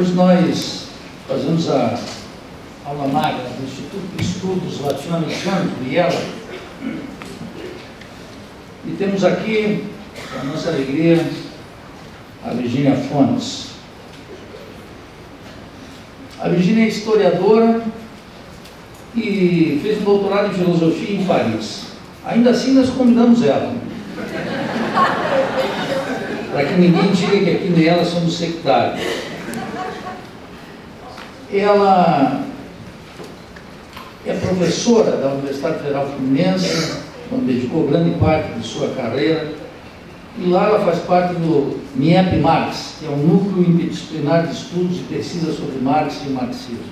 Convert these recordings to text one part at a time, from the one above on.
Hoje nós fazemos a aula magna do Instituto de Estudos Latino-Americanos, do IELA, e temos aqui, para a nossa alegria, a Virginia Fontes. A Virginia é historiadora e fez um doutorado em filosofia em Paris. Ainda assim, nós convidamos ela, para que ninguém diga que aqui nela somos sectários. Ela é professora da Universidade Federal Fluminense, onde dedicou grande parte de sua carreira, e lá ela faz parte do MIEP-Marx, que é um núcleo interdisciplinar de estudos e pesquisa sobre Marx e marxismo.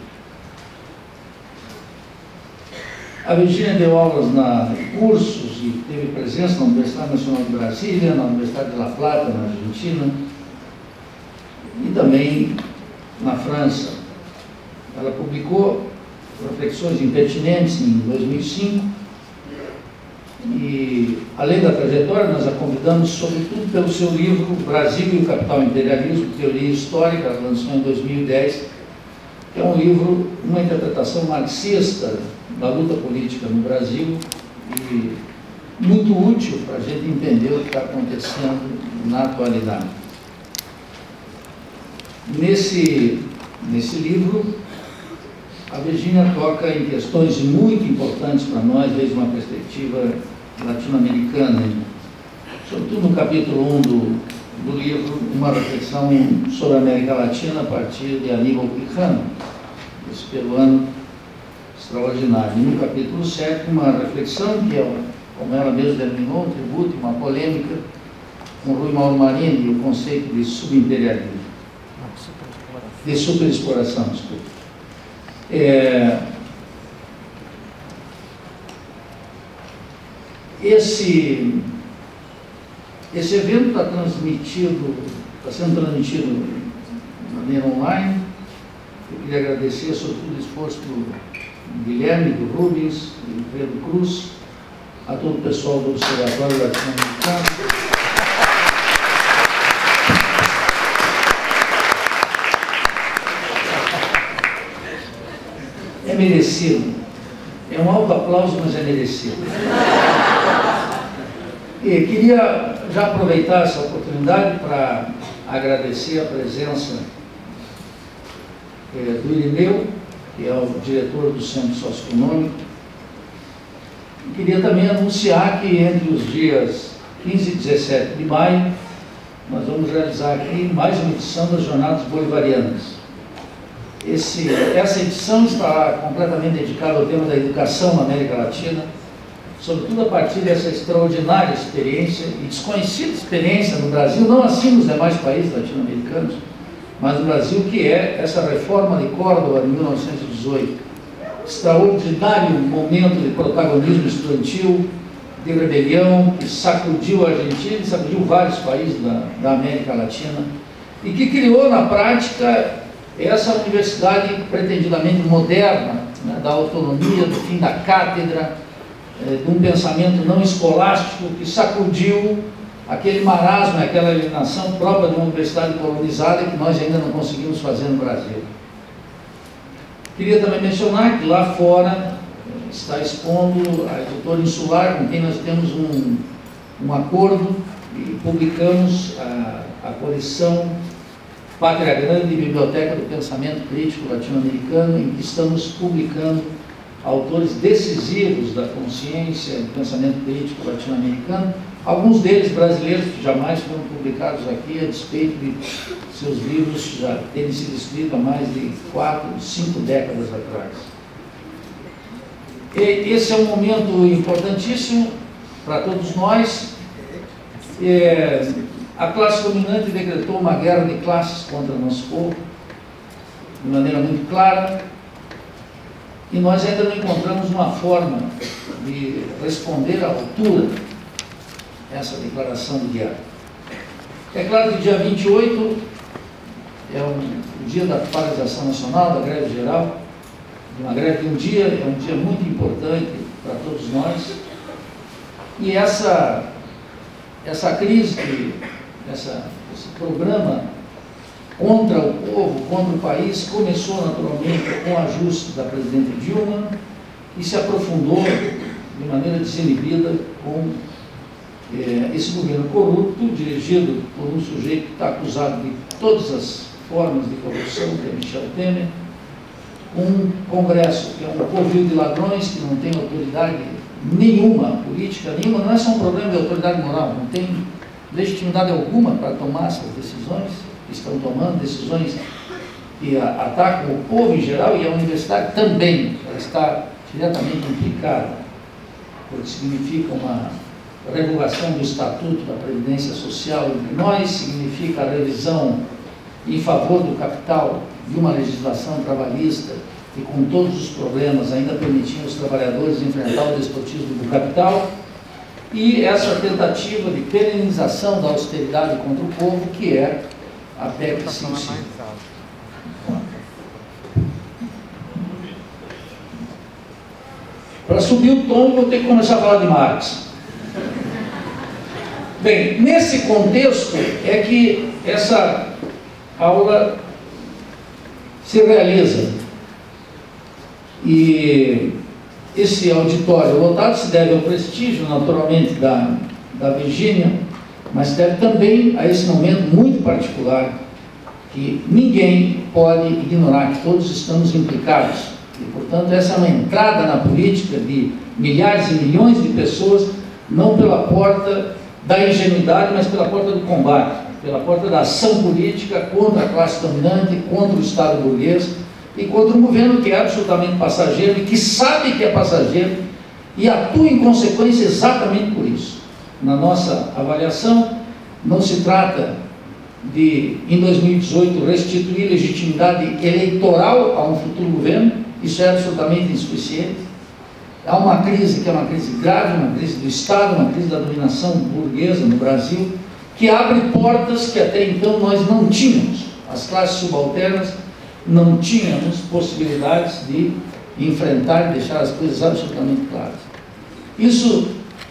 A Virginia deu aulas em cursos e teve presença na Universidade Nacional de Brasília, na Universidade de La Plata, na Argentina, e também na França. Ela publicou Reflexões Impertinentes em 2005, e, além da trajetória, nós a convidamos, sobretudo, pelo seu livro Brasil e o Capital Imperialismo, Teoria Histórica, ela lançou em 2010, que é um livro, uma interpretação marxista da luta política no Brasil, e muito útil para a gente entender o que está acontecendo na atualidade. Nesse livro, a Virginia toca em questões muito importantes para nós, desde uma perspectiva latino-americana, sobretudo no capítulo 1 do livro, uma reflexão sobre a América Latina a partir de Aníbal Quijano, esse peruano extraordinário. E no capítulo 7, uma reflexão que, como ela mesma denominou, um tributo, uma polêmica com Rui Mauro Marini e o conceito de subimperialismo, de superexploração, desculpa. Esse evento está sendo transmitido de maneira online. Eu queria agradecer, sobretudo, o esforço do Guilherme, do Rubens, do Pedro Cruz, a todo o pessoal do Observatório Latino-Americano. É merecido. É um alto aplauso, mas é merecido. E queria já aproveitar essa oportunidade para agradecer a presença do Irineu, que é o diretor do Centro Socioeconômico. E queria também anunciar que entre os dias 15 e 17 de maio, nós vamos realizar aqui mais uma edição das Jornadas Bolivarianas. Essa edição estará completamente dedicada ao tema da educação na América Latina, sobretudo a partir dessa extraordinária experiência e desconhecida experiência no Brasil, não assim nos demais países latino-americanos, mas no Brasil, que é essa reforma de Córdoba de 1918, extraordinário momento de protagonismo estudantil, de rebelião, que sacudiu a Argentina e sacudiu vários países da América Latina, e que criou na prática essa universidade pretendidamente moderna, né, da autonomia, do fim da cátedra, de um pensamento não escolástico que sacudiu aquele marasmo, aquela alienação própria de uma universidade colonizada que nós ainda não conseguimos fazer no Brasil. Queria também mencionar que lá fora está expondo a editora Insular, com quem nós temos um acordo, e publicamos a coleção Pátria Grande, Biblioteca do Pensamento Crítico Latino-Americano, em que estamos publicando autores decisivos da consciência do pensamento crítico latino-americano, alguns deles brasileiros que jamais foram publicados aqui, a despeito de seus livros já terem sido escritos há mais de 4, 5 décadas atrás. Esse é um momento importantíssimo para todos nós. A classe dominante decretou uma guerra de classes contra o nosso povo, de maneira muito clara, e nós ainda não encontramos uma forma de responder à altura essa declaração de guerra. É claro que dia 28 é o dia da paralisação nacional, da greve geral, de uma greve de um dia, é um dia muito importante para todos nós, e essa crise, esse programa contra o povo, contra o país, começou naturalmente com o ajuste da presidente Dilma e se aprofundou de maneira desinibida com esse governo corrupto, dirigido por um sujeito que está acusado de todas as formas de corrupção, que é Michel Temer, um Congresso que é um covil de ladrões, que não tem autoridade nenhuma, política nenhuma, não é só um problema de autoridade moral, não tem legitimidade alguma para tomar essas decisões, estão tomando decisões que atacam o povo em geral e a universidade também, ela está diretamente implicada, porque significa uma revogação do Estatuto da Previdência Social entre nós, significa a revisão em favor do capital de uma legislação trabalhista que, com todos os problemas, ainda permitiam os trabalhadores enfrentar o despotismo do capital, e essa tentativa de perenização da austeridade contra o povo, que é a PEC 55. Para subir o tom, vou ter que começar a falar de Marx. Bem, nesse contexto é que essa aula se realiza. E esse auditório lotado se deve ao prestígio, naturalmente, da Virgínia, mas deve também a esse momento muito particular, que ninguém pode ignorar, que todos estamos implicados. E, portanto, essa é uma entrada na política de milhares e milhões de pessoas, não pela porta da ingenuidade, mas pela porta do combate, pela porta da ação política contra a classe dominante, contra o Estado burguês e contra um governo que é absolutamente passageiro e que sabe que é passageiro e atua em consequência exatamente por isso. Na nossa avaliação, não se trata de, em 2018, restituir legitimidade eleitoral a um futuro governo, isso é absolutamente insuficiente. Há uma crise que é uma crise grave, uma crise do Estado, uma crise da dominação burguesa no Brasil, que abre portas que até então nós não tínhamos. As classes subalternas não tínhamos possibilidades de enfrentar e deixar as coisas absolutamente claras. Isso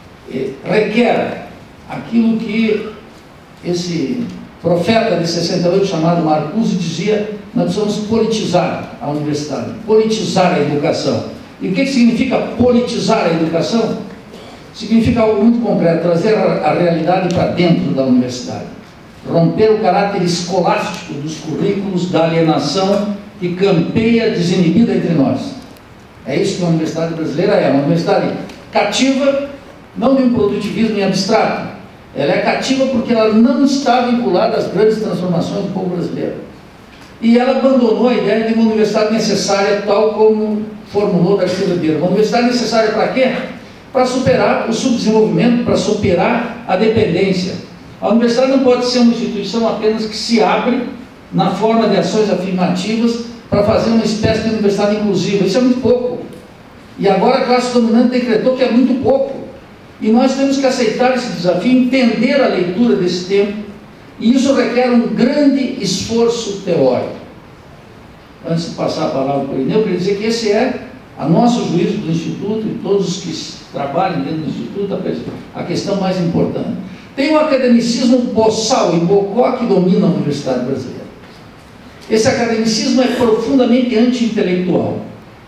requer aquilo que esse profeta de 68 chamado Marcuse dizia: nós precisamos politizar a universidade, politizar a educação. E o que significa politizar a educação? Significa algo muito concreto: trazer a realidade para dentro da universidade, romper o caráter escolástico dos currículos, da alienação que campeia desinibida entre nós. É isso que a universidade brasileira é, uma universidade cativa, não de um produtivismo em abstrato. Ela é cativa porque ela não está vinculada às grandes transformações do povo brasileiro. E ela abandonou a ideia de uma universidade necessária, tal como formulou Darcy Ribeiro. Uma universidade necessária para quê? Para superar o subdesenvolvimento, para superar a dependência. A universidade não pode ser uma instituição apenas que se abre na forma de ações afirmativas para fazer uma espécie de universidade inclusiva. Isso é muito pouco. E agora a classe dominante decretou que é muito pouco. E nós temos que aceitar esse desafio, entender a leitura desse tempo, e isso requer um grande esforço teórico. Antes de passar a palavra para o Irineu, eu queria dizer que esse é, a nosso juízo do Instituto, e todos os que trabalham dentro do Instituto, a questão mais importante. Tem um academicismo boçal e bocó que domina a universidade brasileira. Esse academicismo é profundamente anti-intelectual.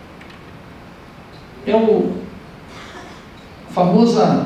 É a famosa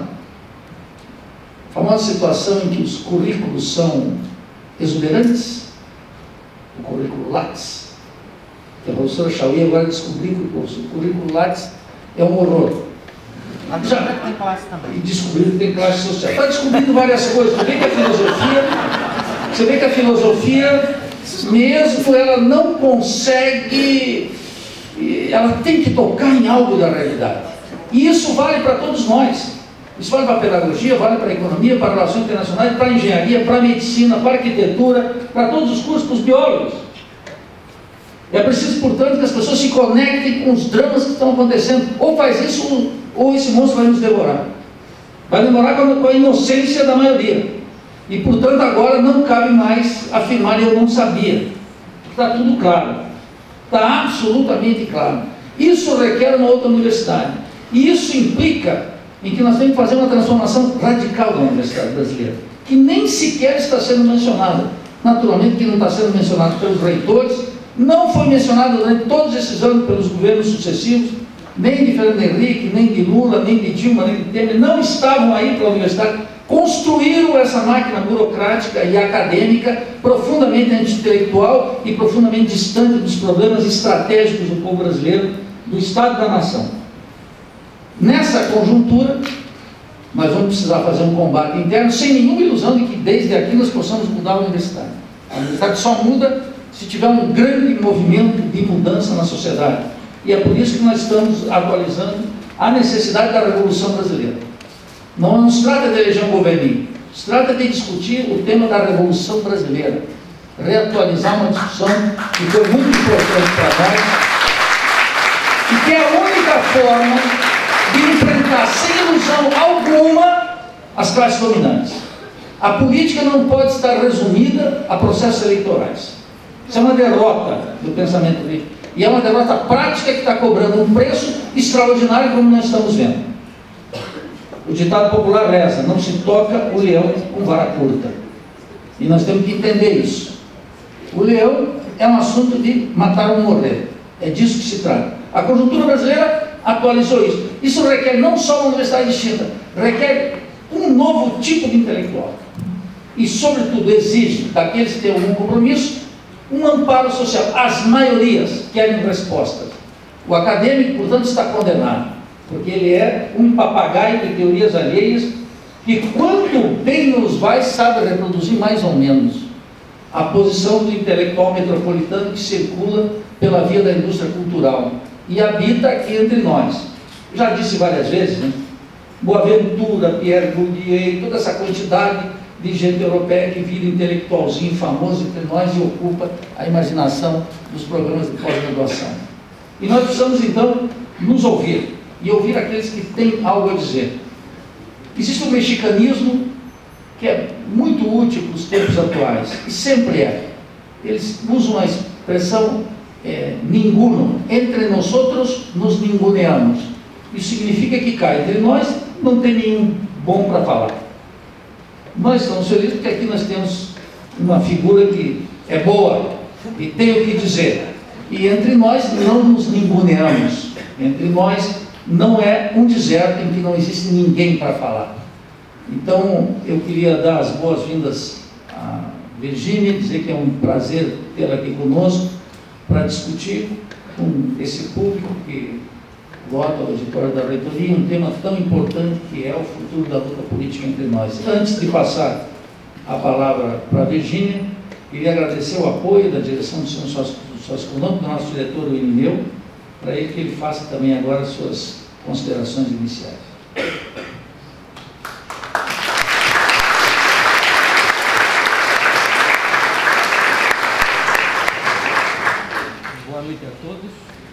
situação em que os currículos são exuberantes, o currículo Lattes, que a professora Chauí agora descobriu que o currículo Lattes é um horror. Já tem classe também. E descobriu que tem classe social. Está descobrindo várias coisas. Você vê que a filosofia, mesmo ela não consegue, ela tem que tocar em algo da realidade. E isso vale para todos nós. Isso vale para a pedagogia, vale para a economia, para relações internacionais, para a engenharia, para a medicina, para a arquitetura, para todos os cursos, para os biólogos. É preciso, portanto, que as pessoas se conectem com os dramas que estão acontecendo. Ou faz isso, ou esse monstro vai nos devorar. Vai demorar com a inocência da maioria. E, portanto, agora não cabe mais afirmar eu não sabia. Está tudo claro. Está absolutamente claro. Isso requer uma outra universidade. E isso implica em que nós temos que fazer uma transformação radical da universidade brasileira, que nem sequer está sendo mencionada. naturalmente que não está sendo mencionado pelos reitores, não foi mencionado durante todos esses anos pelos governos sucessivos, nem de Fernando Henrique, nem de Lula, nem de Dilma, nem de Temer, não estavam aí para a universidade, construíram essa máquina burocrática e acadêmica profundamente anti-intelectual e profundamente distante dos problemas estratégicos do povo brasileiro, do Estado da nação. Nessa conjuntura, nós vamos precisar fazer um combate interno sem nenhuma ilusão de que desde aqui nós possamos mudar a universidade. A universidade só muda se tiver um grande movimento de mudança na sociedade. E é por isso que nós estamos atualizando a necessidade da Revolução Brasileira. Não se trata de eleger um governinho, se trata de discutir o tema da Revolução Brasileira, reatualizar uma discussão que foi muito importante para nós e que é a única forma de enfrentar sem ilusão alguma as classes dominantes. A política não pode estar resumida a processos eleitorais. Isso é uma derrota do pensamento livre. E é uma derrota prática que está cobrando um preço extraordinário, como nós estamos vendo. O ditado popular reza: não se toca o leão com vara curta. E nós temos que entender isso. O leão é um assunto de matar ou morrer. É disso que se trata. A conjuntura brasileira atualizou isso. Isso requer não só uma universidade distinta, requer um novo tipo de intelectual. E, sobretudo, exige daqueles que têm algum compromisso um amparo social. As maiorias querem respostas. O acadêmico, portanto, está condenado, porque ele é um papagaio de teorias alheias que, quanto bem nos vai, sabe reproduzir mais ou menos a posição do intelectual metropolitano que circula pela via da indústria cultural e habita aqui entre nós. Já disse várias vezes, né? Boaventura, Pierre Bourdieu, toda essa quantidade de gente europeia que vira intelectualzinho famoso entre nós e ocupa a imaginação dos programas de pós-graduação. E nós precisamos, então, nos ouvir, e ouvir aqueles que têm algo a dizer. Existe um mexicanismo que é muito útil para os tempos atuais, e sempre é. Eles usam a expressão ninguno, entre nós outros nos ninguneamos. Isso significa que cá entre nós não tem nenhum bom para falar. Nós estamos felizes porque aqui nós temos uma figura que é boa e tem o que dizer. E entre nós não nos ninguneamos. Entre nós não é um deserto em que não existe ninguém para falar. Então, eu queria dar as boas-vindas a Virgínia, dizer que é um prazer tê-la aqui conosco para discutir com esse público que vota ao auditório da reitoria um tema tão importante que é o futuro da luta política entre nós. Antes de passar a palavra para a Virgínia, queria agradecer o apoio da direção do Centro Socioeconômico, do nosso diretor, o Irineu, para ele que ele faça também agora as suas considerações iniciais. Boa noite a todos.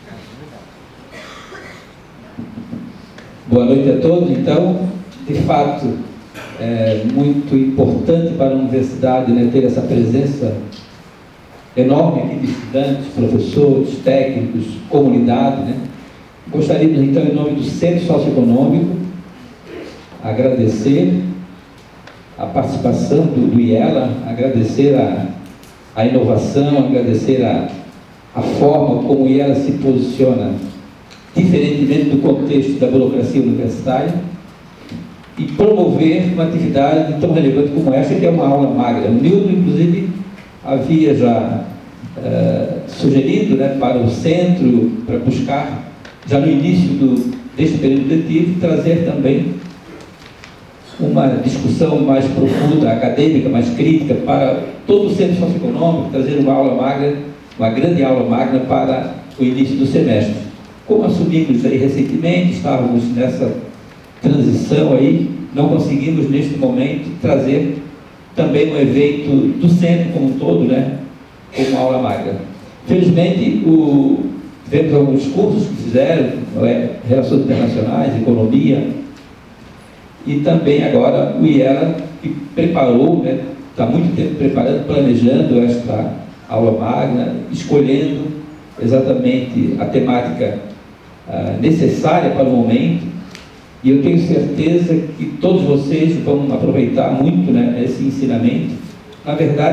Boa noite a todos. Então, de fato, é muito importante para a universidade, né, ter essa presença enorme aqui de estudantes, professores, técnicos, comunidade, né? Gostaríamos, então, em nome do Centro Socioeconômico, agradecer a participação do IELA, agradecer a inovação, agradecer a forma como o IELA se posiciona diferentemente do contexto da burocracia universitária e promover uma atividade tão relevante como essa, que é uma aula magra. O Nildo, inclusive, havia já sugerido, né, para o centro, para buscar, já no início deste período letivo, trazer também uma discussão mais profunda, acadêmica, mais crítica, para todo o centro socioeconômico, trazer uma aula magra, uma grande aula magna para o início do semestre. Como assumimos aí recentemente, estávamos nessa transição aí, não conseguimos neste momento trazer também um evento do centro como um todo, né, como aula magra. Felizmente, tivemos alguns cursos que fizeram, Relações Internacionais, Economia, e também agora o IELA, que preparou, né, está muito tempo preparando, planejando esta aula magna, escolhendo exatamente a temática necessária para o momento, e eu tenho certeza que todos vocês vão aproveitar muito, né, esse ensinamento. Na verdade,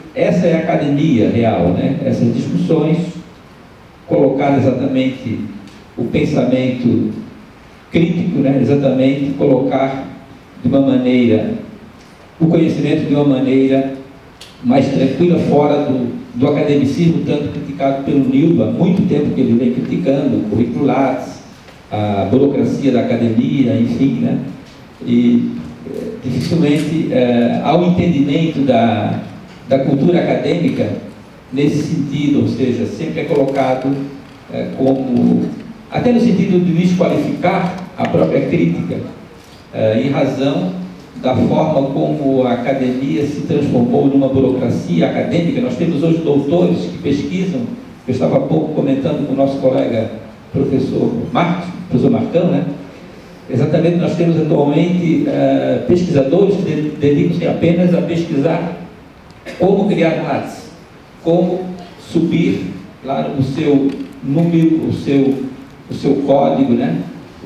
essa é a academia real, né? Essas discussões, colocar exatamente o pensamento crítico, né? Exatamente colocar de uma maneira, o conhecimento de uma maneira mais tranquila, fora do academicismo, tanto criticado pelo Nildo, há muito tempo que ele vem criticando, o currículo Lattes, a burocracia da academia, enfim, né? E dificilmente há um entendimento da cultura acadêmica nesse sentido, ou seja, sempre é colocado como, até no sentido de desqualificar a própria crítica, em razão da forma como a academia se transformou numa burocracia acadêmica. Nós temos hoje doutores que pesquisam, eu estava há pouco comentando com o nosso colega professor Marcão, né? Exatamente, nós temos atualmente pesquisadores que dedicam-se apenas a pesquisar como criar Lattes, como subir lá o seu número, o seu código, né?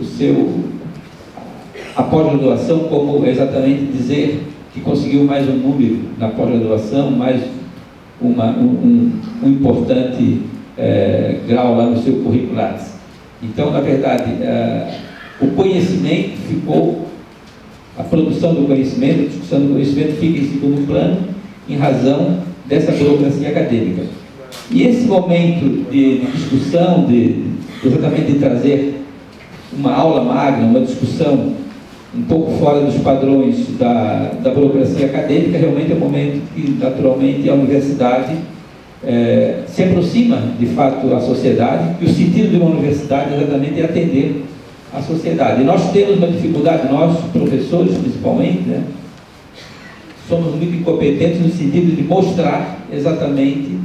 A pós-graduação, como exatamente dizer que conseguiu mais um número na pós-graduação, mais um importante grau lá no seu currículo Lattes. Então, na verdade, o conhecimento ficou, a produção do conhecimento, a discussão do conhecimento fica em segundo plano em razão dessa burocracia acadêmica. E esse momento de discussão, exatamente de trazer uma aula magna, uma discussão um pouco fora dos padrões da burocracia acadêmica, realmente é um momento que, naturalmente, a universidade se aproxima, de fato, à sociedade, e o sentido de uma universidade exatamente é atender à sociedade. E nós temos uma dificuldade, nós, professores, principalmente, né? Somos muito incompetentes no sentido de mostrar exatamente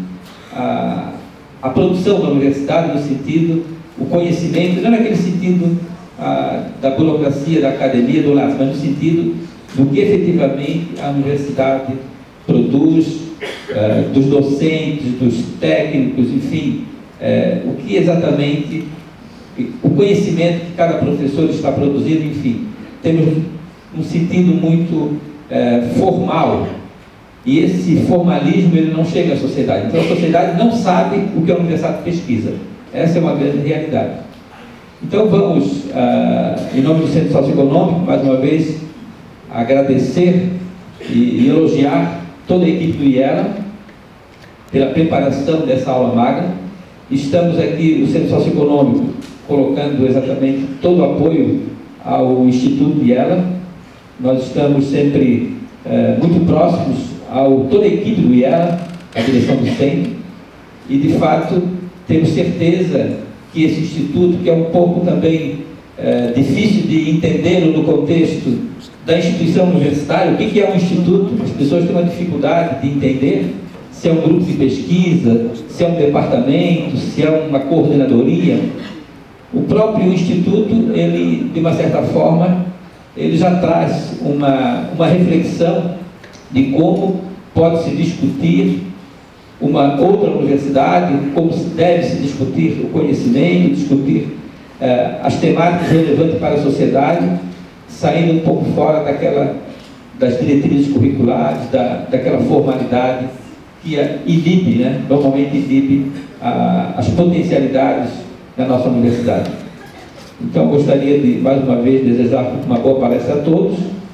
a produção da universidade, no sentido, o conhecimento, não naquele sentido da burocracia, da academia, do Lattes, mas no sentido do que efetivamente a universidade produz, dos docentes, dos técnicos, enfim, o que exatamente, o conhecimento que cada professor está produzindo, enfim, temos um sentido muito formal, e esse formalismo ele não chega à sociedade. Então a sociedade não sabe o que a universidade pesquisa. Essa é uma grande realidade. Então vamos, em nome do Centro Socioeconômico, mais uma vez, agradecer e elogiar toda a equipe do IELA pela preparação dessa aula magna. Estamos aqui, o Centro Socioeconômico, colocando exatamente todo o apoio ao Instituto IELA. Nós estamos sempre muito próximos a toda a equipe do IELA, a direção do centro, e de fato temos certeza que esse instituto, que é um pouco também difícil de entender no contexto da instituição universitária, o que é um instituto? As pessoas têm uma dificuldade de entender se é um grupo de pesquisa, se é um departamento, se é uma coordenadoria. O próprio instituto, ele, de uma certa forma, ele já traz uma reflexão de como pode se discutir uma outra universidade, como deve se discutir o conhecimento, discutir as temáticas relevantes para a sociedade, saindo um pouco fora das diretrizes curriculares, daquela formalidade que inibe, né? Normalmente inibe as potencialidades da nossa universidade. Então, gostaria de, mais uma vez, desejar uma boa palestra a todos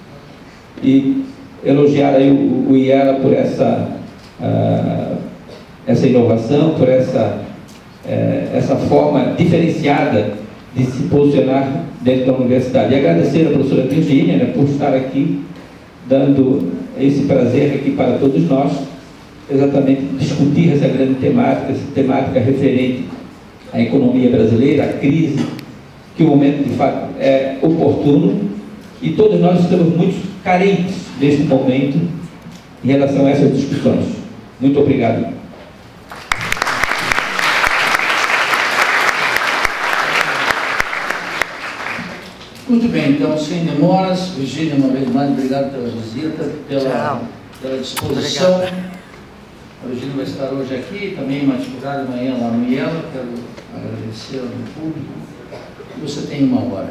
e elogiar aí o IELA por essa inovação, por essa forma diferenciada de se posicionar dentro da universidade. E agradecer a professora Virgínia, né, por estar aqui, dando esse prazer aqui para todos nós, exatamente discutir essa grande temática, essa temática referente à economia brasileira, à crise, que o momento de fato é oportuno, e todos nós estamos muito carentes neste momento em relação a essas discussões. Muito obrigado. Muito bem, então, sem demoras, Virgínia, uma vez mais, obrigado pela visita, pela disposição. A Virgínia vai estar hoje aqui, também uma atividade amanhã lá no IELA, quero agradecer ao público. Você tem 1 hora.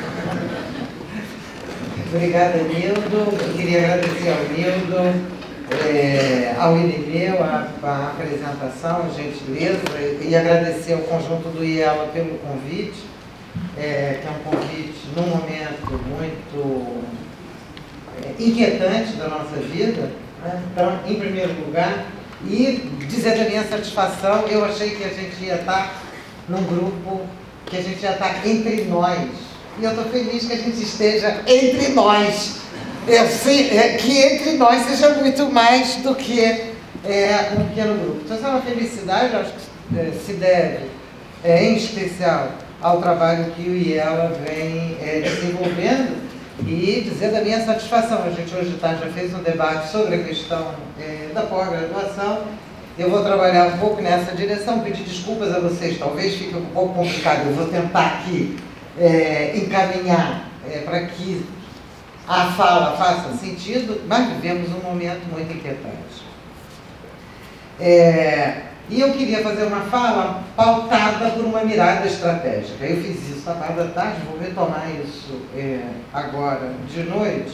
Obrigada, Nildo. Eu queria agradecer ao Nildo, ao Irineu a apresentação, a gentileza, e agradecer ao conjunto do IELA pelo convite, que é um convite num momento muito inquietante da nossa vida, né? Então, em primeiro lugar, e dizer da minha satisfação, eu achei que a gente ia estar num grupo, que a gente ia estar entre nós, e eu estou feliz que a gente esteja entre nós. Que entre nós seja muito mais do que um pequeno grupo. Então, essa é uma felicidade, acho que se deve, em especial, ao trabalho que o IELA vem desenvolvendo, e dizer da minha satisfação. A gente hoje de tarde já fez um debate sobre a questão da pós-graduação. Eu vou trabalhar um pouco nessa direção, pedir desculpas a vocês, talvez fique um pouco complicado, eu vou tentar aqui encaminhar para que a fala faça sentido, mas vivemos um momento muito inquietante. E eu queria fazer uma fala pautada por uma mirada estratégica. Eu fiz isso na parte da tarde, vou retomar isso agora de noite.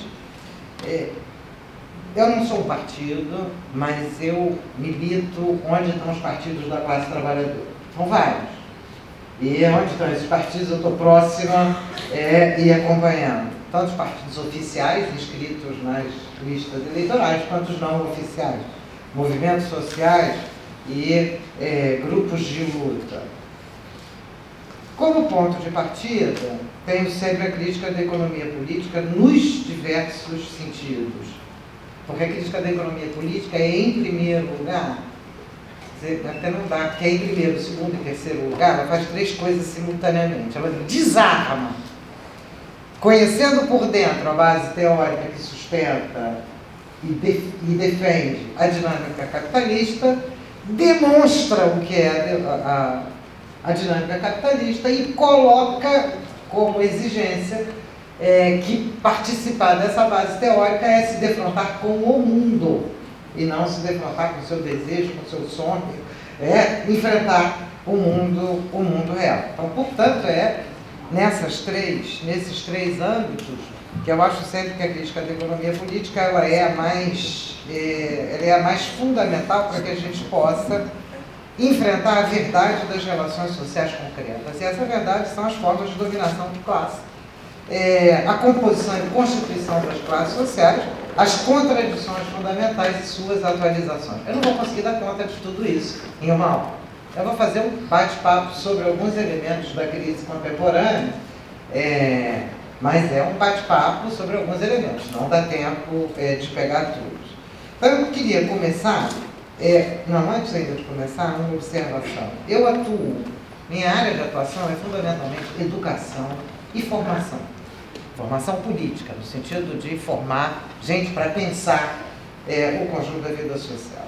Eu não sou um partido, mas eu milito onde estão os partidos da classe trabalhadora. São vários. E onde estão esses partidos eu estou próxima e acompanhando. Tanto os partidos oficiais inscritos nas listas eleitorais, quanto os não oficiais, movimentos sociais e grupos de luta. Como ponto de partida, tenho sempre a crítica da economia política nos diversos sentidos. Porque a crítica da economia política é, em primeiro lugar, até não dá, porque é em primeiro, segundo e terceiro lugar, ela faz três coisas simultaneamente. Ela desarma, conhecendo por dentro a base teórica que sustenta e defende a dinâmica capitalista, demonstra o que é a dinâmica capitalista e coloca como exigência que participar dessa base teórica é se defrontar com o mundo e não se defrontar com o seu desejo, com o seu sonho, enfrentar o mundo real. Então, portanto, nesses três âmbitos que eu acho sempre que a crítica da economia política ela é a mais fundamental para que a gente possa enfrentar a verdade das relações sociais concretas. E essa verdade são as formas de dominação de classe, a composição e constituição das classes sociais, as contradições fundamentais e suas atualizações. Eu não vou conseguir dar conta de tudo isso em uma aula. Eu vou fazer um bate-papo sobre alguns elementos da crise contemporânea, mas é um bate-papo sobre alguns elementos, não dá tempo de pegar todos. Então eu queria começar, antes ainda de começar, uma observação. Eu atuo, minha área de atuação é fundamentalmente educação e formação. Formação política, no sentido de formar gente para pensar o conjunto da vida social.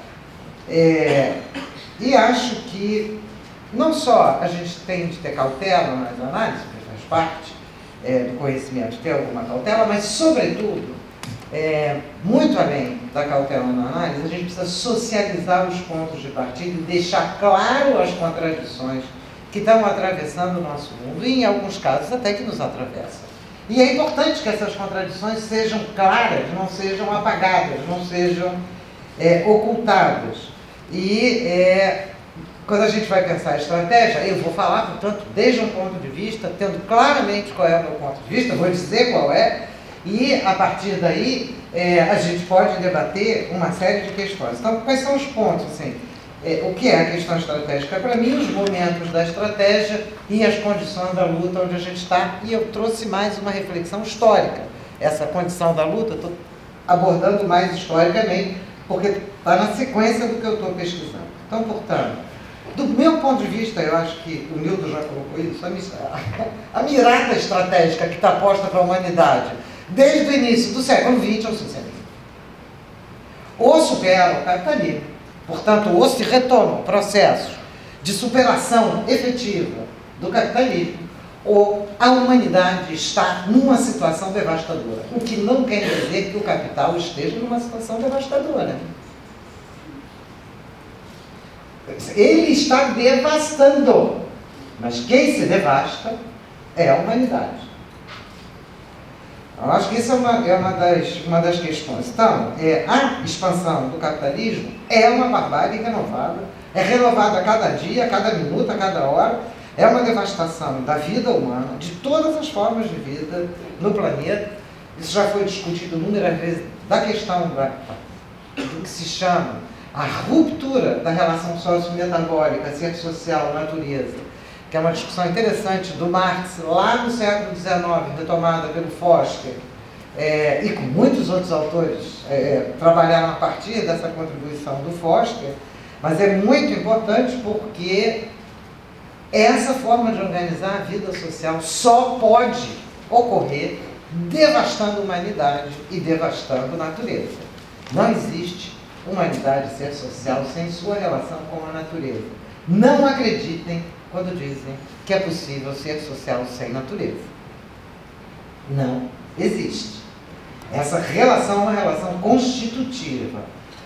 E acho que não só a gente tem de ter cautela nas análises, que faz parte do conhecimento, ter alguma cautela, mas, sobretudo, muito além da cautela na análise, a gente precisa socializar os pontos de partida e deixar claro as contradições que estão atravessando o nosso mundo e, em alguns casos, até que nos atravessam. E é importante que essas contradições sejam claras, não sejam apagadas, não sejam ocultadas. E quando a gente vai pensar a estratégia, eu vou falar, portanto, desde um ponto de vista, tendo claramente qual é o meu ponto de vista, vou dizer qual é, e a partir daí a gente pode debater uma série de questões. Então, quais são os pontos, assim? O que é a questão estratégica para mim, os momentos da estratégia e as condições da luta onde a gente está. E eu trouxe mais uma reflexão histórica. Essa condição da luta, estou abordando mais historicamente, porque está na sequência do que eu estou pesquisando. Então, portanto, do meu ponto de vista, eu acho que o Nildo já colocou isso, a mirada estratégica que está posta para a humanidade desde o início do século XX ao socialismo. Ou supera o capitalismo, portanto, ou se retoma o processo de superação efetiva do capitalismo, ou a humanidade está numa situação devastadora. O que não quer dizer que o capital esteja numa situação devastadora. Ele está devastando, mas quem se devasta é a humanidade. Eu acho que isso é uma das questões. Então, a expansão do capitalismo é uma barbárie renovada, é renovada a cada dia, a cada minuto, a cada hora, é uma devastação da vida humana, de todas as formas de vida no planeta. Isso já foi discutido inúmeras vezes, da questão do que se chama a ruptura da relação sociometabólica, ciência social, natureza, que é uma discussão interessante do Marx, lá no século XIX, retomada pelo Foster, e com muitos outros autores trabalharam a partir dessa contribuição do Foster, mas é muito importante porque essa forma de organizar a vida social só pode ocorrer devastando a humanidade e devastando a natureza. Não existe humanidade e ser social sem sua relação com a natureza. Não acreditem quando dizem que é possível ser social sem natureza. Não existe. Essa relação é uma relação constitutiva.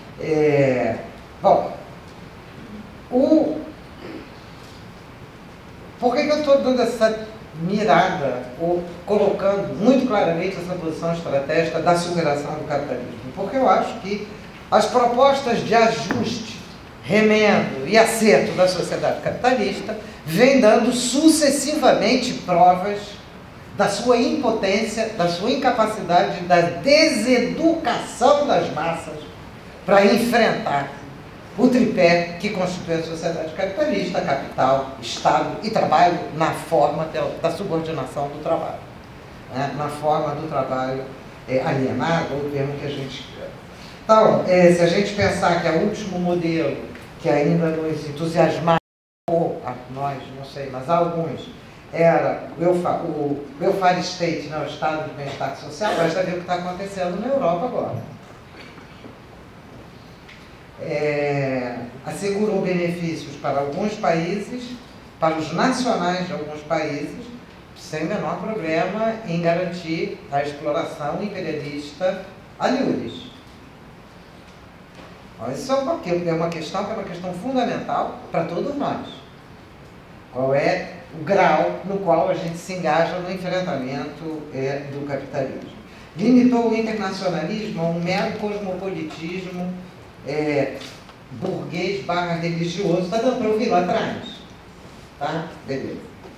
Por que eu estou dando essa mirada, ou colocando muito claramente essa posição estratégica da superação do capitalismo? Porque eu acho que as propostas de ajuste, remendo e acerto da sociedade capitalista vêm dando sucessivamente provas da sua impotência, da sua incapacidade, da deseducação das massas para enfrentar o tripé que constitui a sociedade capitalista: capital, Estado e trabalho, na forma da subordinação do trabalho, né? Na forma do trabalho alienado, ou o termo que a gente quer. Então, se a gente pensar que é o último modelo que ainda nos entusiasmava, ou nós, não sei, mas alguns, era o welfare state, né? O Estado de bem-estar social, basta ver o que está acontecendo na Europa agora. Assegurou benefícios para alguns países, para os nacionais de alguns países, sem o menor problema em garantir a exploração imperialista a livres. Isso é uma questão que é uma questão fundamental para todos nós. Qual é o grau no qual a gente se engaja no enfrentamento do capitalismo? Limitou o internacionalismo a um mero cosmopolitismo burguês / religioso. Está dando para ouvir lá atrás? Tá? Beleza.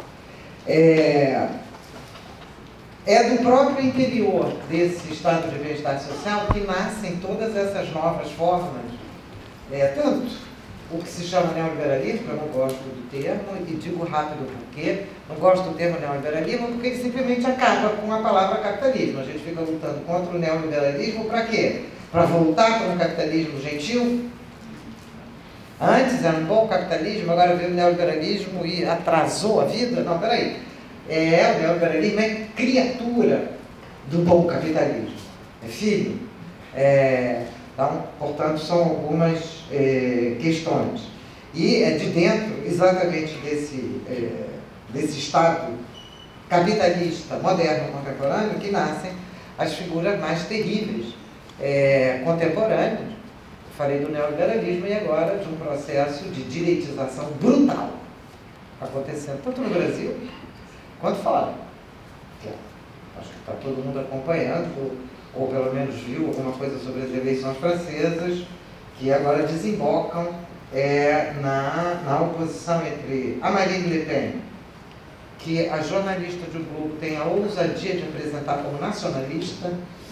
É do próprio interior desse estado de bem-estar social que nascem todas essas novas formas, tanto o que se chama neoliberalismo, que eu não gosto do termo, e digo rápido porque não gosto do termo neoliberalismo, porque ele simplesmente acaba com a palavra capitalismo. A gente fica lutando contra o neoliberalismo para quê? Para voltar para um capitalismo gentil? Antes era um bom capitalismo, agora veio o neoliberalismo e atrasou a vida? Não, peraí. O neoliberalismo é criatura do bom capitalismo, é filho. Então, portanto, são algumas questões. E é de dentro, exatamente desse Estado capitalista, moderno, contemporâneo, que nascem as figuras mais terríveis contemporâneas. Falei do neoliberalismo e agora de um processo de direitização brutal acontecendo tanto no Brasil quanto fora. Acho que está todo mundo acompanhando, ou pelo menos viu alguma coisa sobre as eleições francesas, que agora desembocam na oposição entre a Marine Le Pen, que a jornalista de O Globo tem a ousadia de apresentar como nacionalista,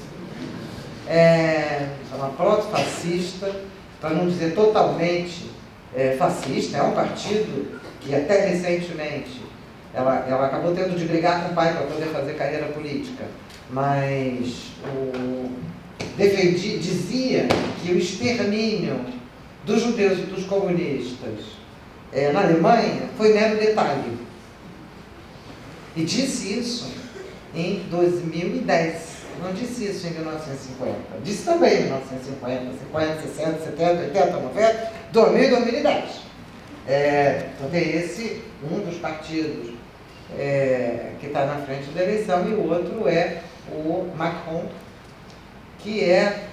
uma proto-fascista, para não dizer totalmente fascista. É um partido que até recentemente ela acabou tendo de brigar com o pai para poder fazer carreira política, mas dizia que o extermínio dos judeus e dos comunistas na Alemanha foi mero detalhe. E disse isso em 2010. Não disse isso em 1950. Disse também em 1950, 50, 60, 70, 80, 90, 2000 e 2010. Então tem esse, um dos partidos que está na frente da eleição, e o outro é o Macron, que é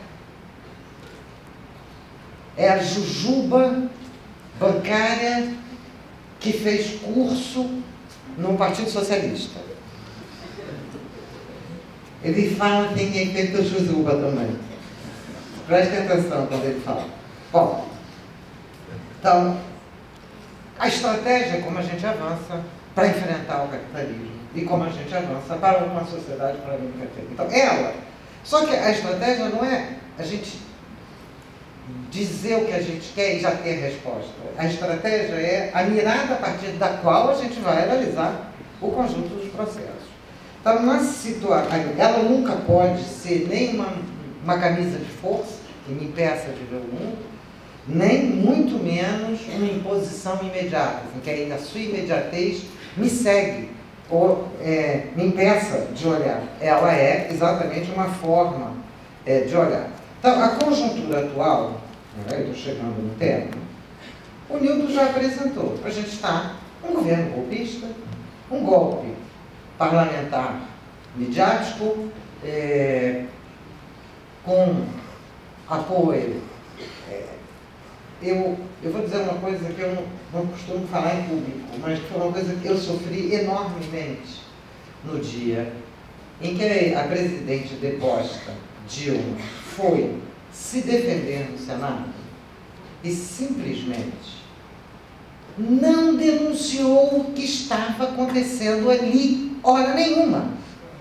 a jujuba bancária que fez curso no Partido Socialista. Ele fala, tem efeito jujuba também. Preste atenção quando ele fala. Bom, então, a estratégia é como a gente avança para enfrentar o capitalismo e como a gente avança para uma sociedade para além do capitalismo. Então, só que a estratégia não é a gente dizer o que a gente quer e já ter resposta. A estratégia é a mirada a partir da qual a gente vai analisar o conjunto dos processos. Então, ela nunca pode ser nem uma camisa de força que me impeça de ver o mundo, nem muito menos uma imposição imediata, em que a sua imediatez me segue ou me impeça de olhar. Ela é exatamente uma forma de olhar. Então, a conjuntura atual, eu estou chegando no tema, o Nildo já apresentou. A gente está um governo golpista, um golpe parlamentar midiático, com apoio. Eu vou dizer uma coisa que eu não costumo falar em público, mas foi uma coisa que eu sofri enormemente no dia em que a presidente deposta, Dilma, foi se defender no Senado e simplesmente não denunciou o que estava acontecendo ali, hora nenhuma.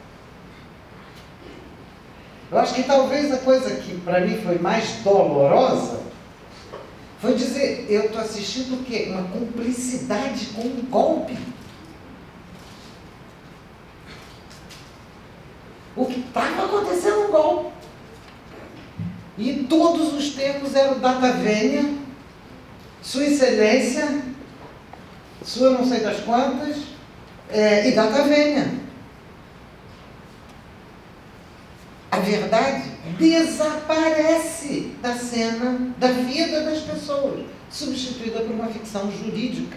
Eu acho que talvez a coisa que para mim foi mais dolorosa foi dizer, eu estou assistindo o quê? Uma cumplicidade com um golpe. O que estava acontecendo um golpe. E todos os termos eram data vênia, sua excelência, sua não sei das quantas, e data vênia. A verdade desaparece da cena da vida das pessoas, substituída por uma ficção jurídica,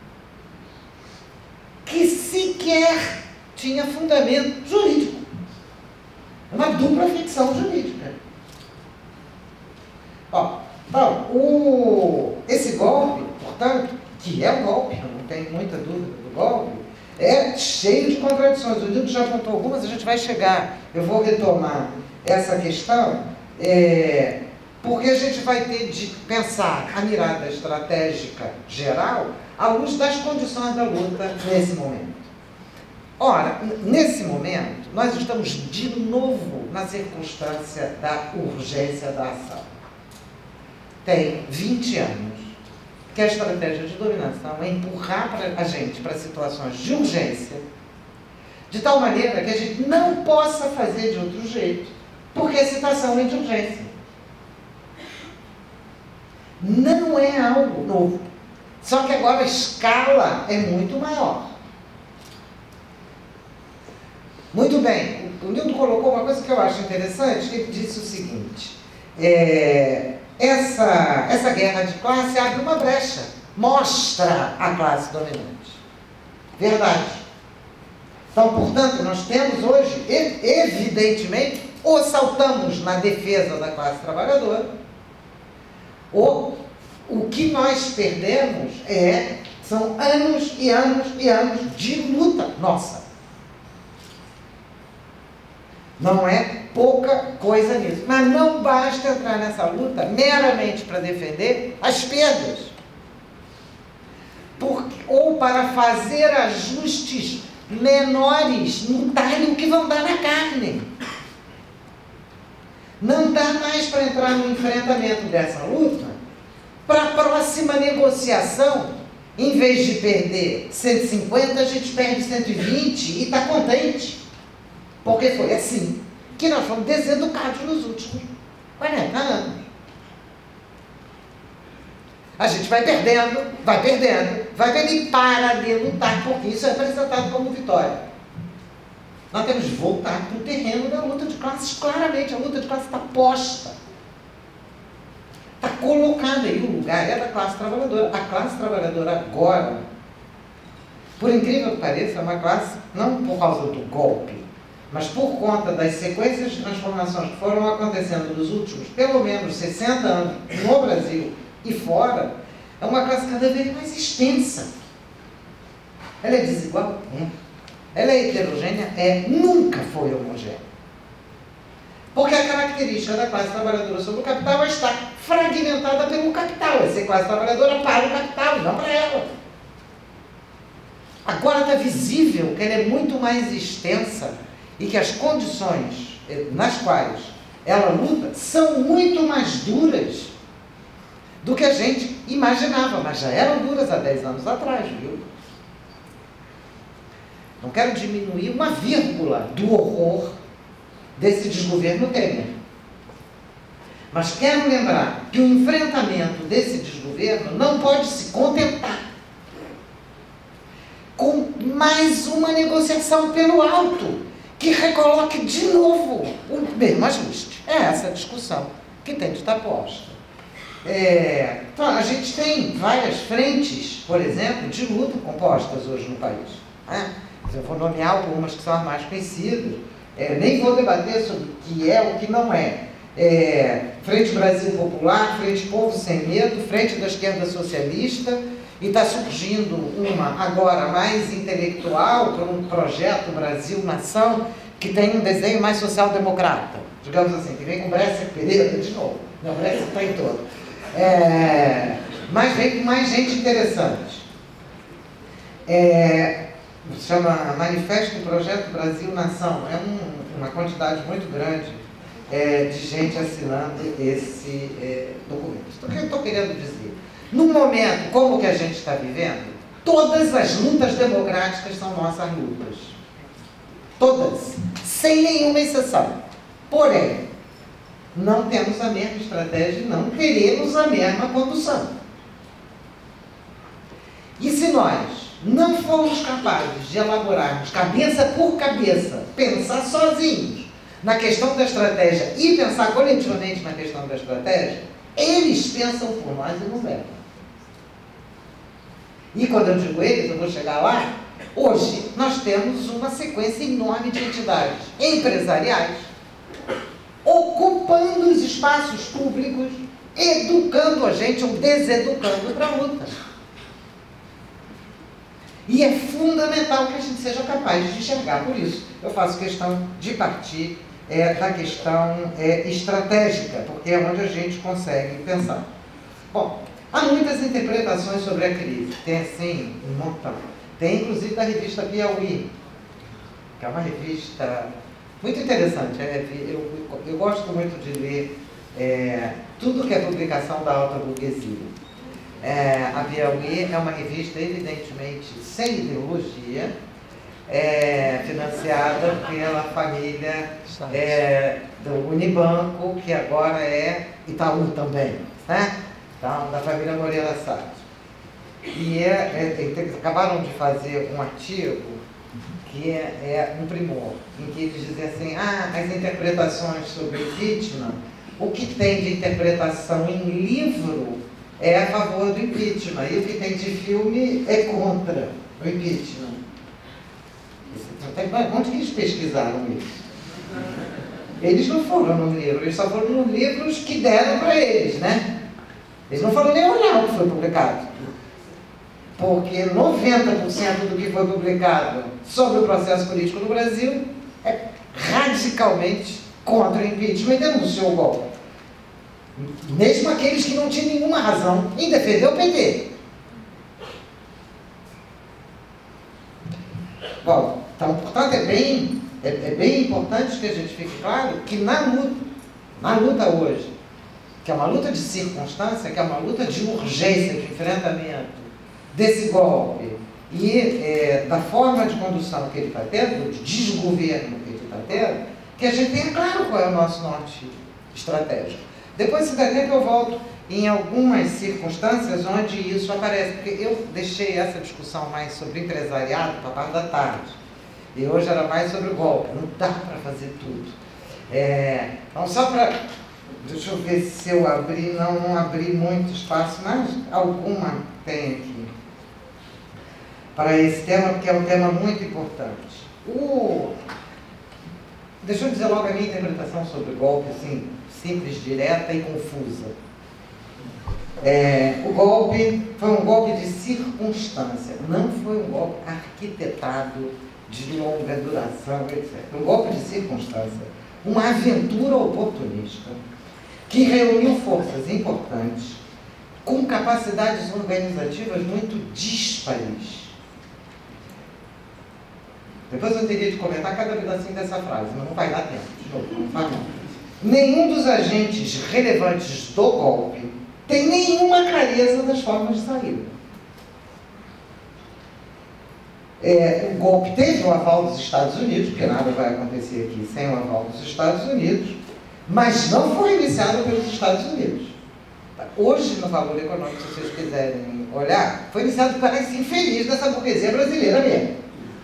que sequer tinha fundamento jurídico. Uma dupla ficção jurídica. Então, esse golpe, portanto, que é um golpe, não tem muita dúvida do golpe, é cheio de contradições. O Nildo já apontou algumas, a gente vai chegar. Eu vou retomar essa questão, porque a gente vai ter de pensar a mirada estratégica geral à luz das condições da luta nesse momento. Ora, nesse momento, nós estamos de novo na circunstância da urgência da ação. Tem 20 anos que a estratégia de dominação é empurrar a gente para situações de urgência, de tal maneira que a gente não possa fazer de outro jeito, porque a situação é de urgência. Não é algo novo. Só que agora a escala é muito maior. Muito bem, o Nildo colocou uma coisa que eu acho interessante, que ele disse o seguinte, essa guerra de classe abre uma brecha, mostra a classe dominante. Verdade. Então, portanto, nós temos hoje, evidentemente, ou saltamos na defesa da classe trabalhadora, ou o que nós perdemos são anos e anos e anos de luta nossa. Não é pouca coisa nisso. Mas não basta entrar nessa luta meramente para defender as perdas. Ou para fazer ajustes menores no talho que vão dar na carne. Não dá mais para entrar no enfrentamento dessa luta para a próxima negociação. Em vez de perder 150, a gente perde 120 e está contente. Porque foi assim que nós fomos deseducados nos últimos 40 anos. A gente vai perdendo e para de lutar, porque isso é apresentado como vitória. Nós temos que voltar para o terreno da luta de classes, claramente. A luta de classes está posta. Está colocada aí, o lugar é da classe trabalhadora. A classe trabalhadora agora, por incrível que pareça, é uma classe, não por causa do golpe, mas por conta das sequências de transformações que foram acontecendo nos últimos, pelo menos 60 anos, no Brasil e fora, é uma classe cada vez mais extensa. Ela é desigual? É. Ela é heterogênea? É. Nunca foi homogênea. Porque a característica da classe trabalhadora sobre o capital é estar fragmentada pelo capital, é ser classe trabalhadora para o capital, não para ela. Agora está visível que ela é muito mais extensa e que as condições nas quais ela luta são muito mais duras do que a gente imaginava, mas já eram duras há 10 anos atrás, viu? Não quero diminuir uma vírgula do horror desse desgoverno Temer. Mas quero lembrar que o enfrentamento desse desgoverno não pode se contentar com mais uma negociação pelo alto, que recoloque de novo o mesmo ajuste. É essa a discussão que tem de estar posta. Então, a gente tem várias frentes, por exemplo, de luta compostas hoje no país. Eu vou nomear algumas que são as mais conhecidas. Nem vou debater sobre o que é ou o que não é. Frente Brasil Popular, Frente Povo Sem Medo, Frente da Esquerda Socialista, e está surgindo uma agora mais intelectual, por um projeto Brasil Nação, que tem um desenho mais social-democrata, digamos assim, que vem com Bresser Pereira de novo. Não, Bresser está em todo. Mas vem com mais gente interessante. Se chama Manifesto do Projeto Brasil Nação. É uma quantidade muito grande de gente assinando esse documento. O que eu estou querendo dizer? Num momento como o que a gente está vivendo, todas as lutas democráticas são nossas lutas. Todas. Sem nenhuma exceção. Porém, não temos a mesma estratégia e não teremos a mesma condução. E se nós não formos capazes de elaborarmos cabeça por cabeça, pensar sozinhos na questão da estratégia e pensar coletivamente na questão da estratégia, eles pensam por nós e nos levam. E quando eu digo eles, eu vou chegar lá. Hoje nós temos uma sequência enorme de entidades empresariais ocupando os espaços públicos, educando a gente ou deseducando para a luta. E é fundamental que a gente seja capaz de enxergar. Por isso, eu faço questão de partir da questão estratégica, porque é onde a gente consegue pensar. Bom, há muitas interpretações sobre a crise. Tem, assim, um montão. Tem, inclusive, da revista Piauí, que é uma revista muito interessante. Eu gosto muito de ler tudo que é publicação da alta burguesia. A Piauí é uma revista, evidentemente, sem ideologia, financiada pela família do Unibanco, que agora é Itaú também, né? Então, da família Moreira Salles. E eles acabaram de fazer um artigo que é um primor, em que eles dizem assim, as interpretações sobre impeachment, o que tem de interpretação em livro é a favor do impeachment, e o que tem de filme é contra o impeachment. Onde que eles pesquisaram isso? Eles não foram no livro, eles só foram nos livros que deram para eles, né? Eles não foram nem olhar o que foi publicado. Porque 90% do que foi publicado sobre o processo político no Brasil é radicalmente contra o impeachment e denunciou o golpe. Mesmo aqueles que não tinham nenhuma razão em defender o PT. Bom, então, portanto, é bem importante que a gente fique claro que na luta hoje, que é uma luta de circunstância, que é uma luta de urgência, de enfrentamento desse golpe e da forma de condução que ele está tendo, de desgoverno que ele está tendo, que a gente tenha claro qual é o nosso norte estratégico. Depois, se der tempo, eu volto em algumas circunstâncias onde isso aparece, porque eu deixei essa discussão mais sobre empresariado para a parte da tarde, e hoje era mais sobre o golpe. Não dá para fazer tudo. Então, só para... Deixa eu ver se eu abri, não abri muito espaço, mas alguma tem aqui para esse tema, porque é um tema muito importante. Deixa eu dizer logo a minha interpretação sobre o golpe, assim, simples, direta e confusa. O golpe foi um golpe de circunstância, não foi um golpe arquitetado de longa duração, etc. Um golpe de circunstância, uma aventura oportunista que reuniu forças importantes com capacidades organizativas muito díspares. Depois eu teria de comentar cada pedacinho dessa frase, mas não vai dar tempo. De novo, não faz não. Nenhum dos agentes relevantes do golpe tem nenhuma clareza das formas de saída. O golpe teve o aval dos Estados Unidos, porque nada vai acontecer aqui sem o aval dos Estados Unidos, mas não foi iniciado pelos Estados Unidos. Hoje, no Valor Econômico, se vocês quiserem olhar, foi iniciado por esse infeliz dessa burguesia brasileira mesmo.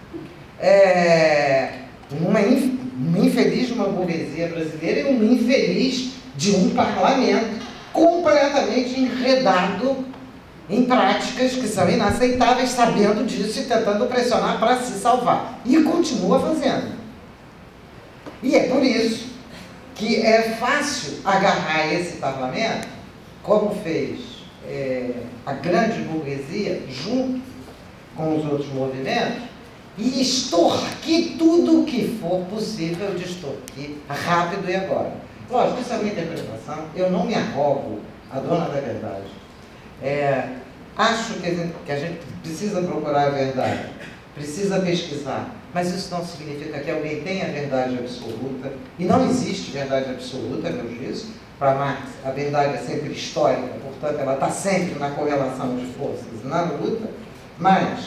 Uma infeliz de uma burguesia brasileira e um infeliz de um parlamento completamente enredado em práticas que são inaceitáveis, sabendo disso e tentando pressionar para se salvar. E continua fazendo. E é por isso que é fácil agarrar esse parlamento, como fez a grande burguesia, junto com os outros movimentos, e extorquir tudo o que for possível de extorquir rápido e agora. Lógico, isso é uma interpretação, eu não me arrogo a dona da verdade. Acho que a gente precisa procurar a verdade, precisa pesquisar, mas isso não significa que alguém tenha a verdade absoluta, e não existe verdade absoluta, meu juízo. Para Marx, a verdade é sempre histórica, portanto, ela está sempre na correlação de forças, na luta, mas,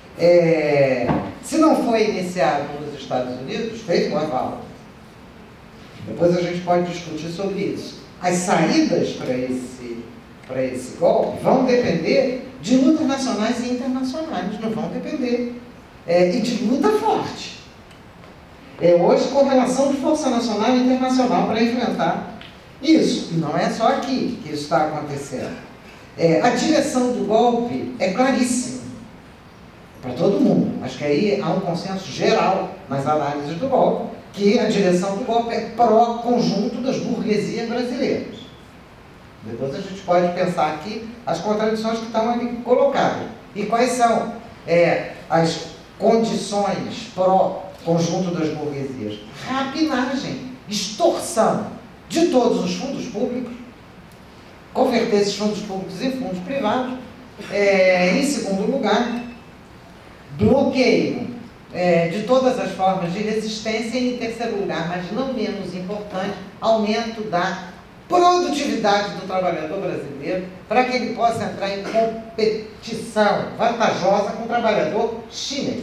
se não foi iniciado nos Estados Unidos, fez um aval. Depois a gente pode discutir sobre isso. As saídas para esse golpe vão depender de lutas nacionais e internacionais, não vão depender. E de luta forte. Hoje, correlação de força nacional e internacional para enfrentar isso. E não é só aqui que isso está acontecendo. A direção do golpe é claríssima para todo mundo. Acho que aí há um consenso geral nas análises do golpe, que a direção do golpe é pró-conjunto das burguesias brasileiras. Depois a gente pode pensar aqui as contradições que estão ali colocadas. E quais são as condições pró-conjunto das burguesias? Rapinagem, extorsão de todos os fundos públicos, converter esses fundos públicos em fundos privados. Em segundo lugar, bloqueio de todas as formas de resistência. E em terceiro lugar, mas não menos importante, aumento da produtividade do trabalhador brasileiro para que ele possa entrar em competição vantajosa com o trabalhador chinês.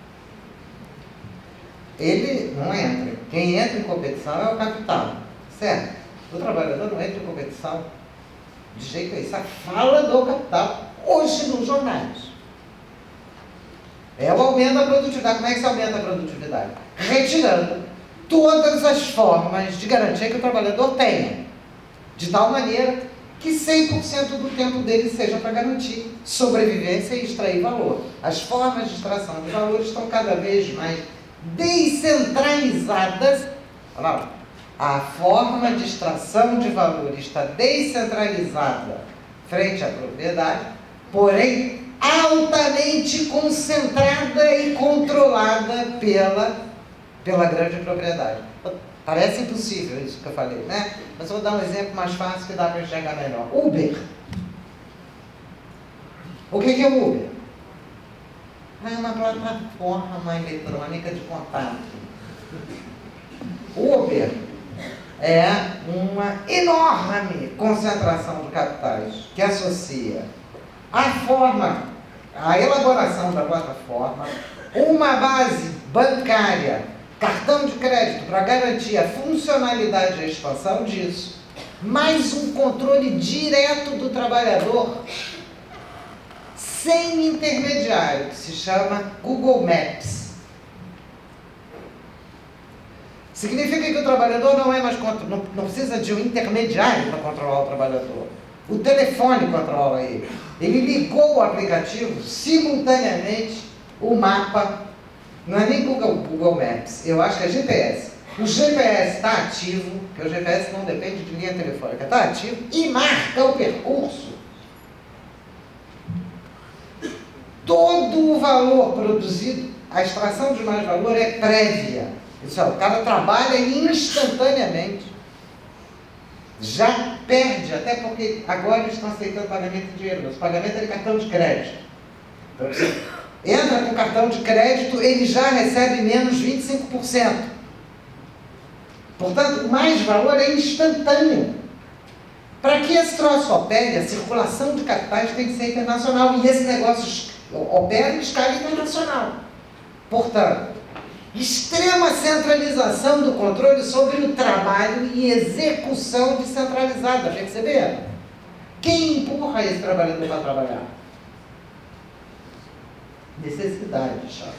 Ele não entra. Quem entra em competição é o capital, certo? O trabalhador não entra em competição de jeito nenhum. Isso é a fala do capital hoje nos jornais. O aumento da produtividade. Como é que se aumenta a produtividade? Retirando todas as formas de garantia que o trabalhador tenha, de tal maneira que 100% do tempo dele seja para garantir sobrevivência e extrair valor. As formas de extração de valor estão cada vez mais descentralizadas. Olha lá, a forma de extração de valor está descentralizada frente à propriedade, porém altamente concentrada e controlada pela grande propriedade. Parece impossível isso que eu falei, né? Mas eu vou dar um exemplo mais fácil que dá para enxergar melhor. Uber. O que é o Uber? É uma plataforma eletrônica de contato. Uber é uma enorme concentração de capitais que associa a elaboração da plataforma, uma base bancária, cartão de crédito para garantir a funcionalidade e a expansão disso, mais um controle direto do trabalhador, sem intermediário, que se chama Google Maps. Significa que o trabalhador não precisa de um intermediário para controlar o trabalhador. O telefone controla ele. Ele ligou o aplicativo simultaneamente, o mapa. Não é nem Google Maps, eu acho que é GPS. O GPS está ativo, porque o GPS não depende de linha telefônica, está ativo e marca o percurso. Todo o valor produzido, a extração de mais-valor é prévia. Isso é, o cara trabalha instantaneamente. Já perde, até porque agora eles estão aceitando pagamento em dinheiro, mas o pagamento é de cartão de crédito. Então, você entra com cartão de crédito, ele já recebe menos 25%. Portanto, o mais-valor é instantâneo. Para que esse troço opere, a circulação de capitais tem que ser internacional. E esse negócio opera em escala internacional. Portanto, extrema centralização do controle sobre o trabalho e execução descentralizada. Perceberam? Quem empurra esse trabalhador para trabalhar? Necessidade, Charles.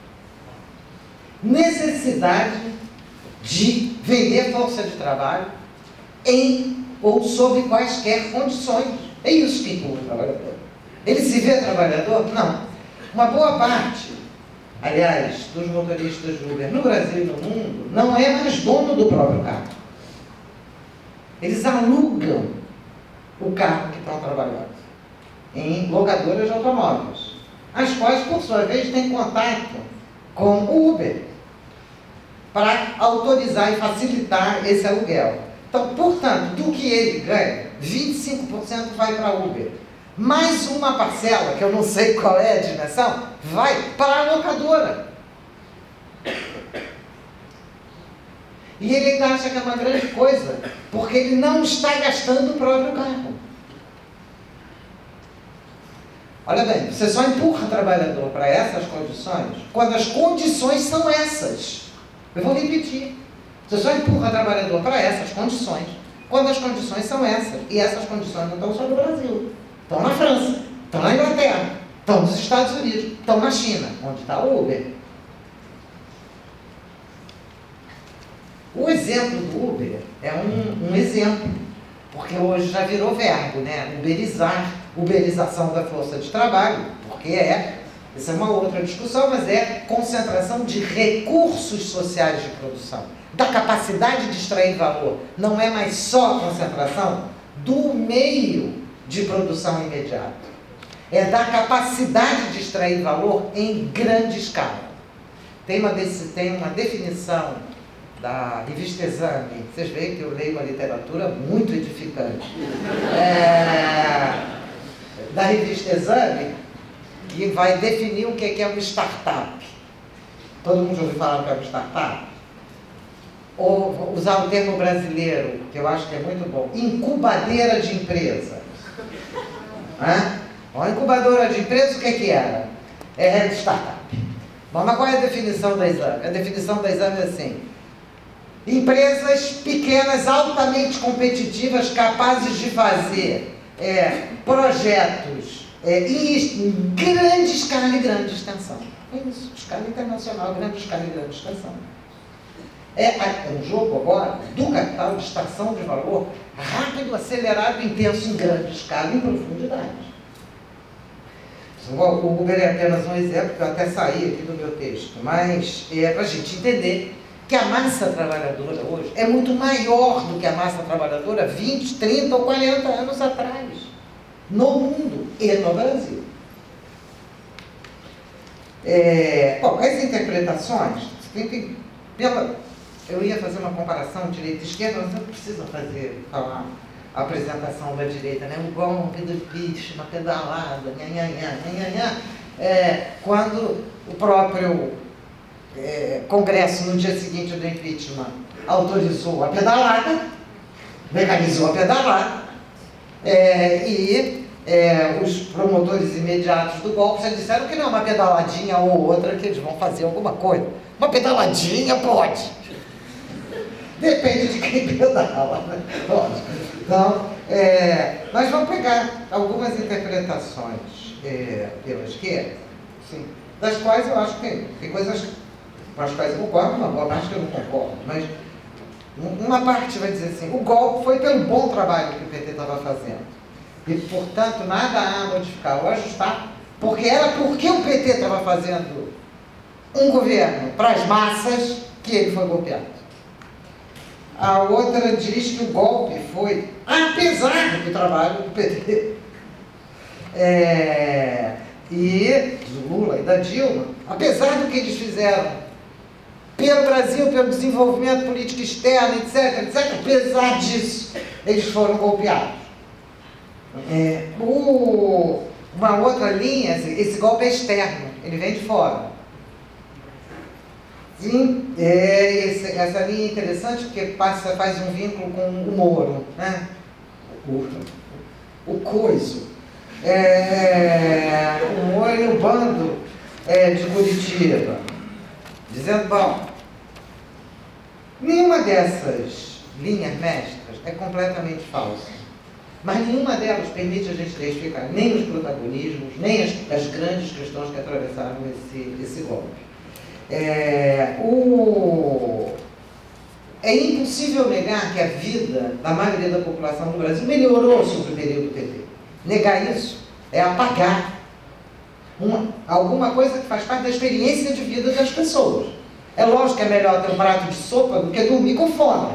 Necessidade de vender força de trabalho em ou sob quaisquer condições. É isso que empurra o trabalhador. Ele se vê trabalhador? Não. Uma boa parte, aliás, dos motoristas de Uber no Brasil e no mundo, não é mais dono do próprio carro. Eles alugam o carro que estão trabalhando em locadoras de automóveis, as quais, por sua vez, têm contato com o Uber para autorizar e facilitar esse aluguel. Então, portanto, do que ele ganha, 25% vai para a Uber. Mais uma parcela, que eu não sei qual é a dimensão, vai para a locadora. E ele ainda acha que é uma grande coisa, porque ele não está gastando o próprio carro. Olha bem, você só empurra o trabalhador para essas condições quando as condições são essas. Eu vou repetir. Você só empurra o trabalhador para essas condições quando as condições são essas. E essas condições não estão só no Brasil. Estão na França, estão na Inglaterra, estão nos Estados Unidos, estão na China, onde está o Uber. O exemplo do Uber é um exemplo, porque hoje já virou verbo, né? Uberizar, uberização da força de trabalho, porque essa é uma outra discussão, mas é concentração de recursos sociais de produção, da capacidade de extrair valor. Não é mais só concentração do meio de produção imediata. É da capacidade de extrair valor em grande escala. Tem uma definição da revista Exame. Vocês veem que eu leio uma literatura muito edificante. Da revista Exame, que vai definir o que é uma startup. Todo mundo já ouviu falar do que é uma startup? Ou usar o termo brasileiro, que eu acho que é muito bom, incubadeira de empresa. Uma incubadora de empresa, o que era? É startup. Bom, mas qual é a definição da Exame? A definição da Exame é assim: empresas pequenas, altamente competitivas, capazes de fazer projetos em grande escala e grande extensão. É isso, escala internacional, grande escala e grande extensão. É um jogo agora do capital de extração de valor rápido, acelerado, intenso, em grande escala e em profundidade. O Uber é apenas um exemplo, que eu até saí aqui do meu texto, mas é para a gente entender que a massa trabalhadora hoje é muito maior do que a massa trabalhadora 20, 30 ou 40 anos atrás, no mundo e no Brasil. Bom, as interpretações, eu ia fazer uma comparação direita e esquerda, mas não precisa falar a apresentação da direita, né? O golpe do bicho, uma pedalada, quando o próprio Congresso, no dia seguinte do impeachment, autorizou a pedalada, legalizou a pedalada, os promotores imediatos do golpe já disseram que não é uma pedaladinha ou outra que eles vão fazer alguma coisa. Uma pedaladinha pode. Depende de quem pedala, né? Lógico. Então, nós vamos pegar algumas interpretações pela esquerda, sim, das quais eu acho que tem coisas com as quais eu concordo, uma boa parte que eu não concordo, mas uma parte vai dizer assim: o golpe foi pelo bom trabalho que o PT estava fazendo e, portanto, nada a modificar ou ajustar, porque era porque o PT estava fazendo um governo para as massas que ele foi golpeado. A outra diz que o golpe foi apesar do trabalho do PT. E do Lula e da Dilma, apesar do que eles fizeram pelo Brasil, pelo desenvolvimento político externo, etc., etc., apesar disso, eles foram golpeados. Uma outra linha, esse golpe é externo, ele vem de fora. Sim, essa linha é interessante porque faz um vínculo com o Moro, né? O coiso. O Moro e o bando de Curitiba, dizendo, bom, nenhuma dessas linhas mestras é completamente falsa, mas nenhuma delas permite a gente identificar nem os protagonismos, nem as grandes questões que atravessaram esse golpe. É impossível negar que a vida da maioria da população do Brasil melhorou sob o período do PT. Negar isso é apagar alguma coisa que faz parte da experiência de vida das pessoas. É lógico que é melhor ter um prato de sopa do que dormir com fome.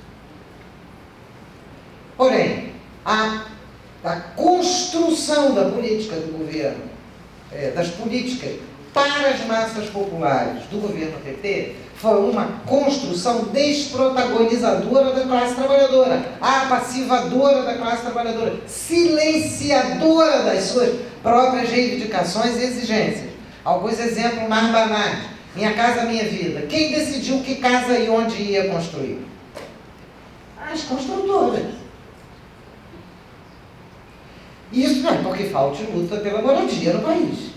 Porém, a construção da política do governo, das políticas para as massas populares do governo PT, foi uma construção desprotagonizadora da classe trabalhadora, apassivadora da classe trabalhadora, silenciadora das suas próprias reivindicações e exigências. Alguns exemplos mais banais. Minha Casa Minha Vida. Quem decidiu que casa e onde ia construir? As construtoras. Isso não é porque falta luta pela moradia no país.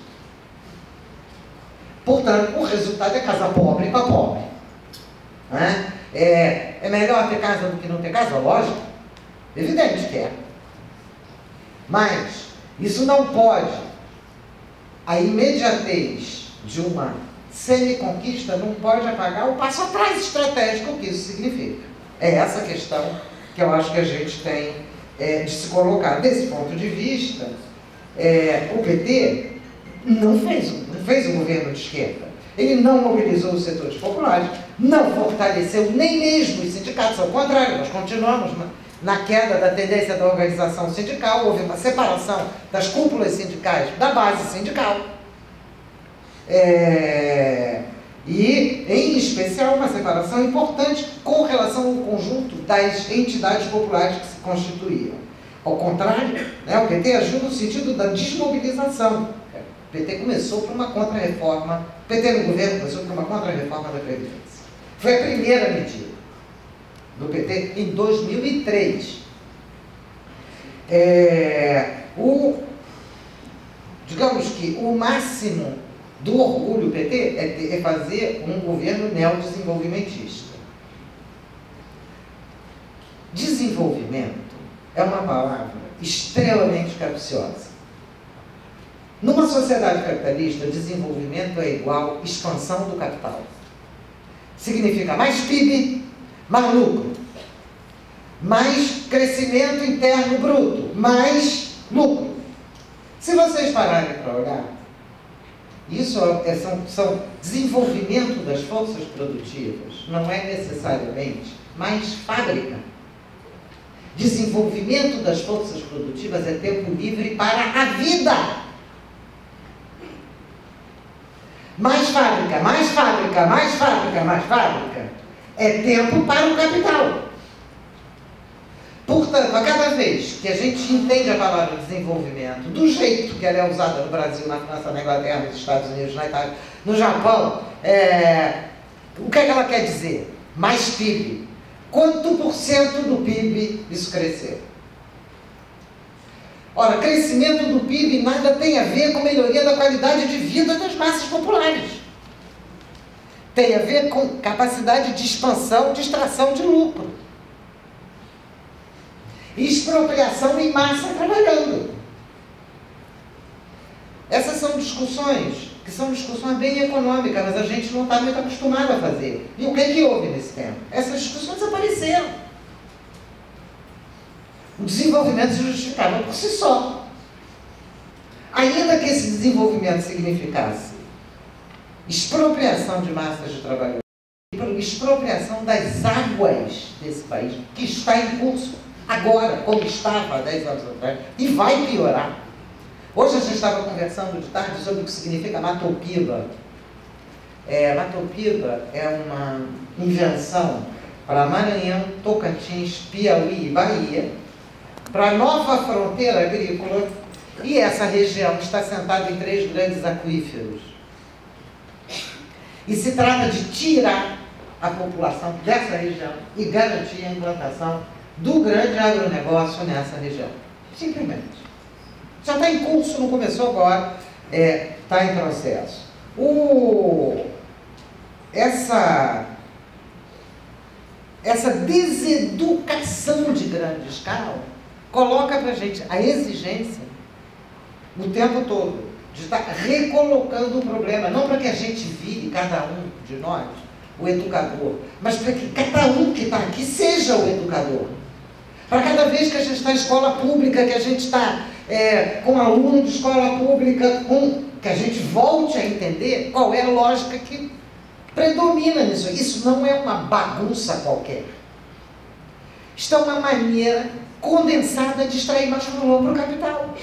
Portanto, o resultado é casa pobre para pobre. Né? É melhor ter casa do que não ter casa? Lógico. Evidente que é. Mas isso não pode. A imediatez de uma semi-conquista não pode apagar o passo atrás estratégico que isso significa. É essa questão que eu acho que a gente tem de se colocar. Desse ponto de vista, o PT não fez um governo de esquerda. Ele não mobilizou os setores populares, não fortaleceu nem mesmo os sindicatos. Ao contrário, nós continuamos na queda da tendência da organização sindical, houve uma separação das cúpulas sindicais da base sindical. E, em especial, uma separação importante com relação ao conjunto das entidades populares que se constituíam. Ao contrário, o PT agiu no sentido da desmobilização. O PT começou por uma contra-reforma, o PT no governo começou por uma contra-reforma da Previdência. Foi a primeira medida do PT em 2003. Digamos que o máximo do orgulho PT é fazer um governo neodesenvolvimentista. Desenvolvimento é uma palavra extremamente capciosa. Numa sociedade capitalista, desenvolvimento é igual expansão do capital. Significa mais PIB, mais lucro, mais crescimento interno bruto, mais lucro. Se vocês pararem para olhar, isso são desenvolvimento das forças produtivas, não é necessariamente mais fábrica. Desenvolvimento das forças produtivas é tempo livre para a vida. Mais fábrica, mais fábrica, mais fábrica, mais fábrica é tempo para o capital. Portanto, a cada vez que a gente entende a palavra desenvolvimento do jeito que ela é usada no Brasil, na França, na Inglaterra, nos Estados Unidos, na Itália, no Japão, o que é que ela quer dizer? Mais PIB. Quanto por cento do PIB isso cresceu? Ora, crescimento do PIB nada tem a ver com melhoria da qualidade de vida das massas populares. Tem a ver com capacidade de expansão, de extração de lucro. Expropriação em massa trabalhando. Essas são discussões que são discussões bem econômicas, mas a gente não está muito acostumado a fazer. E o que é que houve nesse tempo? Essas discussões desapareceram. O desenvolvimento se justificava por si só. Ainda que esse desenvolvimento significasse expropriação de massas de trabalhadores, expropriação das águas desse país, que está em curso agora, como estava há 10 anos atrás, e vai piorar. Hoje a gente estava conversando de tarde sobre o que significa Matopiba, Mato Piba é uma invenção para Maranhão, Tocantins, Piauí e Bahia, para a nova fronteira agrícola, e essa região está sentada em 3 grandes aquíferos. E se trata de tirar a população dessa região e garantir a implantação do grande agronegócio nessa região. Simplesmente. Já está em curso, não começou agora, está em processo. Essa deseducação de grande escala coloca para a gente a exigência o tempo todo de estar recolocando o problema, não para que a gente vire, cada um de nós, o educador, mas para que cada um que está aqui seja o educador. Para cada vez que a gente está em escola pública, que a gente está com aluno de escola pública, que a gente volte a entender qual é a lógica que predomina nisso. Isso não é uma bagunça qualquer. Isto é uma maneira condensada de extrair mais valor para o capital.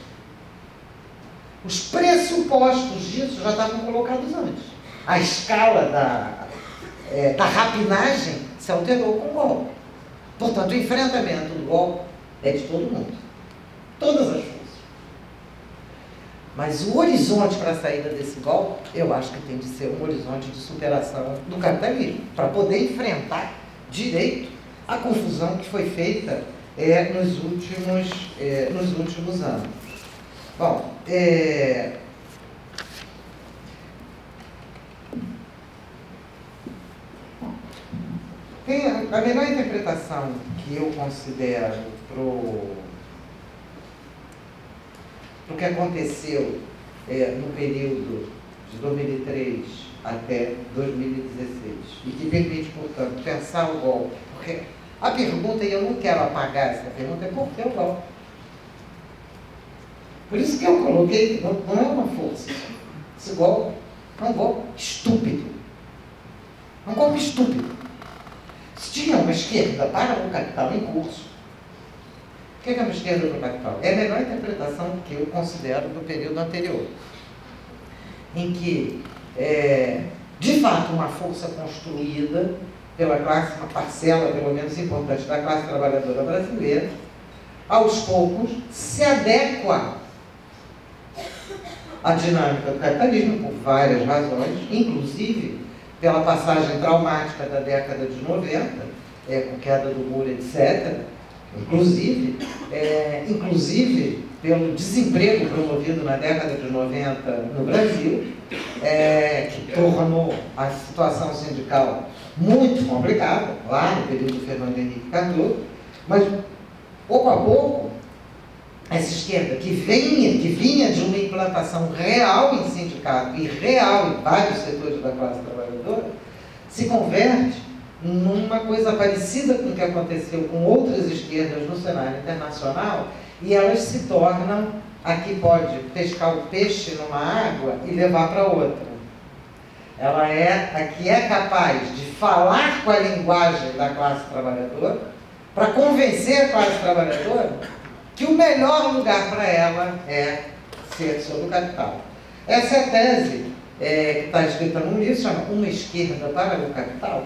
Os pressupostos disso já estavam colocados antes. A escala da rapinagem se alterou com o golpe. Portanto, o enfrentamento do golpe é de todo mundo. Todas as forças. Mas o horizonte para a saída desse golpe, eu acho que tem de ser um horizonte de superação do capitalismo, para poder enfrentar direito a confusão que foi feita nos últimos anos. Bom, tem a melhor interpretação que eu considero para o que aconteceu no período de 2003 até 2016 e que permite, portanto, pensar o golpe. Porque a pergunta, e eu não quero apagar essa pergunta, é por que o golpe? Por isso que eu coloquei, não é uma força. Esse golpe é um golpe estúpido. É um golpe estúpido. Se tinha uma esquerda para o capital em curso, o que é uma esquerda para o capital? É a melhor interpretação que eu considero do período anterior, em que, de fato, uma força construída pela classe, uma parcela, pelo menos importante, da classe trabalhadora brasileira, aos poucos se adequa à dinâmica do capitalismo, por várias razões, inclusive pela passagem traumática da década de 90, com queda do muro, etc., inclusive pelo desemprego promovido na década de 90 no Brasil, que tornou a situação sindical muito complicada, lá no período do Fernando Henrique Cardoso, mas pouco a pouco, essa esquerda que vinha de uma implantação real em sindicato e real em vários setores da classe trabalhadora, se converte numa coisa parecida com o que aconteceu com outras esquerdas no cenário internacional, e elas se tornam a que pode pescar o peixe numa água e levar para outra. Ela é a que é capaz de falar com a linguagem da classe trabalhadora para convencer a classe trabalhadora que o melhor lugar para ela é ser sobre o capital. Essa é a tese que está escrita num livro, chama Uma Esquerda para o Capital,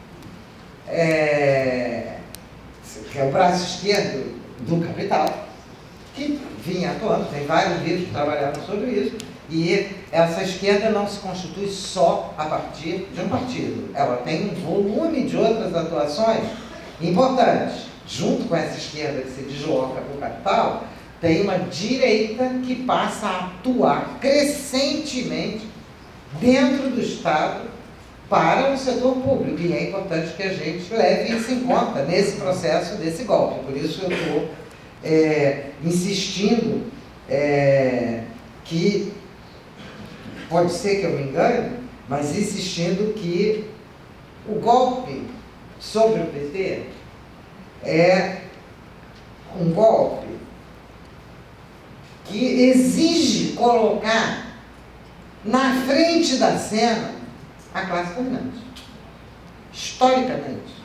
que é o braço esquerdo do capital, que vinha atuando, tem vários livros que trabalharam sobre isso, e essa esquerda não se constitui só a partir de um partido, ela tem um volume de outras atuações importantes. Junto com essa esquerda que se desloca para o capital, tem uma direita que passa a atuar crescentemente dentro do Estado para o setor público. E é importante que a gente leve isso em conta nesse processo desse golpe. Por isso eu estou insistindo que, pode ser que eu me engane, mas insistindo que o golpe sobre o PT é um golpe que exige colocar na frente da cena a classe dominante. Historicamente,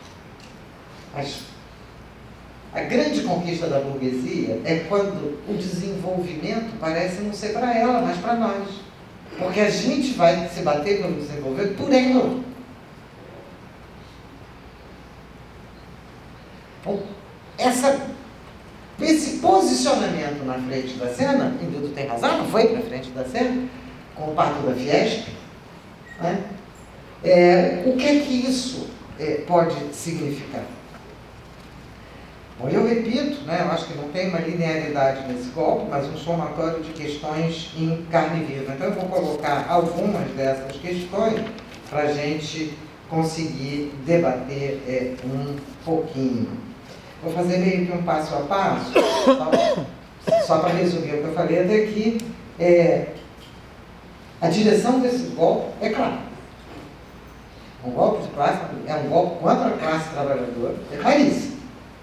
a grande conquista da burguesia é quando o desenvolvimento parece não ser para ela, mas para nós. Porque a gente vai se bater pelo desenvolvimento por ela. Então, esse posicionamento na frente da cena, Induto tem razão, não foi para frente da cena, com o pacto da Fiesp, né? O que é que isso pode significar? Bom, eu repito, né, eu acho que não tem uma linearidade nesse golpe, mas um somatório de questões em carne viva. Então eu vou colocar algumas dessas questões para a gente conseguir debater um pouquinho. Vou fazer meio que um passo a passo, só para resumir o que eu falei até aqui. A direção desse golpe é clara. Um golpe de classe é um golpe contra a classe trabalhadora, é claríssimo.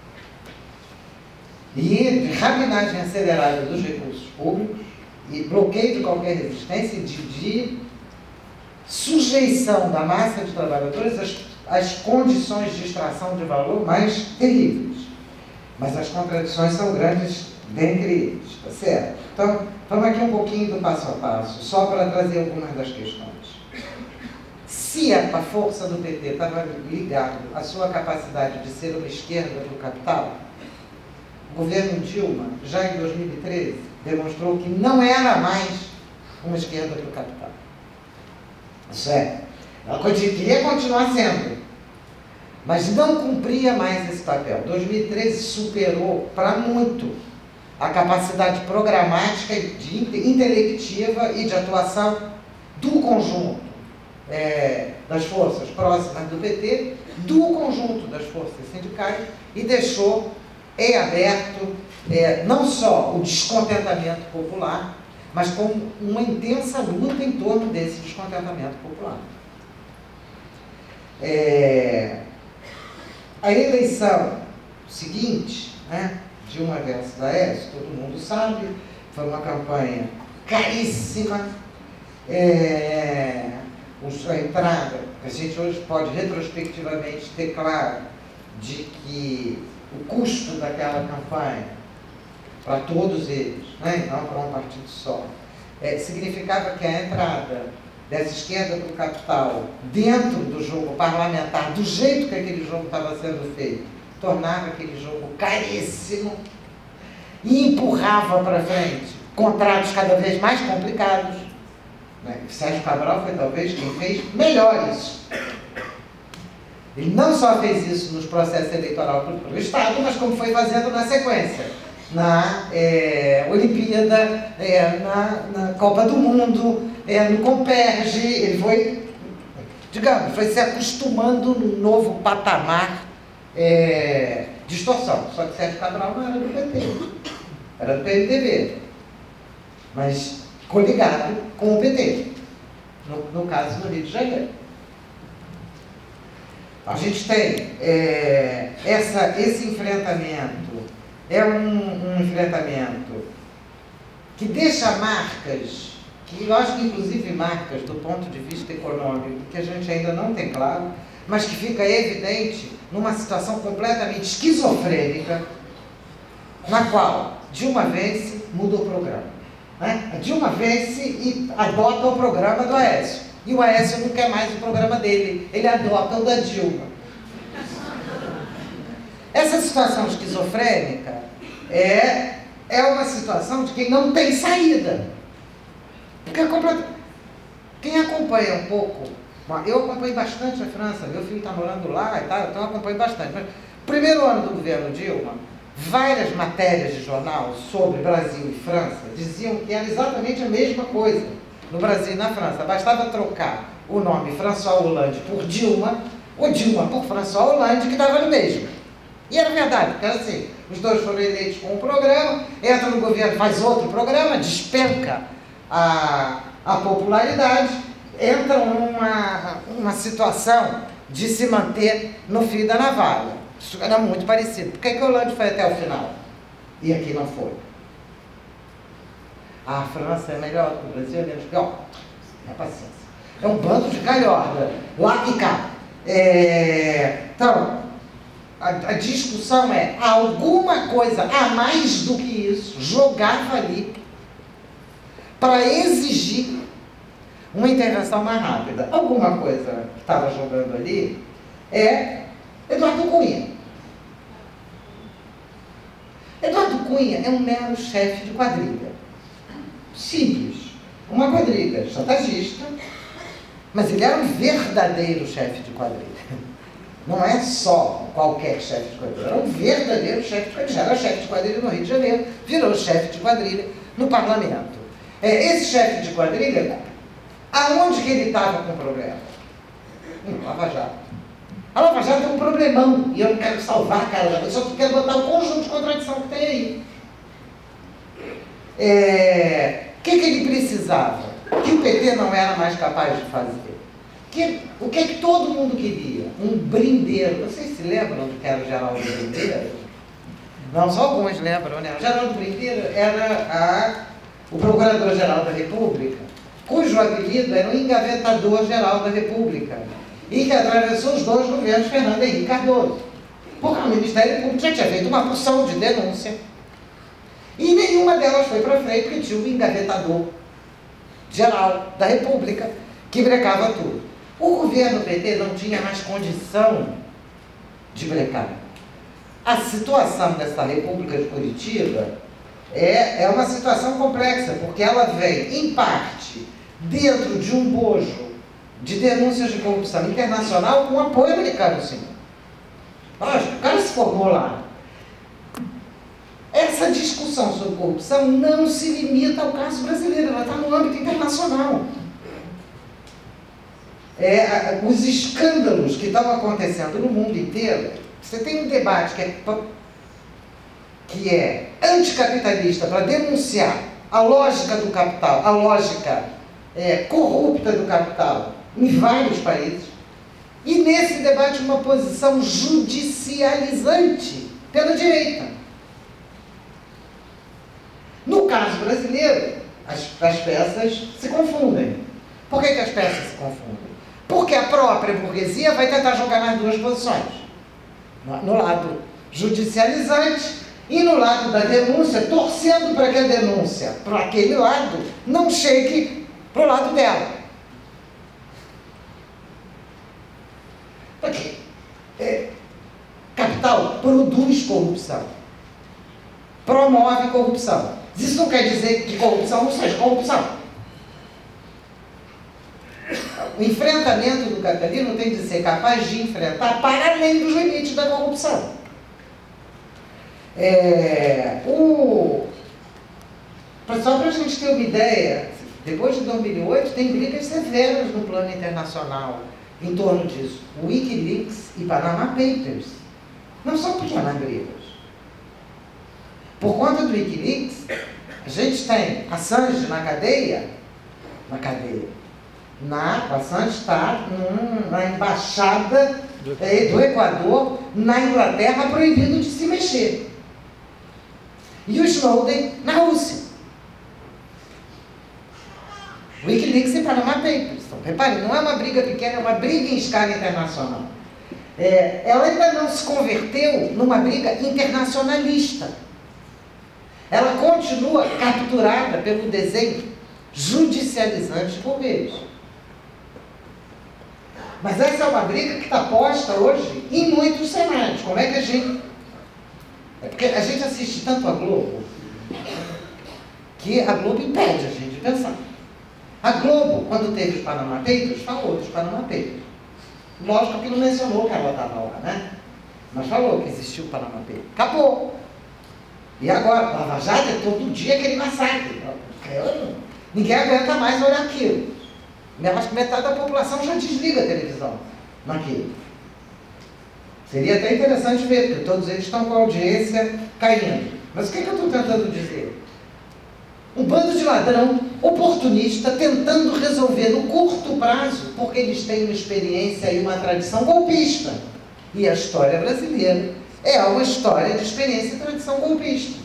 E de rabinagem acelerada dos recursos públicos, e bloqueio de qualquer resistência, de sujeição da massa de trabalhadores às condições de extração de valor mais terríveis. Mas as contradições são grandes dentre eles, tá certo? Então, vamos aqui um pouquinho do passo a passo, só para trazer algumas das questões. Se a força do PT estava ligada à sua capacidade de ser uma esquerda do capital, o governo Dilma, já em 2013, demonstrou que não era mais uma esquerda do capital. Isso é, ela queria continuar sendo, mas não cumpria mais esse papel. 2013 superou para muito a capacidade programática, intelectiva e de atuação do conjunto das forças próximas do PT, do conjunto das forças sindicais, e deixou em aberto não só o descontentamento popular, mas com uma intensa luta em torno desse descontentamento popular. A eleição seguinte, né, Dilma versus Aécio, todo mundo sabe, foi uma campanha caríssima, a entrada, a gente hoje pode retrospectivamente ter claro de que o custo daquela campanha, para todos eles, né, não para um partido só, significava que a entrada dessa esquerda do capital dentro do jogo parlamentar, do jeito que aquele jogo estava sendo feito, tornava aquele jogo caríssimo e empurrava para frente contratos cada vez mais complicados. Sérgio Cabral foi talvez quem fez melhor isso. Ele não só fez isso nos processos eleitorais pelo Estado, mas como foi fazendo na sequência, na Olimpíada, na Copa do Mundo, no Comperj. Ele foi, digamos, foi se acostumando num novo patamar de distorção. Só que Sérgio Cabral não era do PT, era do PMDB, mas coligado com o PT, no caso do Rio de Janeiro. A gente tem esse enfrentamento, um enfrentamento que deixa marcas, que eu acho que inclusive marcas do ponto de vista econômico, que a gente ainda não tem claro, mas que fica evidente numa situação completamente esquizofrênica, na qual Dilma vence, muda o programa. A Dilma vence e adota o programa do Aécio. E o Aécio não quer mais o programa dele, ele adota o da Dilma. Essa situação esquizofrênica é uma situação de quem não tem saída. Porque quem acompanha um pouco, eu acompanho bastante a França, meu filho está morando lá e tal, então eu acompanho bastante. Mas, primeiro ano do governo Dilma, várias matérias de jornal sobre Brasil e França diziam que era exatamente a mesma coisa no Brasil e na França. Bastava trocar o nome François Hollande por Dilma, ou Dilma por François Hollande, que dava no mesmo. E era verdade, porque era assim, os dois foram eleitos com um programa, entra no governo, faz outro programa, despenca a popularidade, entra numa situação de se manter no fio da navalha. Isso era muito parecido. Por que o Hollande foi até o final? E aqui não foi. A França é melhor do que o Brasil, é menos pior. É paciência. É um bando de calhorda, lá e cá. Então, a discussão é alguma coisa a mais do que isso jogava ali para exigir uma intervenção mais rápida. Alguma coisa que estava jogando ali é Eduardo Cunha. Eduardo Cunha é um mero chefe de quadrilha. Simples. Uma quadrilha chantagista, mas ele era um verdadeiro chefe de quadrilha. Não é só qualquer chefe de quadrilha, era um verdadeiro chefe de quadrilha. Já era chefe de quadrilha no Rio de Janeiro, virou chefe de quadrilha no parlamento. Esse chefe de quadrilha, aonde que ele estava com problema? Lava Jato. A Lava Jato é um problemão, e eu não quero salvar, cara, eu só quero botar o conjunto de contradição que tem aí. O que ele precisava? Que o PT não era mais capaz de fazer? O que todo mundo queria? Um brindeiro. Vocês se lembram do que era o Geraldo Brindeiro? Não, só alguns lembram, né? O Geraldo Brindeiro era o Procurador-Geral da República, cujo apelido era o Engavetador-Geral da República, e que atravessou os dois governos Fernando Henrique Cardoso. Porque o Ministério Público já tinha feito uma porção de denúncia. E nenhuma delas foi para frente, porque tinha o Engavetador-Geral da República, que brecava tudo. O governo PT não tinha mais condição de brecar. A situação dessa República de Curitiba é uma situação complexa, porque ela vem, em parte, dentro de um bojo de denúncias de corrupção internacional com apoio americano, sim. Lógico, o cara se formou lá. Essa discussão sobre corrupção não se limita ao caso brasileiro, ela está no âmbito internacional. Os escândalos que estão acontecendo no mundo inteiro, você tem um debate que é anticapitalista para denunciar a lógica do capital, a lógica corrupta do capital em vários países, e nesse debate uma posição judicializante pela direita. No caso brasileiro, as peças se confundem. Por que as peças se confundem? Porque a própria burguesia vai tentar jogar nas duas posições. No lado judicializante e no lado da denúncia, torcendo para que a denúncia, para aquele lado, não chegue para o lado dela. Porque capital produz corrupção, promove corrupção. Isso não quer dizer que corrupção não seja corrupção. O enfrentamento do capitalismo tem de ser capaz de enfrentar para além dos limites da corrupção. Só para a gente ter uma ideia, depois de 2008 tem brigas severas no plano internacional em torno disso. O Wikileaks e Panama Papers não são pequenas brigas. Por conta do Wikileaks, a gente tem Assange na cadeia. Assange está na embaixada do Equador, na Inglaterra, proibido de se mexer. E o Snowden na Rússia. Wikileaks e Panama Papers. Então, reparem, não é uma briga pequena, é uma briga em escala internacional. Ela ainda não se converteu numa briga internacionalista. Ela continua capturada pelo desenho judicializante burguês. Mas essa é uma briga que está posta hoje em muitos cenários. Como é que a gente... porque a gente assiste tanto a Globo, que a Globo impede a gente de pensar. A Globo, quando teve os Panama Papers, falou dos Panama Papers. Lógico que não mencionou que ela estava lá, né? Mas falou que existiu o Panama Papers. Acabou. E agora, Lava Jato é todo dia aquele massacre. Ninguém aguenta mais olhar aquilo. Acho que metade da população já desliga a televisão naquilo. Seria até interessante ver, porque todos eles estão com a audiência caindo. Mas o que eu estou tentando dizer? Um bando de ladrão oportunista tentando resolver no curto prazo, porque eles têm uma experiência e uma tradição golpista. E a história brasileira é uma história de experiência e tradição golpista.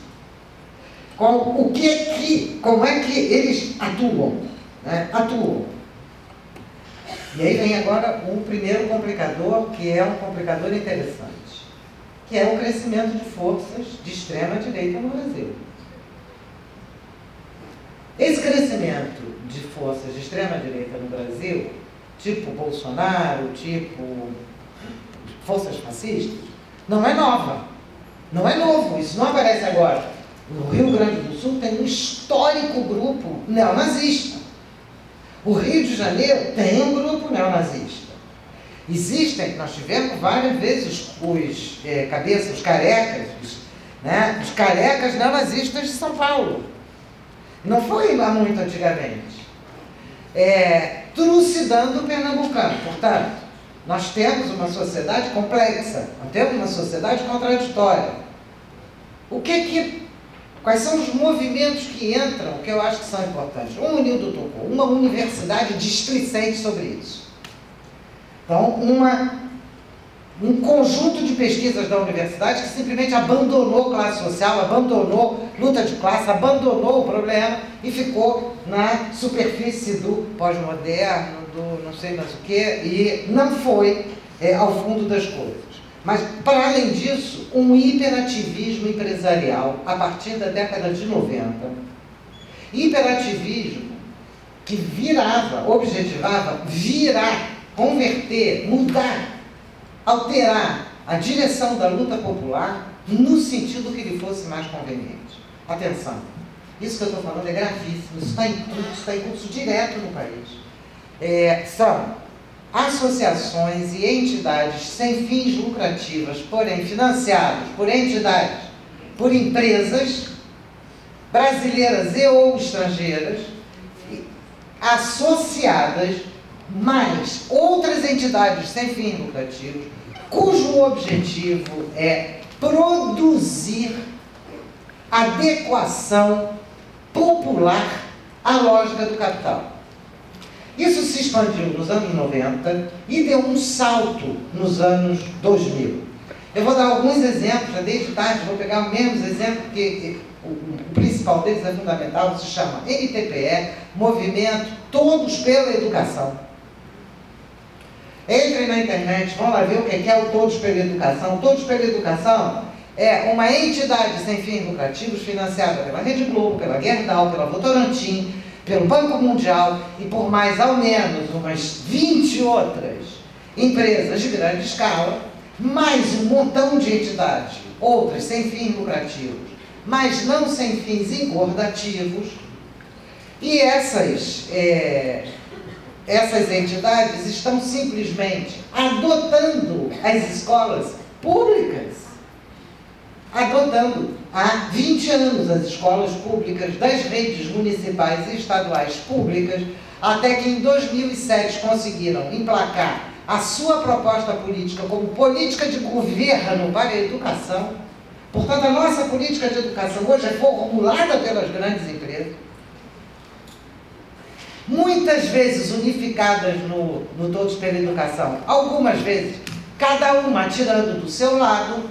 Como é que eles atuam? Né? E aí vem agora o primeiro complicador, que é um complicador interessante, que é o crescimento de forças de extrema direita no Brasil. Esse crescimento de forças de extrema-direita no Brasil, tipo Bolsonaro, tipo forças fascistas, não é nova. Não é novo, isso não aparece agora. No Rio Grande do Sul tem um histórico grupo neonazista. O Rio de Janeiro tem um grupo neonazista. Existem, nós tivemos várias vezes os cabeças, os carecas, os carecas neonazistas de São Paulo. Não foi lá muito antigamente. Trucidando o pernambucano. Portanto, nós temos uma sociedade complexa, nós temos uma sociedade contraditória. Quais são os movimentos que entram, que eu acho que são importantes? O Nildo tocou, uma universidade displicente sobre isso. Então, um conjunto de pesquisas da universidade que simplesmente abandonou classe social, abandonou luta de classe, abandonou o problema e ficou na superfície do pós-moderno, do não sei mais o que, e não foi ao fundo das coisas. Mas, para além disso, um hiperativismo empresarial a partir da década de 90, hiperativismo que objetivava virar, converter, mudar, alterar a direção da luta popular no sentido que lhe fosse mais conveniente. Atenção, isso que eu estou falando é gravíssimo, isso está em curso direto no país. São associações e entidades sem fins lucrativas, porém financiadas por entidades, por empresas brasileiras e ou estrangeiras, associadas mais outras entidades sem fins lucrativos, cujo objetivo é produzir adequação popular à lógica do capital. Isso se expandiu nos anos 90 e deu um salto nos anos 2000. Eu vou dar alguns exemplos, já desde tarde, vou pegar os mesmos exemplos, porque o principal deles é fundamental, se chama MTPE, Movimento Todos pela Educação. Entrem na internet, vão lá ver o que é o Todos pela Educação. Todos pela Educação é uma entidade sem fins lucrativos financiada pela Rede Globo, pela Gerdau, pela Votorantim, pelo Banco Mundial e por mais ou menos umas 20 outras empresas de grande escala, mais um montão de entidades, outras sem fins lucrativos, mas não sem fins engordativos. E essas entidades estão simplesmente adotando as escolas públicas, adotando há 20 anos as escolas públicas das redes municipais e estaduais públicas, até que em 2007 conseguiram emplacar a sua proposta política como política de governo para a educação. Portanto, a nossa política de educação hoje é formulada pelas grandes empresas, muitas vezes unificadas no Todos pela Educação, algumas vezes cada uma tirando do seu lado.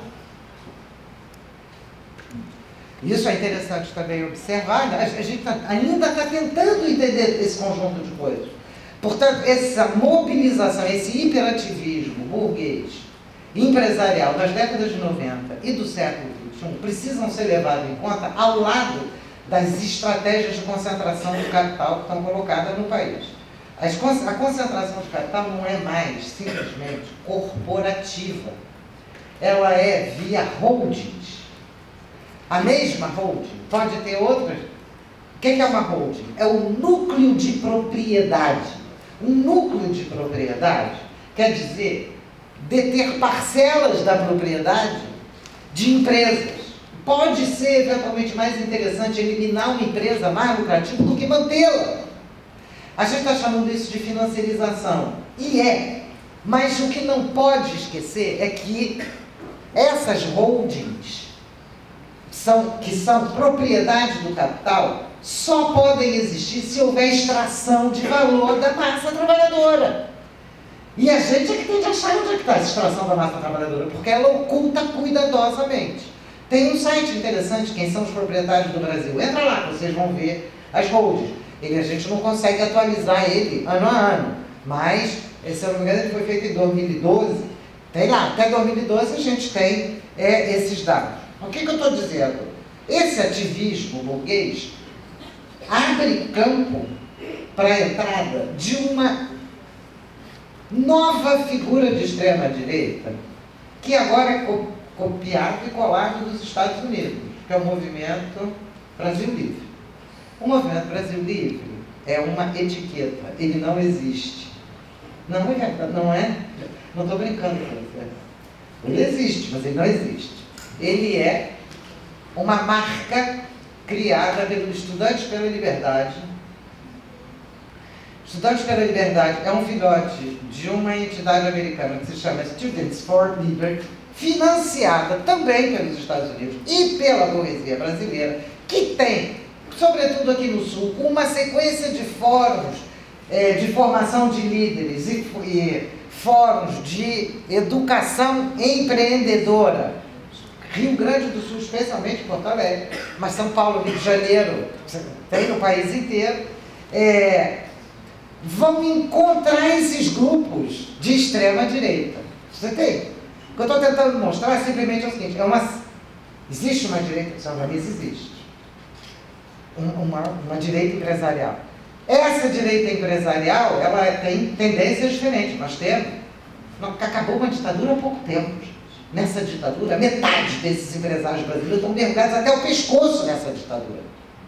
Isso é interessante também observar, né? A gente ainda está tentando entender esse conjunto de coisas. Portanto, essa mobilização, esse hiperativismo burguês, empresarial das décadas de 90 e do século XXI precisam ser levados em conta ao lado das estratégias de concentração de capital que estão colocadas no país. A concentração de capital não é mais simplesmente corporativa, ela é via holdings. A mesma holding pode ter outras. O que é uma holding? É o núcleo de propriedade. Um núcleo de propriedade quer dizer deter parcelas da propriedade de empresas. Pode ser eventualmente mais interessante eliminar uma empresa mais lucrativa do que mantê-la. A gente está chamando isso de financiarização. E mas o que não pode esquecer é que essas holdings que são propriedade do capital, só podem existir se houver extração de valor da massa trabalhadora. E a gente é que tem de achar onde é que está essa extração da massa trabalhadora, porque ela oculta cuidadosamente. Tem um site interessante, quem são os proprietários do Brasil. Entra lá, vocês vão ver as holdings. A gente não consegue atualizar ele ano a ano, mas, se eu não me engano, ele foi feito em 2012. Tem lá, até 2012 a gente tem esses dados. O que eu estou dizendo? Esse ativismo burguês abre campo para a entrada de uma nova figura de extrema-direita, que agora é copiado e colado dos Estados Unidos, que é o Movimento Brasil Livre. O Movimento Brasil Livre é uma etiqueta, ele não existe. Não é, não é? Não estou brincando com você. Ele existe, mas ele não existe. Ele é uma marca criada pelos Estudantes pela Liberdade. Estudantes pela Liberdade é um filhote de uma entidade americana que se chama Students for Liberty, financiada também pelos Estados Unidos e pela burguesia brasileira, que tem, sobretudo aqui no Sul, uma sequência de fóruns de formação de líderes e fóruns de educação empreendedora. Rio Grande do Sul, especialmente Porto Alegre, mas São Paulo, Rio de Janeiro, tem no país inteiro, vão encontrar esses grupos de extrema-direita. Você tem? O que eu estou tentando mostrar é simplesmente o seguinte, existe uma direita, São Luís existe, uma direita empresarial. Essa direita empresarial, ela tem tendências diferentes. Nós temos, acabou uma ditadura há pouco tempo. Nessa ditadura, metade desses empresários brasileiros estão mergulhados até o pescoço nessa ditadura.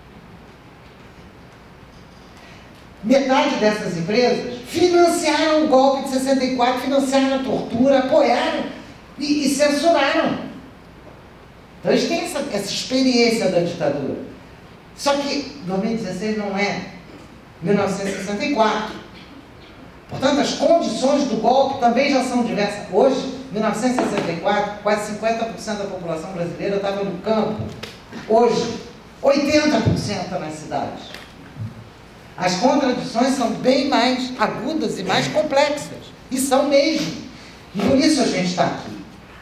Metade dessas empresas financiaram o golpe de 64, financiaram a tortura, apoiaram e censuraram. Então eles têm essa experiência da ditadura. Só que 2016 não é 1964. Portanto, as condições do golpe também já são diversas. Hoje, 1964, quase 50% da população brasileira estava no campo. Hoje, 80% nas cidades. As contradições são bem mais agudas e mais complexas. E são mesmo. E por isso a gente está aqui.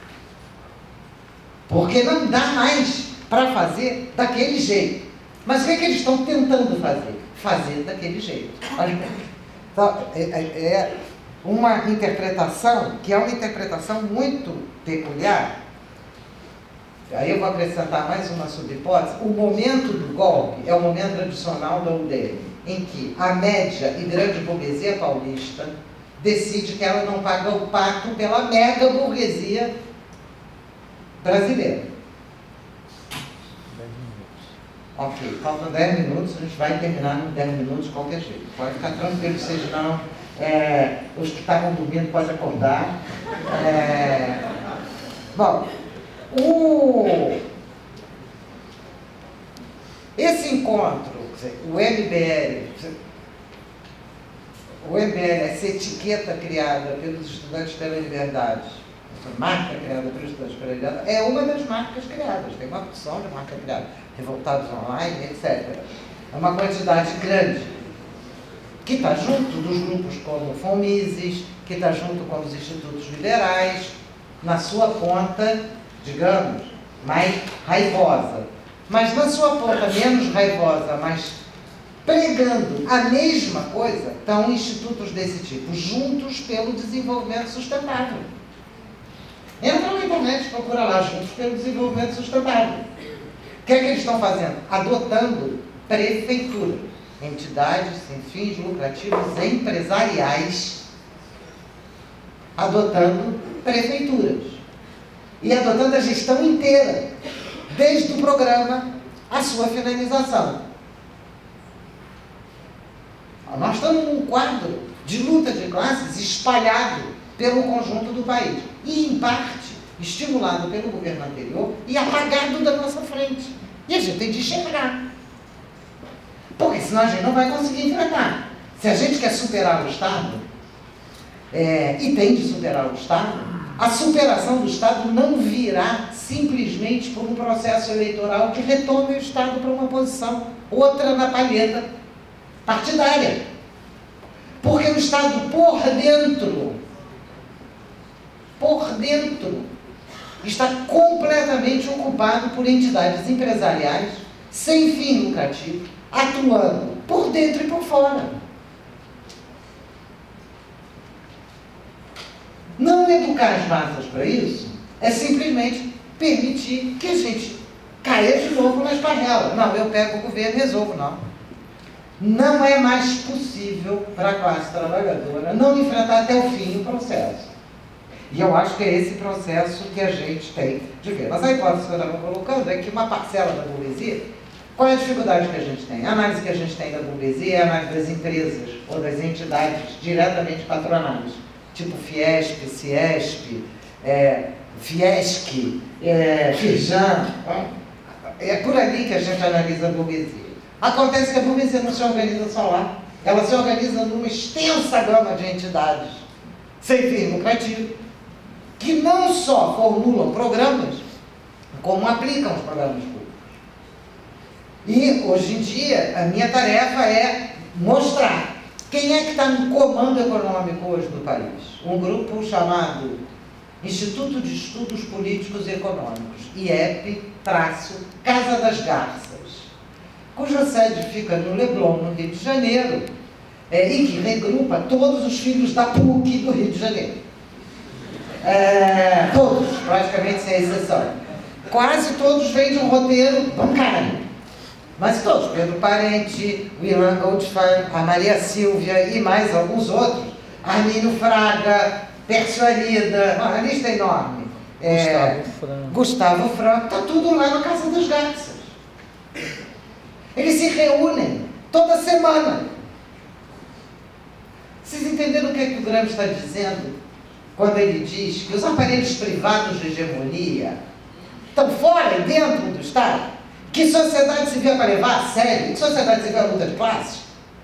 Porque não dá mais para fazer daquele jeito. Mas o que é que eles estão tentando fazer? Fazer daquele jeito. Olha, então, é uma interpretação que é uma interpretação muito peculiar. Aí eu vou acrescentar mais uma subhipótese. O momento do golpe é o momento tradicional da UDN, em que a média e grande burguesia paulista decide que ela não paga o pato pela mega burguesia brasileira. Ok, faltam 10 minutos, a gente vai terminar em 10 minutos de qualquer jeito. Pode ficar tranquilo, vocês não. Os que estavam dormindo podem acordar. Bom, esse encontro, o MBL, essa etiqueta criada pelos Estudantes pela Liberdade, essa marca criada pelos Estudantes pela Liberdade, é uma das marcas criadas. Tem uma opção de marca criada. Revoltados Online, etc. É uma quantidade grande, que está junto dos grupos como FOMISES, que está junto com os institutos liberais, na sua ponta, digamos, mais raivosa. Mas na sua ponta menos raivosa, mas pregando a mesma coisa, estão institutos desse tipo, juntos pelo desenvolvimento sustentável. Entra na internet, procura lá, juntos pelo desenvolvimento sustentável. O que é que eles estão fazendo? Adotando prefeituras, entidades sem fins lucrativos empresariais, adotando prefeituras e adotando a gestão inteira, desde o programa à sua finalização. Nós estamos num quadro de luta de classes espalhado pelo conjunto do país e, em parte, estimulado pelo governo anterior e apagado da nossa frente. E a gente tem de enxergar. Porque senão a gente não vai conseguir enfrentar. Se a gente quer superar o Estado, e tem de superar o Estado, a superação do Estado não virá simplesmente por um processo eleitoral que retome o Estado para uma posição, outra na palheta partidária. Porque o Estado por dentro, está completamente ocupado por entidades empresariais, sem fim lucrativo, atuando por dentro e por fora. Não educar as massas para isso é simplesmente permitir que a gente caia de novo na esparrela. Não, eu pego o governo e resolvo, não. não é mais possível para a classe trabalhadora não enfrentar até o fim o processo. E eu acho que é esse processo que a gente tem de ver. Mas a hipótese que eu estava colocando é que uma parcela da burguesia, qual é a dificuldade que a gente tem? A análise que a gente tem da burguesia é a análise das empresas ou das entidades diretamente patronais, tipo Fiesp, Ciesp, Fiesc, Firjan. É por ali que a gente analisa a burguesia. Acontece que a burguesia não se organiza só lá. Ela se organiza numa extensa gama de entidades sem fim lucrativo, que não só formulam programas, como aplicam os programas públicos. E, hoje em dia, a minha tarefa é mostrar quem é que está no comando econômico hoje do país. Um grupo chamado Instituto de Estudos Políticos e Econômicos, IEP-Casa das Garças, cuja sede fica no Leblon, no Rio de Janeiro, e que regrupa todos os filhos da PUC do Rio de Janeiro. Todos, praticamente sem exceção. Quase todos vêm de um roteiro bancário. Mas todos, Pedro Parente, o Ilan Goldfein, a Maria Silvia e mais alguns outros, Arminio Fraga, Pércio Arida, a lista é enorme. Gustavo Franco, está tudo lá na Casa das Garças. Eles se reúnem toda semana. Vocês entenderam o que é que o Gramsci está dizendo quando ele diz que os aparelhos privados de hegemonia estão fora e dentro do Estado? Que sociedade civil é para levar a sério? Que sociedade civil é a luta de classes?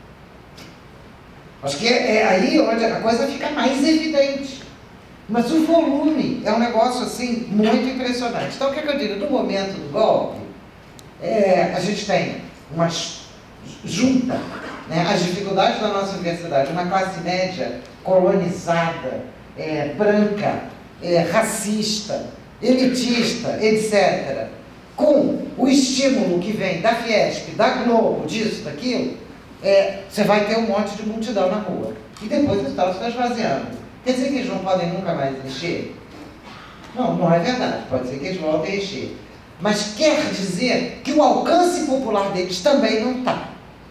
Acho que é aí onde a coisa fica mais evidente. Mas o volume é um negócio assim muito impressionante. Então o que é que eu digo? No momento do golpe, a gente tem uma junta, né, as dificuldades da nossa universidade, uma classe média colonizada, branca, racista, elitista, etc., com o estímulo que vem da Fiesp, da Globo, disso, daquilo, você vai ter um monte de multidão na rua. E depois o Estado está esvaziando. Quer dizer que eles não podem nunca mais encher? Não, não é verdade. Pode ser que eles voltem a encher. Mas quer dizer que o alcance popular deles também não está.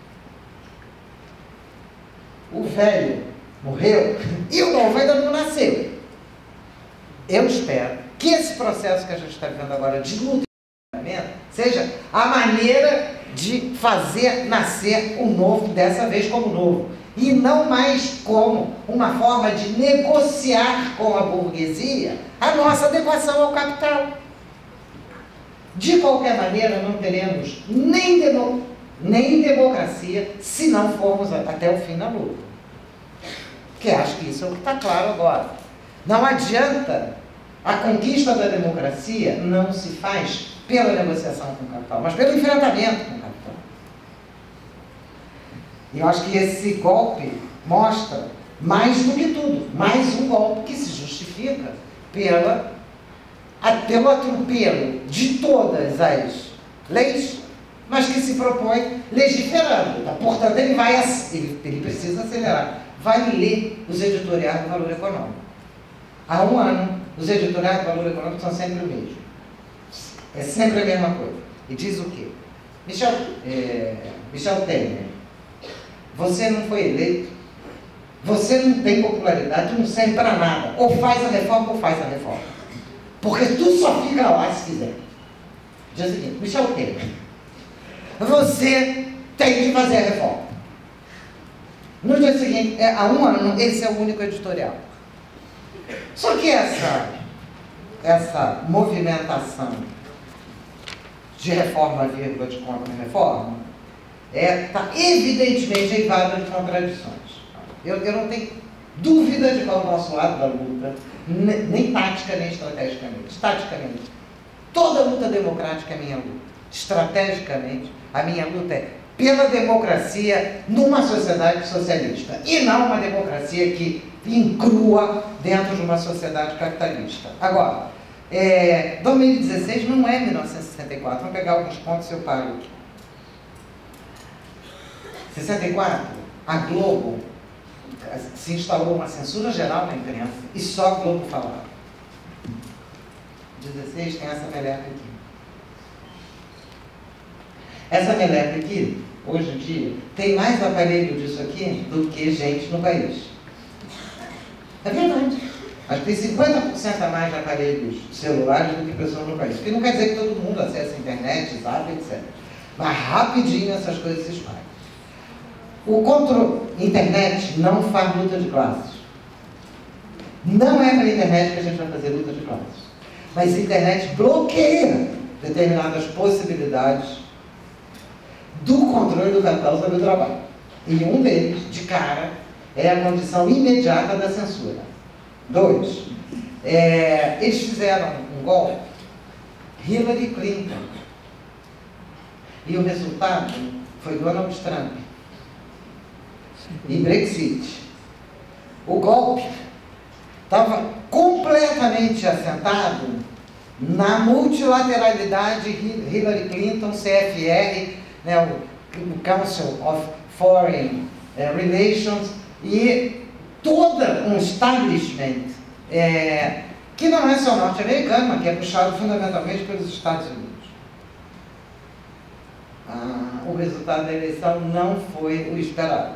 O velho morreu e o novo ainda não nasceu. Eu espero que esse processo que a gente está vivendo agora de luta seja a maneira de fazer nascer o novo, dessa vez como novo, e não mais como uma forma de negociar com a burguesia a nossa adequação ao capital. De qualquer maneira, não teremos nem democracia se não formos até o fim da luta. Que acho que isso é o que está claro agora. Não adianta, a conquista da democracia não se faz pela negociação com o capital, mas pelo enfrentamento com o capital. E eu acho que esse golpe mostra, mais do que tudo, mais um golpe que se justifica pelo atropelo de todas as leis, mas que se propõe legiferando. Tá? Portanto, ele precisa acelerar. Vai ler os editoriais do Valor Econômico. Há um ano, os editoriais do Valor Econômico são sempre o mesmo. É sempre a mesma coisa. E diz o quê? Michel Temer, você não foi eleito, você não tem popularidade, não serve para nada. Ou faz a reforma ou faz a reforma. Porque tu só fica lá se quiser. Diz o seguinte, Michel Temer, você tem que fazer a reforma. No dia seguinte, há um ano, esse é o único editorial. Só que essa movimentação de reforma, vírgula, de contra-reforma, está evidentemente eivada de contradições. Eu não tenho dúvida de qual é o nosso lado da luta, nem tática, nem estrategicamente. Taticamente, toda luta democrática é minha luta. Estrategicamente, a minha luta é pela democracia numa sociedade socialista, e não uma democracia que incrua dentro de uma sociedade capitalista. Agora, 2016 não é 1964, vamos pegar alguns pontos e eu paro aqui. 64, a Globo, se instaurou uma censura geral na imprensa e só a Globo falava. 16 tem essa meleca aqui. Essa meleca aqui hoje em dia, tem mais aparelho disso aqui do que gente no país. É verdade. Acho que tem 50% a mais de aparelhos celulares do que pessoas no país. O que não quer dizer que todo mundo acessa a internet, sabe, etc. Mas rapidinho essas coisas se espalham. O controle, internet não faz luta de classes. Não é pela internet que a gente vai fazer luta de classes. Mas a internet bloqueia determinadas possibilidades do controle do capital sobre o trabalho. E um deles, de cara, é a condição imediata da censura. 2, eles fizeram um golpe, Hillary Clinton, e o resultado foi Donald Trump e Brexit. O golpe estava completamente assentado na multilateralidade Hillary Clinton, CFR, né, o Council of Foreign Relations, e todo um establishment que não é só norte-americano, mas que é puxado fundamentalmente pelos Estados Unidos. O resultado da eleição não foi o esperado.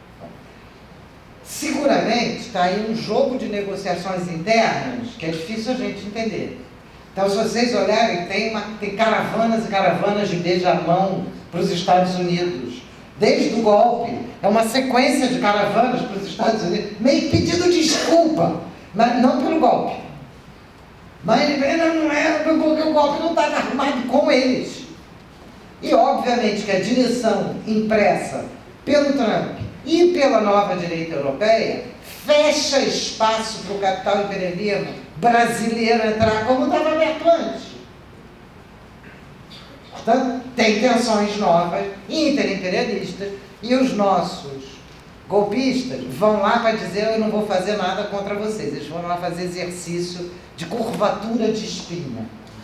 Seguramente está aí um jogo de negociações internas que é difícil a gente entender. Então, se vocês olharem, tem caravanas e caravanas de beijamão para os Estados Unidos. Desde o golpe, é uma sequência de caravanas para os Estados Unidos, meio pedindo desculpa, mas não pelo golpe. Mas não é porque o golpe não estava arrumado com eles. E, obviamente, que a direção impressa pelo Trump e pela nova direita europeia fecha espaço para o capital imperialismo brasileiro entrar como estava aberto antes. Portanto, tem tensões novas, interimperialistas, e os nossos golpistas vão lá para dizer: eu não vou fazer nada contra vocês. Eles vão lá fazer exercício de curvatura de espinha,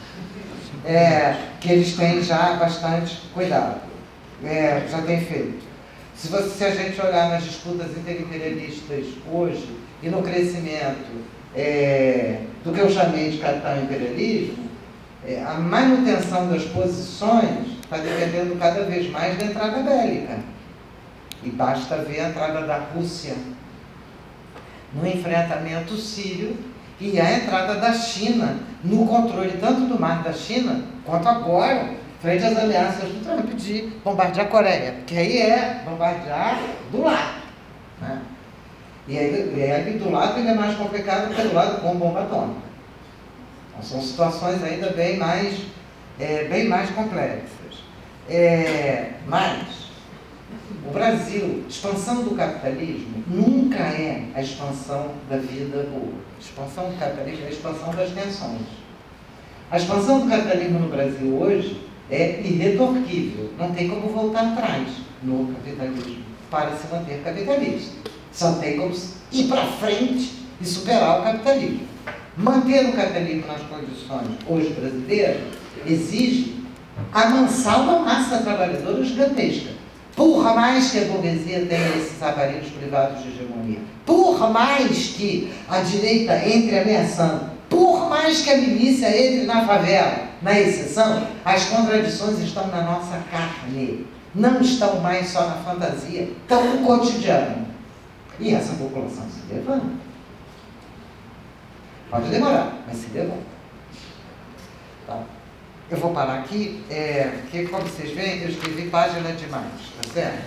que eles têm já bastante cuidado, já tem feito. Se a gente olhar nas disputas interimperialistas hoje e no crescimento do que eu chamei de capital imperialismo, a manutenção das posições está dependendo cada vez mais da entrada bélica. E basta ver a entrada da Rússia no enfrentamento sírio e a entrada da China no controle tanto do mar da China, quanto agora, frente às ameaças do Trump de bombardear a Coreia, porque aí é bombardear do lado, né? E aí do lado ainda é mais complicado porque é do lado com bomba atômica. Então, são situações ainda bem mais complexas. Mas o Brasil, expansão do capitalismo nunca é a expansão da vida boa. A expansão do capitalismo é a expansão das tensões. A expansão do capitalismo no Brasil hoje é irretorquível. Não tem como voltar atrás no capitalismo para se manter capitalista. Só tem como ir para frente e superar o capitalismo. Manter o capitalismo nas condições hoje brasileiras exige amansar uma massa trabalhadora gigantesca. Por mais que a burguesia tenha esses aparelhos privados de hegemonia, por mais que a direita entre ameaçando, por mais que a milícia entre na favela, na exceção, as contradições estão na nossa carne. Não estão mais só na fantasia, estão no cotidiano. E essa população se levanta. Pode demorar, mas se levanta. Tá. Eu vou parar aqui, porque como vocês veem, eu escrevi página demais, tá certo?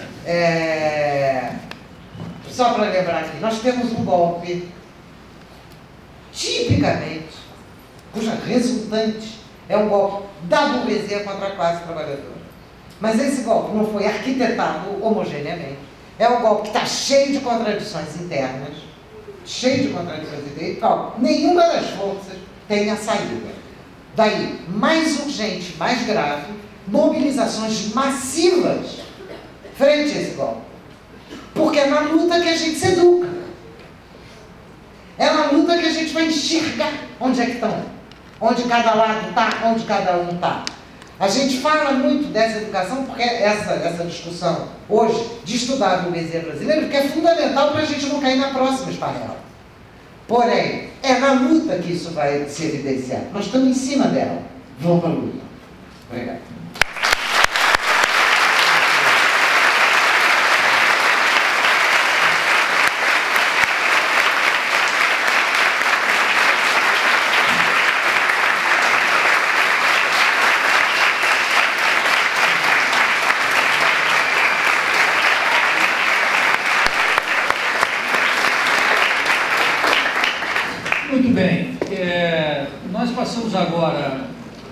Só para lembrar aqui, nós temos um golpe, tipicamente, cuja resultante é um golpe da burguesia contra a classe trabalhadora. Mas esse golpe não foi arquitetado homogeneamente. É um golpe que está cheio de contradições internas, então, nenhuma das forças tem a saída. Daí, mais urgente, mais grave, mobilizações massivas frente a esse golpe. Porque é na luta que a gente se educa. É na luta que a gente vai enxergar onde é que estão. Onde cada lado está, onde cada um está. A gente fala muito dessa educação, porque essa discussão hoje, de estudar a burguesia brasileira, porque é fundamental para a gente não cair na próxima esparrela. Porém, é na luta que isso vai se evidenciar. Nós estamos em cima dela. Vamos para a luta. Obrigado. passamos agora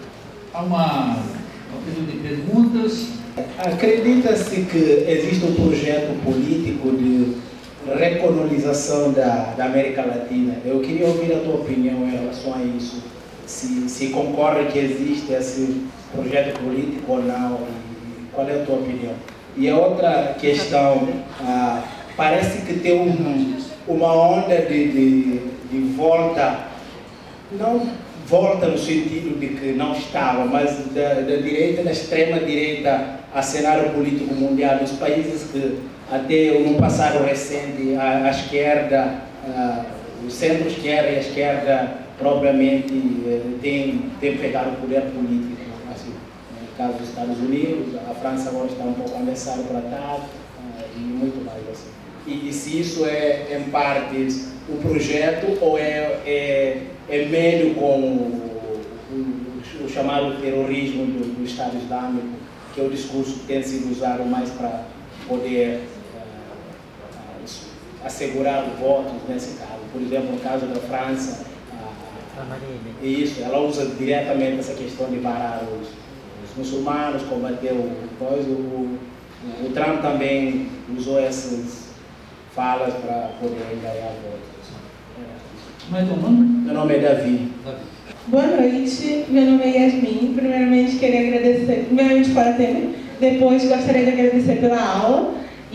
ao período de perguntas. Acredita-se que existe um projeto político de recolonização da América Latina. Eu queria ouvir a tua opinião em relação a isso. Se concorda que existe esse projeto político ou não, e qual é a tua opinião? E a outra questão, parece que tem uma onda de volta, não volta no sentido de que não estava, mas da direita, da extrema-direita, a cenário político mundial, nos países que até no passado recente a esquerda, o centro-esquerda e a esquerda propriamente tem pegado o poder político. Assim, no caso dos Estados Unidos, a França agora está um pouco avançada para trás e muito mais assim. E se isso é em parte o projeto ou é meio com o chamado terrorismo do Estado Islâmico, que é o discurso que tem sido usado mais para poder assegurar votos nesse caso. Por exemplo, no caso da França, ela usa diretamente essa questão de parar os muçulmanos, combater o Trump também usou essas falas para poder ganhar votos. Como é teu nome? Meu nome é Davi. Boa noite, meu nome é Yasmin. Primeiramente, queria agradecer, primeiramente para a Temer, depois gostaria de agradecer pela aula.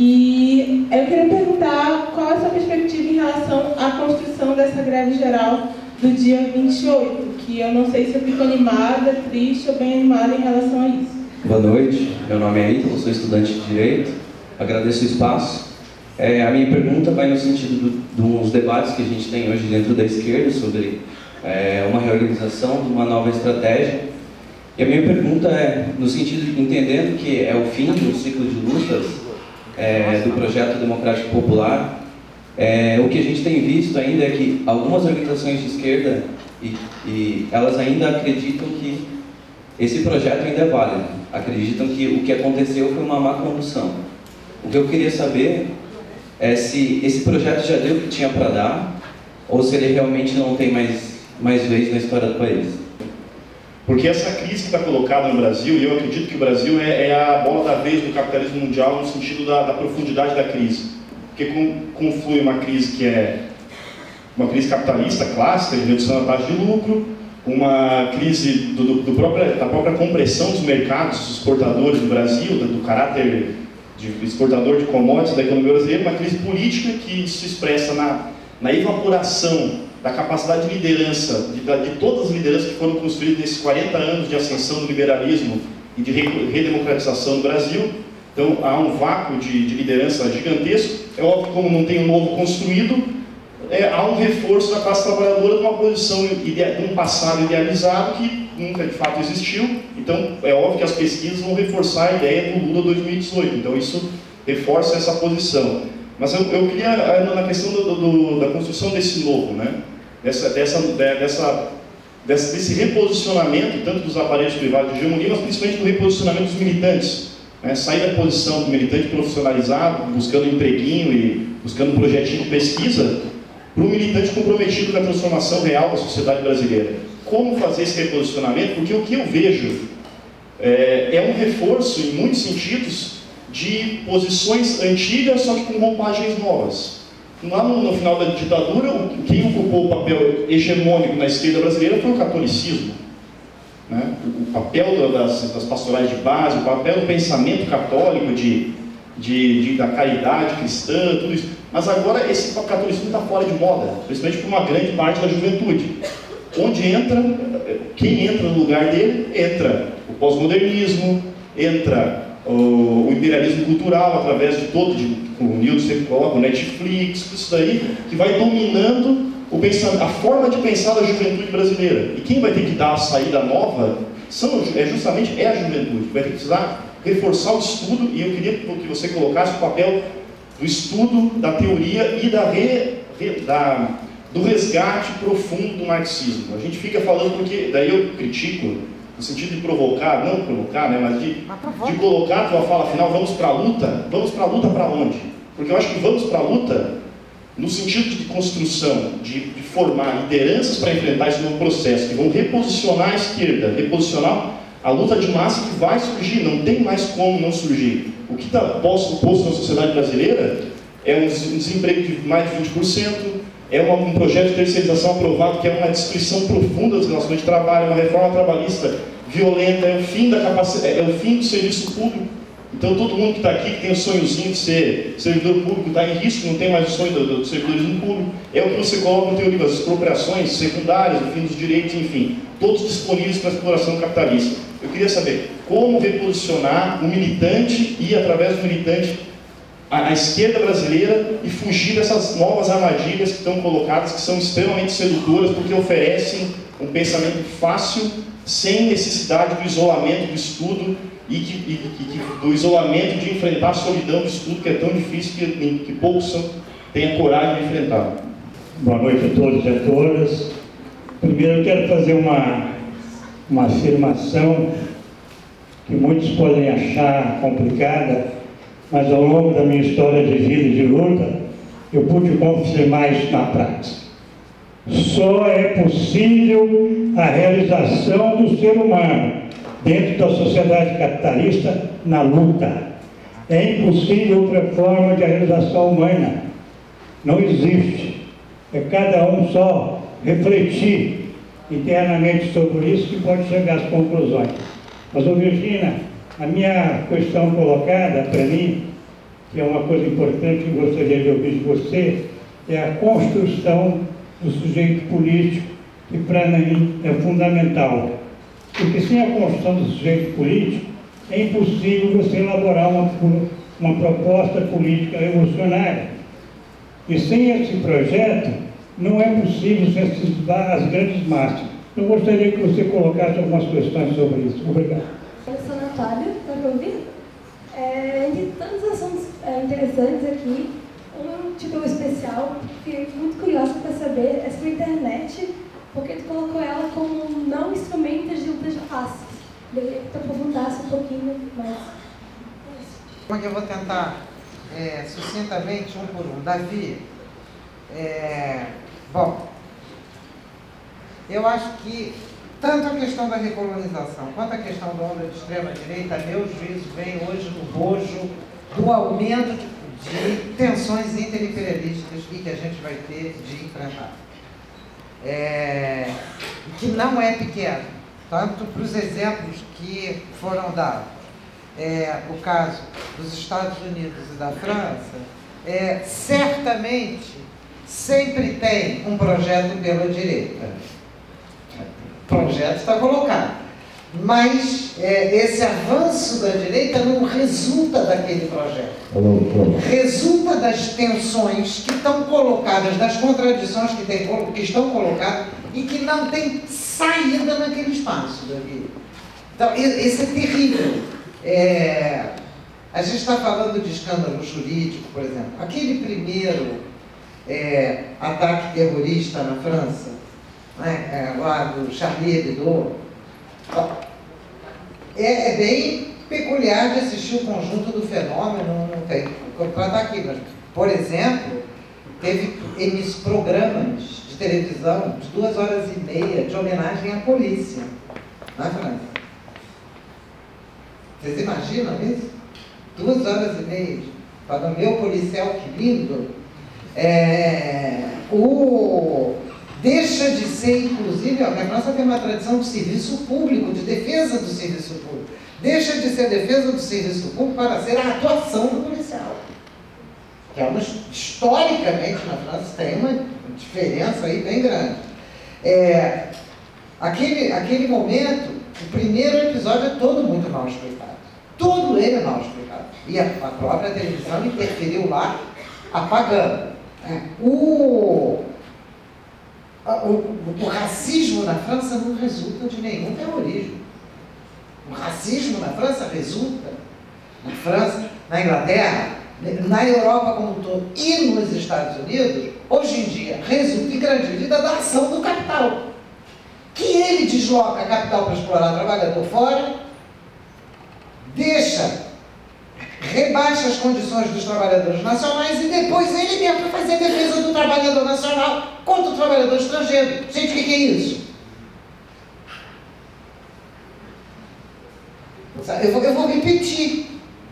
E eu queria perguntar qual é a sua perspectiva em relação à construção dessa greve geral do dia 28, que eu não sei se eu fico animada, triste ou bem animada em relação a isso. Boa noite, meu nome é Ítalo, sou estudante de Direito, agradeço o espaço. A minha pergunta vai no sentido dos debates que a gente tem hoje dentro da esquerda sobre uma reorganização, de uma nova estratégia. E a minha pergunta é, no sentido de entendendo que é o fim do ciclo de lutas do projeto democrático popular, o que a gente tem visto ainda é que algumas organizações de esquerda, e elas ainda acreditam que esse projeto ainda é válido, acreditam que o que aconteceu foi uma má condução. O que eu queria saber é se esse projeto já deu o que tinha para dar, ou se ele realmente não tem mais vez na história do país. Porque essa crise que está colocada no Brasil, e eu acredito que o Brasil é a bola da vez do capitalismo mundial no sentido da profundidade da crise. Porque conflui uma crise que é uma crise capitalista clássica, de redução da taxa de lucro, uma crise da própria compressão dos mercados exportadores do Brasil, do caráter de exportador de commodities da economia brasileira, uma crise política que se expressa na evaporação da capacidade de liderança, de todas as lideranças que foram construídas nesses 40 anos de ascensão do liberalismo e de redemocratização do Brasil. Então há um vácuo de liderança gigantesco. É óbvio que como não tem um novo construído, há um reforço da classe trabalhadora de uma posição, de um passado idealizado que nunca de fato existiu. Então é óbvio que as pesquisas vão reforçar a ideia do Lula 2018. Então isso reforça essa posição. Mas eu queria, na questão da construção desse novo, né? Desse reposicionamento, tanto dos aparelhos privados de hegemonia, mas principalmente do reposicionamento dos militantes. Né? Sair da posição do militante profissionalizado, buscando empreguinho e buscando um projetinho de pesquisa, para o militante comprometido com a transformação real da sociedade brasileira. Como fazer esse reposicionamento? Porque o que eu vejo é um reforço, em muitos sentidos, de posições antigas, só que com roupagens novas. Lá no final da ditadura, quem ocupou o papel hegemônico na esquerda brasileira foi o catolicismo. Né? O papel das pastorais de base, o papel do pensamento católico, da caridade cristã, tudo isso. Mas agora esse catolicismo está fora de moda, principalmente por uma grande parte da juventude. Quem entra no lugar dele, entra o pós-modernismo, entra o imperialismo cultural, através de o Nildo sempre coloca, o Netflix, tudo isso daí, que vai dominando a forma de pensar da juventude brasileira. E quem vai ter que dar a saída nova justamente a juventude, vai ter que precisar reforçar o estudo, e eu queria que você colocasse o papel do estudo, da teoria e do resgate profundo do marxismo. A gente fica falando porque, daí eu critico, no sentido de provocar, não provocar, né, mas de colocar a tua fala final, vamos para a luta para onde? Porque eu acho que vamos para a luta no sentido de construção, de formar lideranças para enfrentar esse novo processo, que vão reposicionar a esquerda, reposicionar a luta de massa que vai surgir, não tem mais como não surgir. O que está posto na sociedade brasileira é um desemprego de mais de 20%, é um projeto de terceirização aprovado que é uma destruição profunda das relações de trabalho, uma reforma trabalhista violenta, é o fim da capacidade, é o fim do serviço público. Então todo mundo que está aqui, que tem o sonhozinho de ser servidor público, está em risco, não tem mais o sonho do servidorismo público. É o que você coloca no teu livro, as expropriações secundárias, o fim dos direitos, enfim, todos disponíveis para a exploração capitalista. Eu queria saber como reposicionar o militante e, através do militante, a esquerda brasileira e fugir dessas novas armadilhas que estão colocadas, que são extremamente sedutoras, porque oferecem um pensamento fácil, sem necessidade do isolamento do estudo e do isolamento de enfrentar a solidão do estudo, que é tão difícil que poucos têm a coragem de enfrentar. Boa noite a todos e a todas. Primeiro eu quero fazer uma afirmação que muitos podem achar complicada, mas ao longo da minha história de vida e de luta, eu pude confirmar isso na prática. Só é possível a realização do ser humano dentro da sociedade capitalista na luta. É impossível outra forma de realização humana. Não existe. É cada um só refletir internamente sobre isso que pode chegar às conclusões. Mas, Virginia, a minha questão colocada para mim, que é uma coisa importante que eu gostaria de ouvir de você, é a construção do sujeito político, que para mim é fundamental. Porque sem a construção do sujeito político, é impossível você elaborar uma proposta política revolucionária. E sem esse projeto, não é possível se antecipar as grandes massas. Eu gostaria que você colocasse algumas questões sobre isso. Obrigado. Eu sou a Natália, está para ouvir? Entre tantos assuntos interessantes aqui, um título especial, fiquei muito curiosa para saber, é sobre a internet, porque tu colocou ela como não instrumentos de luta de classes. Deveria que tu aprofundasse um pouquinho mais. Como é que eu vou tentar, sucintamente, um por um? Davi, bom, eu acho que tanto a questão da recolonização quanto a questão da onda de extrema-direita, a meu juízo, vem hoje no bojo do aumento de tensões interimperialísticas e que a gente vai ter de enfrentar. Que não é pequeno, tanto para os exemplos que foram dados. O caso dos Estados Unidos e da França, certamente sempre tem um projeto pela direita. O projeto está colocado. Mas esse avanço da direita não resulta daquele projeto. Resulta das tensões que estão colocadas, das contradições que estão colocadas e que não tem saída naquele espaço, Davi. Então, isso é terrível. A gente está falando de escândalo jurídico, por exemplo. Aquele primeiro ataque terrorista na França, né, lá do Charlie Hebdo, é bem peculiar de assistir o conjunto do fenômeno, não tem como tratar aqui, mas, por exemplo, teve programas de televisão de 2h30 de homenagem à polícia na França. Vocês imaginam isso? 2h30 para o meu policial, que lindo. Deixa de ser, inclusive, a França tem uma tradição de serviço público, de defesa do serviço público. Deixa de ser defesa do serviço público para ser a atuação do policial. Que historicamente, na França tem uma diferença aí bem grande. Aquele momento, o primeiro episódio é todo muito mal explicado. Todo ele é mal explicado. E a própria televisão interferiu lá, apagando. O racismo na França não resulta de nenhum terrorismo. O racismo na França resulta, na França, na Inglaterra, na Europa como um todo e nos Estados Unidos, hoje em dia, resulta em grande medida da ação do capital. Que ele desloca a capital para explorar o trabalhador fora, deixa rebaixa as condições dos trabalhadores nacionais e depois ele mesmo vai fazer a defesa do trabalhador nacional contra o trabalhador estrangeiro. Gente, o que é isso? Eu vou repetir.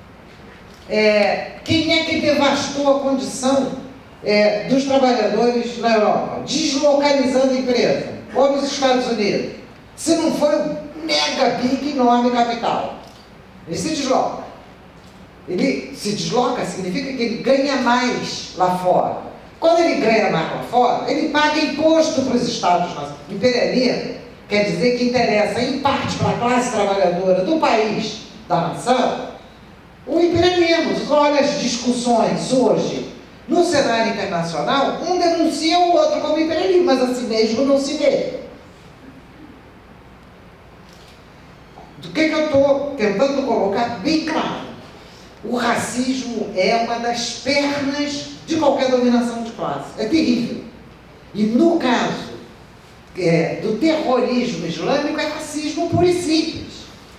Quem é que devastou a condição dos trabalhadores na Europa? Deslocalizando a empresa, ou nos Estados Unidos. Se não foi um mega, big, enorme capital. Ele se desloca. Ele se desloca significa que ele ganha mais lá fora. Quando ele ganha mais lá fora, ele paga imposto para os estados. Imperialismo quer dizer que interessa em parte para a classe trabalhadora do país, da nação, o imperialismo. Olha as discussões hoje no cenário internacional, um denuncia o outro como imperialismo, mas assim mesmo não se vê. Do que eu estou tentando colocar bem claro? O racismo é uma das pernas de qualquer dominação de classe. É terrível. E no caso do terrorismo islâmico, é racismo puro e simples.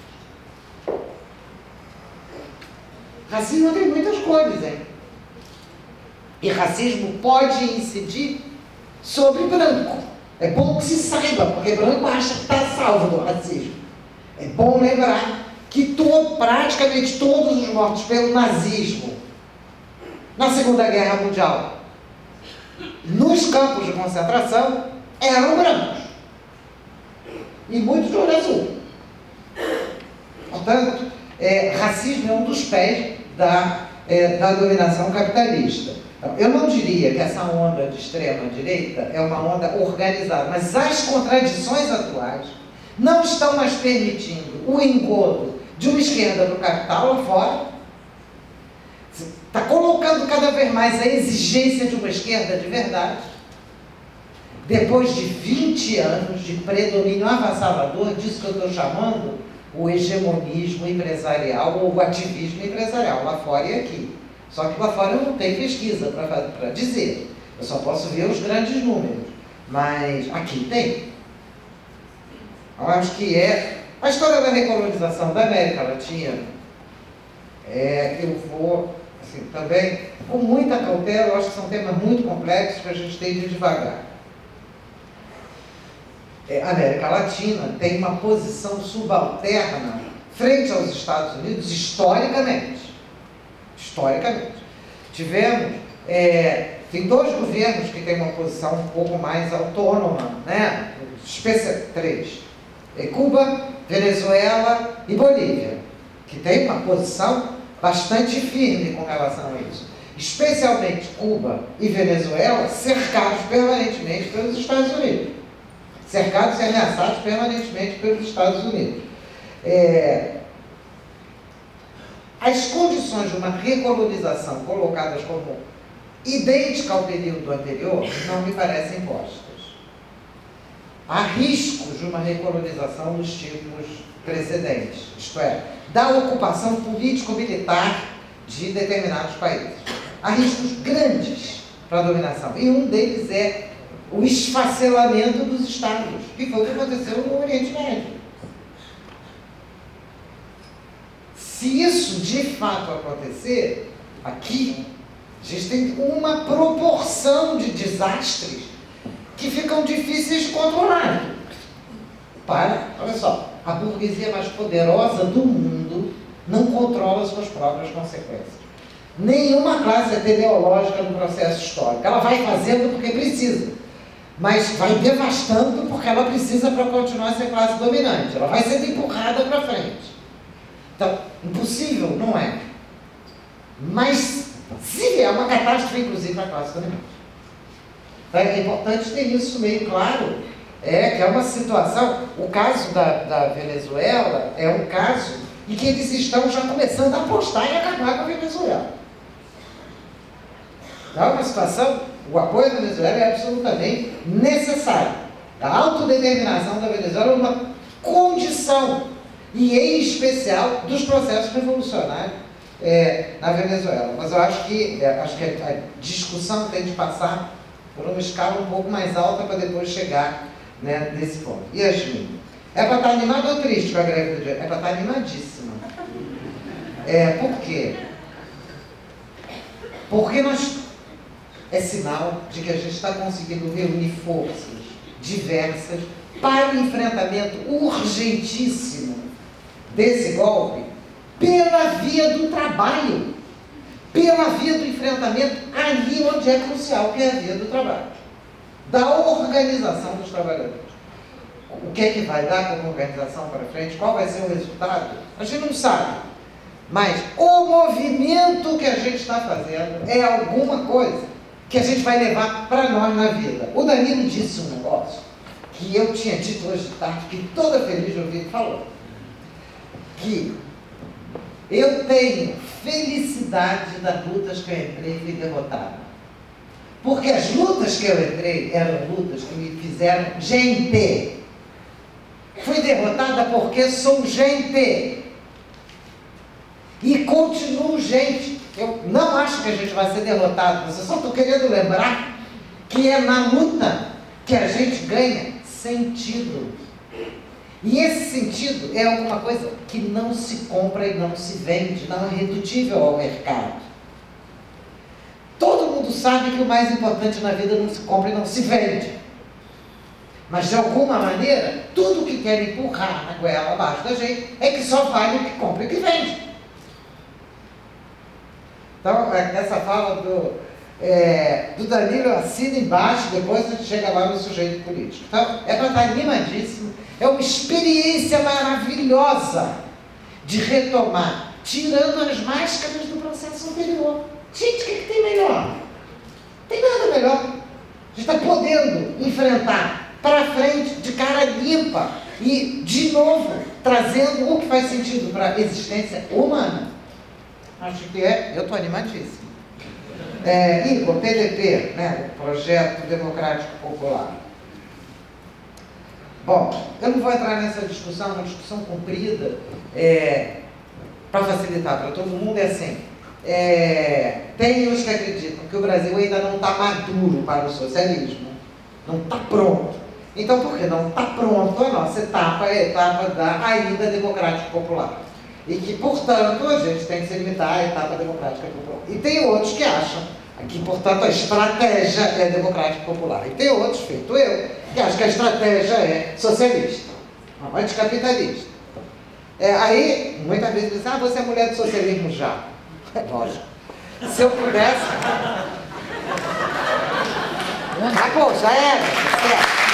Racismo tem muitas cores, hein? E racismo pode incidir sobre branco. É bom que se saiba, porque branco acha que está salvo do racismo. É bom lembrar que praticamente todos os mortos pelo nazismo na Segunda Guerra Mundial, nos campos de concentração, eram brancos. E muitos de olho azul. Portanto, racismo é um dos pés da dominação capitalista. Então, eu não diria que essa onda de extrema-direita é uma onda organizada, mas as contradições atuais não estão mais permitindo o engodo de uma esquerda do capital lá fora. Está colocando cada vez mais a exigência de uma esquerda de verdade. Depois de 20 anos de predomínio avassalador disso que eu estou chamando o hegemonismo empresarial ou o ativismo empresarial, lá fora e aqui. Só que lá fora eu não tenho pesquisa para dizer. Eu só posso ver os grandes números. Mas aqui tem. Eu acho que a história da recolonização da América Latina. Eu vou, assim, também, com muita cautela, eu acho que são temas muito complexos que a gente tem de ir devagar. A América Latina tem uma posição subalterna frente aos Estados Unidos historicamente. Historicamente. Tivemos, tem dois governos que têm uma posição um pouco mais autônoma, né? Três. Cuba, Venezuela e Bolívia, que tem uma posição bastante firme com relação a isso. Especialmente Cuba e Venezuela, cercados permanentemente pelos Estados Unidos. Cercados e ameaçados permanentemente pelos Estados Unidos. As condições de uma recolonização colocadas como idêntica ao período anterior não me parecem postas. Há riscos de uma recolonização dos tipos precedentes, isto é, da ocupação político-militar de determinados países. Há riscos grandes para a dominação, e um deles é o esfacelamento dos estados, que foi o que aconteceu no Oriente Médio. Se isso de fato acontecer, aqui, a gente tem uma proporção de desastres que ficam difíceis de controlar. Olha só, a burguesia mais poderosa do mundo não controla suas próprias consequências. Nenhuma classe é teleológica no processo histórico. Ela vai fazendo porque precisa, mas vai devastando porque ela precisa para continuar a ser classe dominante. Ela vai sendo empurrada para frente. Então, impossível não é. Mas, se vier uma catástrofe, inclusive, para a classe dominante. Então, é importante ter isso meio claro, que é uma situação, o caso da Venezuela é um caso em que eles estão já começando a apostar em acabar com a Venezuela. Então, é uma situação, o apoio à Venezuela é absolutamente necessário. A autodeterminação da Venezuela é uma condição, e em especial dos processos revolucionários na Venezuela. Mas eu acho que a discussão tem de passar por uma escala um pouco mais alta para depois chegar, né, nesse ponto. Yasmin, é para estar animado ou triste com a greve do dia? É para estar animadíssima. Por quê? Porque é sinal de que a gente está conseguindo reunir forças diversas para o enfrentamento urgentíssimo desse golpe pela via do trabalho, pela via do enfrentamento ali onde é crucial, que é a via do trabalho, da organização dos trabalhadores. O que é que vai dar como organização para frente? Qual vai ser o resultado? A gente não sabe. Mas o movimento que a gente está fazendo é alguma coisa que a gente vai levar para nós na vida. O Danilo disse um negócio que eu tinha dito hoje de tarde, que toda feliz de ouvir ele falou. Que eu tenho felicidade das lutas que eu entrei e fui derrotada. Porque as lutas que eu entrei eram lutas que me fizeram gente. Fui derrotada porque sou gente. E continuo gente. Eu não acho que a gente vai ser derrotado, mas eu só estou querendo lembrar que é na luta que a gente ganha sentido. E esse sentido é alguma coisa que não se compra e não se vende, não é redutível ao mercado. Todo mundo sabe que o mais importante na vida não se compra e não se vende. Mas, de alguma maneira, tudo que quer empurrar na goela abaixo da gente é que só vale o que compra e o que vende. Então, essa fala do Danilo, assina embaixo, depois a gente chega lá no sujeito político. Então, é para estar animadíssimo. É uma experiência maravilhosa de retomar, tirando as máscaras do processo anterior. Gente, o que tem melhor? Não tem nada melhor. A gente está podendo enfrentar para frente, de cara limpa, e, de novo, trazendo o que faz sentido para a existência humana. Acho que eu estou animadíssimo. Igor, PDP, né? Projeto Democrático Popular. Bom, eu não vou entrar nessa discussão, uma discussão comprida, para facilitar para todo mundo, é assim. Tem os que acreditam que o Brasil ainda não está maduro para o socialismo, não está pronto. Então, porque não está pronto, a nossa etapa é a etapa da ainda democrática popular. E que, portanto, a gente tem que se limitar à etapa democrática popular. E tem outros que acham que, portanto, a estratégia é democrática popular. E tem outros, feito eu, que acham que a estratégia é socialista, não, anticapitalista. Aí, muitas vezes dizem, você é mulher do socialismo já. É lógico. Se eu pudesse... Acabou, já era. Certo.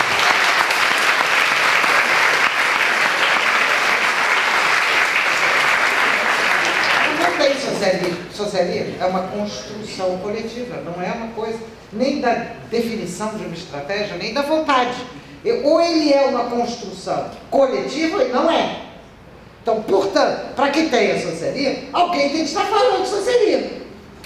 Socialismo é uma construção coletiva, não é uma coisa nem da definição de uma estratégia, nem da vontade. Ou ele é uma construção coletiva ou não é. Então, portanto, para que tenha socialismo, alguém tem que estar falando de socialismo.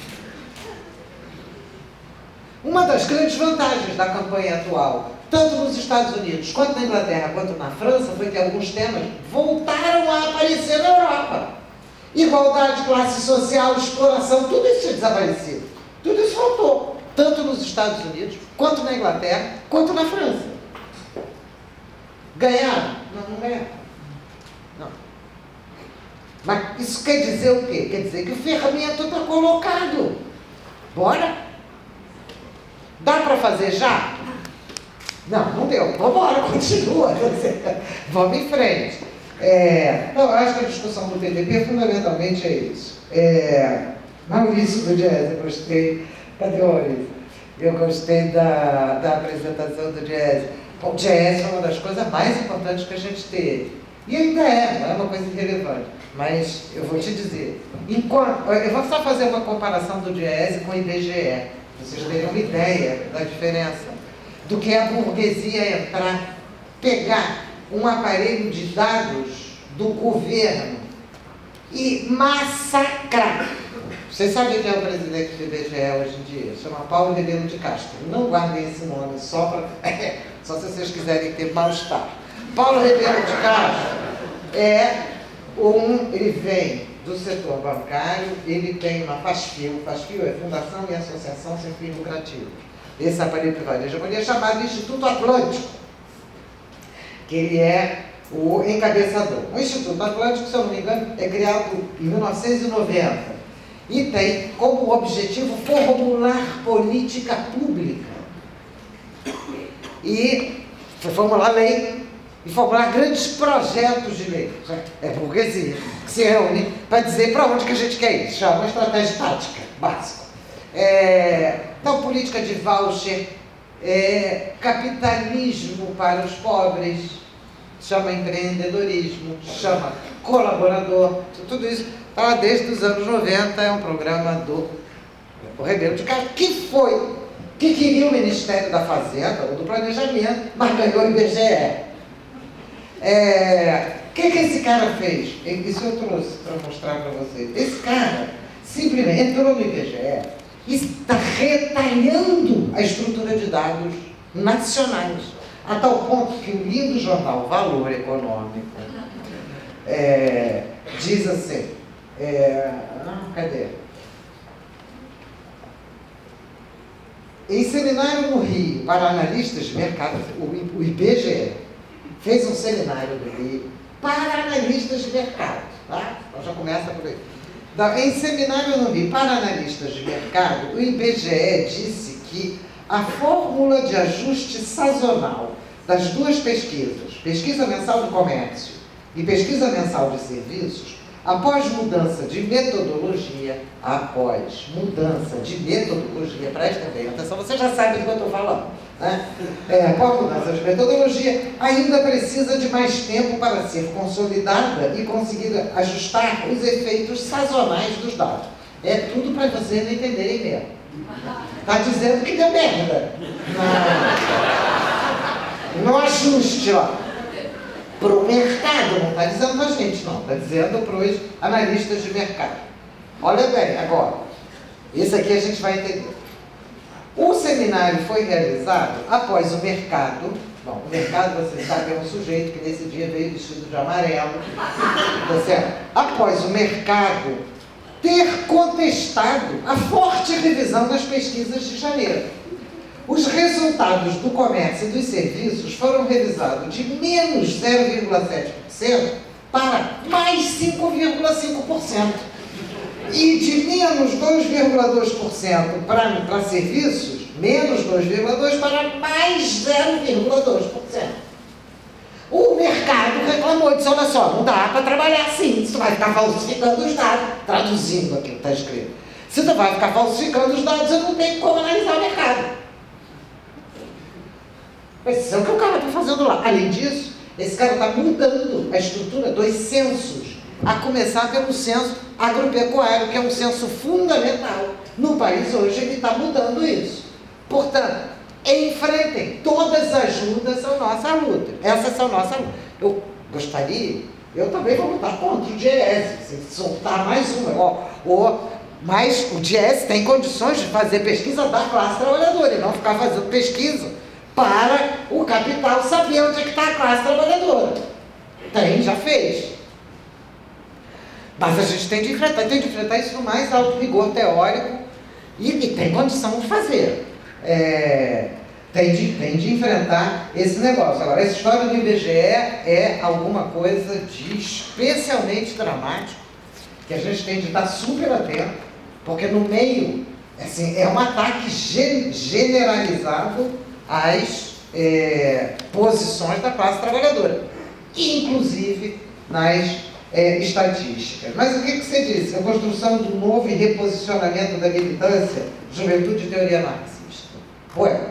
Uma das grandes vantagens da campanha atual, tanto nos Estados Unidos, quanto na Inglaterra, quanto na França, foi que alguns temas voltaram a aparecer na Europa. Igualdade, classe social, exploração, tudo isso tinha desaparecido. Tudo isso faltou, tanto nos Estados Unidos, quanto na Inglaterra, quanto na França. Ganharam? Não ganharam. Não. Mas isso quer dizer o quê? Quer dizer que o ferramenta está colocado. Bora? Dá para fazer já? Não deu. Vamos embora, continua. Vamos em frente. Não, eu acho que a discussão do PDP fundamentalmente é isso. Maurício do Jazz, eu gostei. Cadê o Maurício? Eu gostei da apresentação do Jazz. O Jazz é uma das coisas mais importantes que a gente teve. E ainda não é uma coisa irrelevante. Mas eu vou te dizer, eu vou só fazer uma comparação do Jazz com o IBGE, para vocês terem uma ideia da diferença do que a burguesia entrar, pegar um aparelho de dados do governo e massacrar. Vocês sabem quem é o presidente do IBGE hoje em dia? Chama Paulo Rebelo de Castro. Não guardem esse nome, só se vocês quiserem ter mal-estar. Paulo Rebelo de Castro ele vem do setor bancário, ele tem uma FASFIO. FASFIO é Fundação e Associação Sem Fins Lucrativos. Esse aparelho privado, ele é chamado Instituto Atlântico, que ele é o encabeçador. O Instituto Atlântico, se eu não me engano, é criado em 1990. e tem como objetivo formular política pública. E formular lei e formular grandes projetos de lei. É a burguesia que se reúne para dizer para onde que a gente quer ir. Isso chama uma estratégia tática básica. Então, política de voucher, capitalismo para os pobres, chama empreendedorismo, chama colaborador, tudo isso está desde os anos 90, é um programa do Rebelo de Castro, que queria o Ministério da Fazenda ou do Planejamento, mas ganhou o IBGE. O que esse cara fez? Isso eu trouxe para mostrar para vocês. Esse cara simplesmente entrou no IBGE e está retalhando a estrutura de dados nacionais, a tal ponto que o lindo jornal Valor Econômico diz assim, cadê? Em seminário no Rio para analistas de mercado, o IBGE fez um seminário do Rio para analistas de mercado, tá? Então já começa por aí. Em seminário no Rio para analistas de mercado, o IBGE disse que a fórmula de ajuste sazonal das duas pesquisas, pesquisa mensal do comércio e pesquisa mensal de serviços, após mudança de metodologia, prestem bem atenção, você já sabe do que eu estou falando, né? Após mudança de metodologia, ainda precisa de mais tempo para ser consolidada e conseguir ajustar os efeitos sazonais dos dados. É tudo para vocês não entenderem mesmo. Está dizendo que deu merda no ajuste, ó. Para o mercado, não está dizendo para a gente, não. Está dizendo para os analistas de mercado. Olha bem, agora. Isso aqui a gente vai entender. O seminário foi realizado após o mercado. Bom, o mercado, vocês sabem, é um sujeito que nesse dia veio vestido de amarelo. Tá certo? Após o mercado ter contestado a forte revisão das pesquisas de janeiro. Os resultados do comércio e dos serviços foram revisados de menos 0,7% para mais 5,5%. E de menos 2,2% para serviços, menos 2,2% para mais 0,2%. O mercado reclamou, disse, olha só, não dá para trabalhar assim, você vai ficar falsificando os dados, traduzindo aquilo que está escrito. Se você vai ficar falsificando os dados, eu não tenho como analisar o mercado. Mas isso é o que o cara está fazendo lá. Além disso, esse cara está mudando a estrutura dos censos, a começar pelo censo agropecuário, que é um censo fundamental no país hoje, ele está mudando isso. Portanto, enfrentem, todas as lutas são nossa luta. Essas são nossa luta. Eu também vou lutar contra o Diese, se soltar mais uma. Mas o Diese tem condições de fazer pesquisa da classe trabalhadora e não ficar fazendo pesquisa para o capital saber onde é que está a classe trabalhadora. Já fez. Mas a gente tem de enfrentar isso no mais alto rigor teórico e tem condição de fazer. Tem de enfrentar esse negócio. Agora, essa história do IBGE é alguma coisa de especialmente dramático, que a gente tem de estar super atento, porque no meio, assim, é um ataque generalizado às posições da classe trabalhadora, inclusive nas estatísticas. Mas o que você disse? A construção do novo e reposicionamento da militância, juventude e teoria marxista. Ué,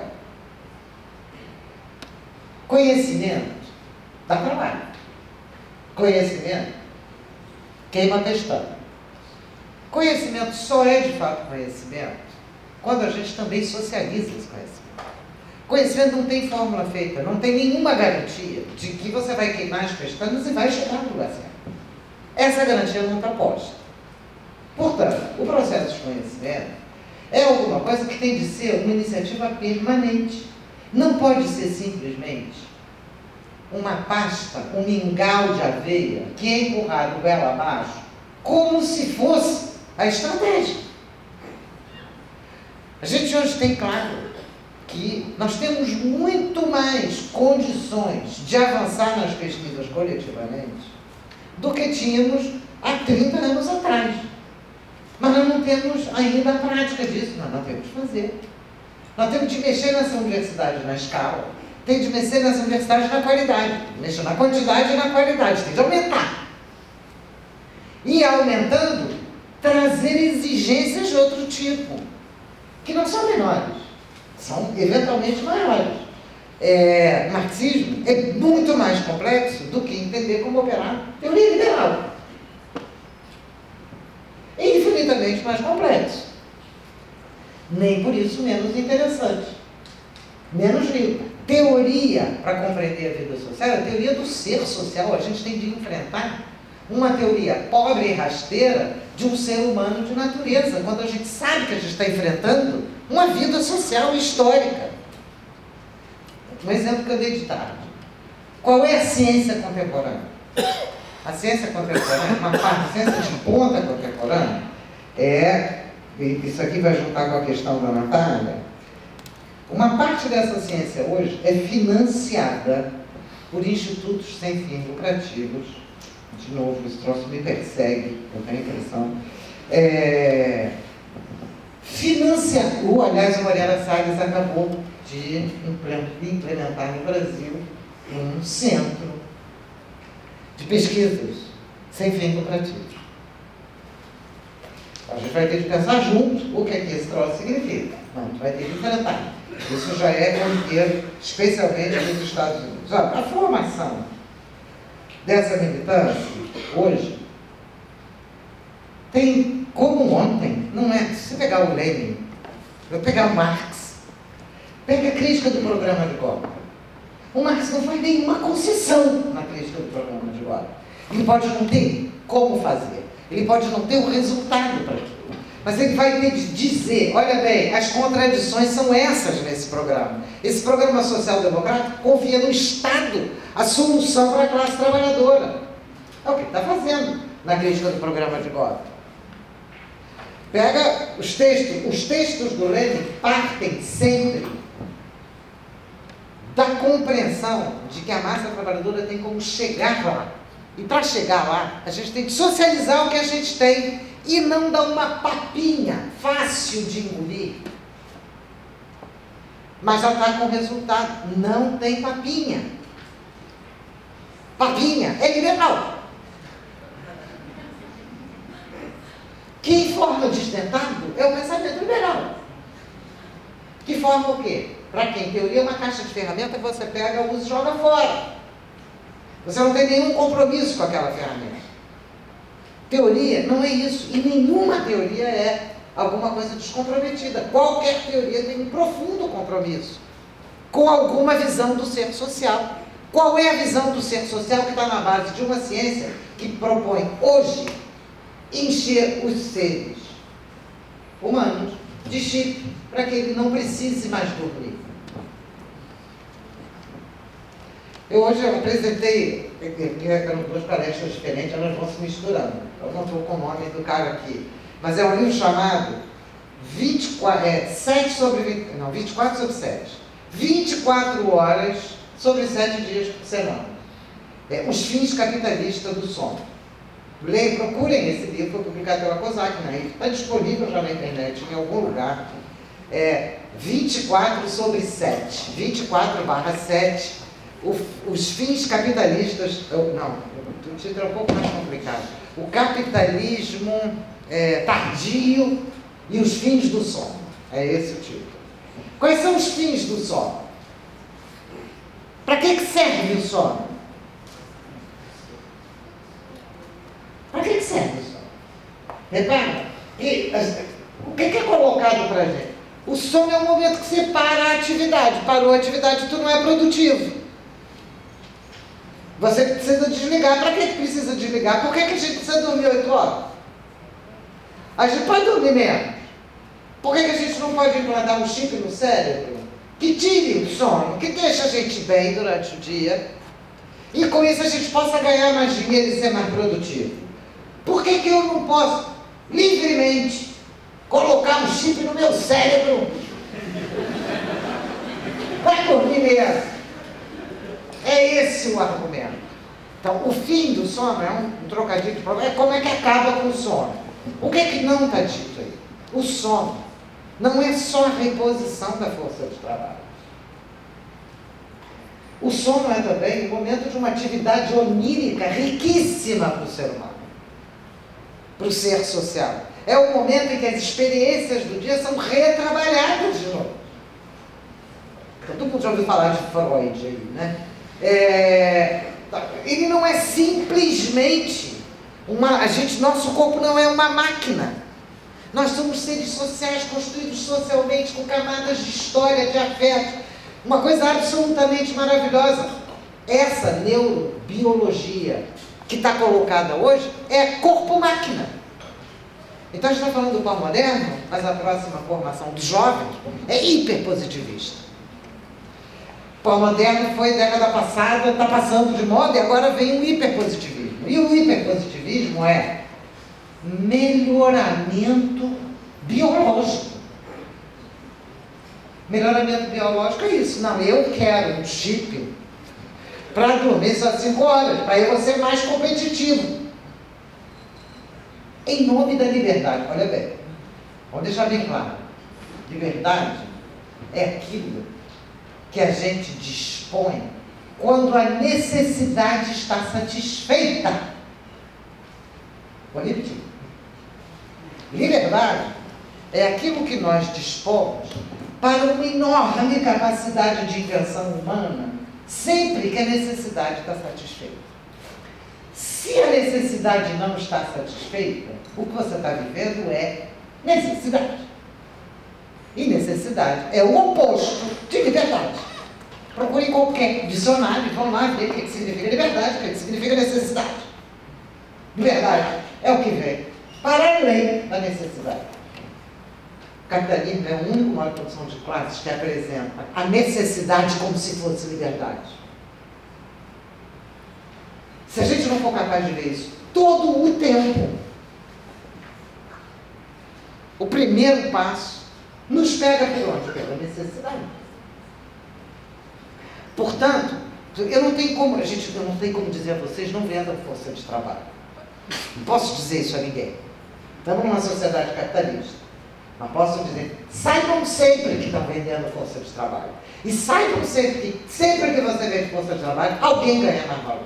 conhecimento dá trabalho. Conhecimento queima testando. Conhecimento só é de fato conhecimento quando a gente também socializa esse conhecimento. Conhecimento não tem fórmula feita, não tem nenhuma garantia de que você vai queimar as pestanas e vai chegar no lugar certo. Essa garantia não está posta. Portanto, o processo de conhecimento é alguma coisa que tem de ser uma iniciativa permanente. Não pode ser simplesmente uma pasta, um mingau de aveia que é empurrado goela abaixo, como se fosse a estratégia. A gente hoje tem claro que nós temos muito mais condições de avançar nas pesquisas coletivamente do que tínhamos há 30 anos atrás. Mas nós não temos ainda a prática disso, nós temos que fazer. Nós temos que mexer nessa universidade na escala, tem de mexer nessa universidade na qualidade, mexer na quantidade e na qualidade, tem de aumentar. E aumentando, trazer exigências de outro tipo, que não são menores, são eventualmente maiores. Marxismo é muito mais complexo do que entender como operar teoria liberal. É infinitamente mais complexo. Nem por isso menos interessante. Menos rico. Teoria, para compreender a vida social, é a teoria do ser social. A gente tem de enfrentar uma teoria pobre e rasteira de um ser humano de natureza, quando a gente sabe que a gente está enfrentando uma vida social histórica. Um exemplo que eu dei de tarde. Qual é a ciência contemporânea? A ciência contemporânea, uma parte da ciência de ponta contemporânea, isso aqui vai juntar com a questão da Natália, uma parte dessa ciência hoje é financiada por institutos sem fins lucrativos. De novo, esse troço me persegue, eu tenho a impressão. Aliás, a Mariana Salles acabou de implementar no Brasil um centro de pesquisas sem fins lucrativos. A gente vai ter que pensar junto o que esse troço significa. Não, a gente vai ter que enfrentar. Isso já é corriqueiro, especialmente nos Estados Unidos. Olha, a formação dessa militância, hoje, tem, como ontem, não é, se você pegar o Lenin, eu pegar o Marx, pega a crítica do programa de Gotha. O Marx não faz nenhuma concessão na crítica do programa de Gotha. Ele pode não ter como fazer, ele pode não ter o resultado para aquilo, mas ele vai ter de dizer, olha bem, as contradições são essas nesse programa. Esse programa social-democrático confia no Estado a solução para a classe trabalhadora. É o que ele está fazendo na crítica do programa de Gotha. Pega os textos do Lenin partem sempre da compreensão de que a massa trabalhadora tem como chegar lá. E para chegar lá, a gente tem que socializar o que a gente tem e não dar uma papinha fácil de engolir. Mas já está com resultado. Não tem papinha. Papinha é liberal. Que forma de sustentado é o pensamento liberal. Que forma o quê? Para quem? Teoria é uma caixa de ferramentas que você pega, usa e joga fora. Você não tem nenhum compromisso com aquela ferramenta. Teoria não é isso. E nenhuma teoria é alguma coisa descomprometida. Qualquer teoria tem um profundo compromisso com alguma visão do ser social. Qual é a visão do ser social que está na base de uma ciência que propõe hoje encher os seres humanos de chip para que ele não precise mais dormir? Eu hoje apresentei, eram duas palestras diferentes, elas vão se misturando. Eu não estou com o nome do cara aqui, mas é um livro chamado 24 sobre 7. 24 horas sobre 7 dias por semana. Os fins capitalistas do sono. Leiam, procurem esse livro, foi publicado pela COSAC, né? Está disponível já na internet, em algum lugar. 24 sobre 7. 24/7. Os fins capitalistas... Não, o título é um pouco mais complicado. O capitalismo tardio e os fins do sono. É esse o título. Quais são os fins do sono? Para que serve o sono? Para que serve o sono? Repara, o que é colocado para a gente? O sono é o momento que você para a atividade. Parou a atividade, tu não é produtivo. Você precisa desligar. Para que precisa desligar? Por que a gente precisa dormir 8 horas? A gente pode dormir menos. Por que a gente não pode implantar um chip no cérebro que tire o sono, que deixe a gente bem durante o dia e com isso a gente possa ganhar mais dinheiro e ser mais produtivo? Por que eu não posso livremente colocar um chip no meu cérebro para dormir menos? É esse o argumento. Então, o fim do sono é um trocadilho de problema. Como é que acaba com o sono? O que é que não está dito aí? O sono não é só a reposição da força de trabalho. O sono é também o momento de uma atividade onírica riquíssima para o ser humano, para o ser social. É o momento em que as experiências do dia são retrabalhadas de novo. Todo mundo já ouviu falar de Freud aí, né? Ele não é simplesmente nosso corpo não é uma máquina. Nós somos seres sociais, construídos socialmente, com camadas de história, de afeto. Uma coisa absolutamente maravilhosa. Essa neurobiologia que está colocada hoje é corpo-máquina. Então a gente está falando do pós-moderno, mas a próxima formação dos jovens é hiperpositivista. O pós-moderno foi década passada, está passando de moda e agora vem o hiperpositivismo. E o hiperpositivismo é melhoramento biológico. Melhoramento biológico é isso. Não, eu quero um chip para dormir só 5 horas, para eu ser mais competitivo. Em nome da liberdade. Olha bem, vamos deixar bem claro. Liberdade é aquilo que a gente dispõe quando a necessidade está satisfeita. Vou repetir. Liberdade é aquilo que nós dispomos para uma enorme capacidade de invenção humana, sempre que a necessidade está satisfeita. Se a necessidade não está satisfeita, o que você está vivendo é necessidade. E necessidade é o oposto de liberdade. Procure qualquer dicionário e vão lá ver o que significa liberdade, o que significa necessidade. Liberdade é o que vem para além da necessidade. O capitalismo é o único modo de produção de classes que apresenta a necessidade como se fosse liberdade. Se a gente não for capaz de ver isso todo o tempo, o primeiro passo nos pega por onde? Pela necessidade. Portanto, eu não tenho como dizer a vocês, não vendam força de trabalho. Não posso dizer isso a ninguém. Estamos numa sociedade capitalista. Não posso dizer, saibam sempre que estão vendendo força de trabalho. E saibam sempre que você vende força de trabalho, alguém ganha mais valor.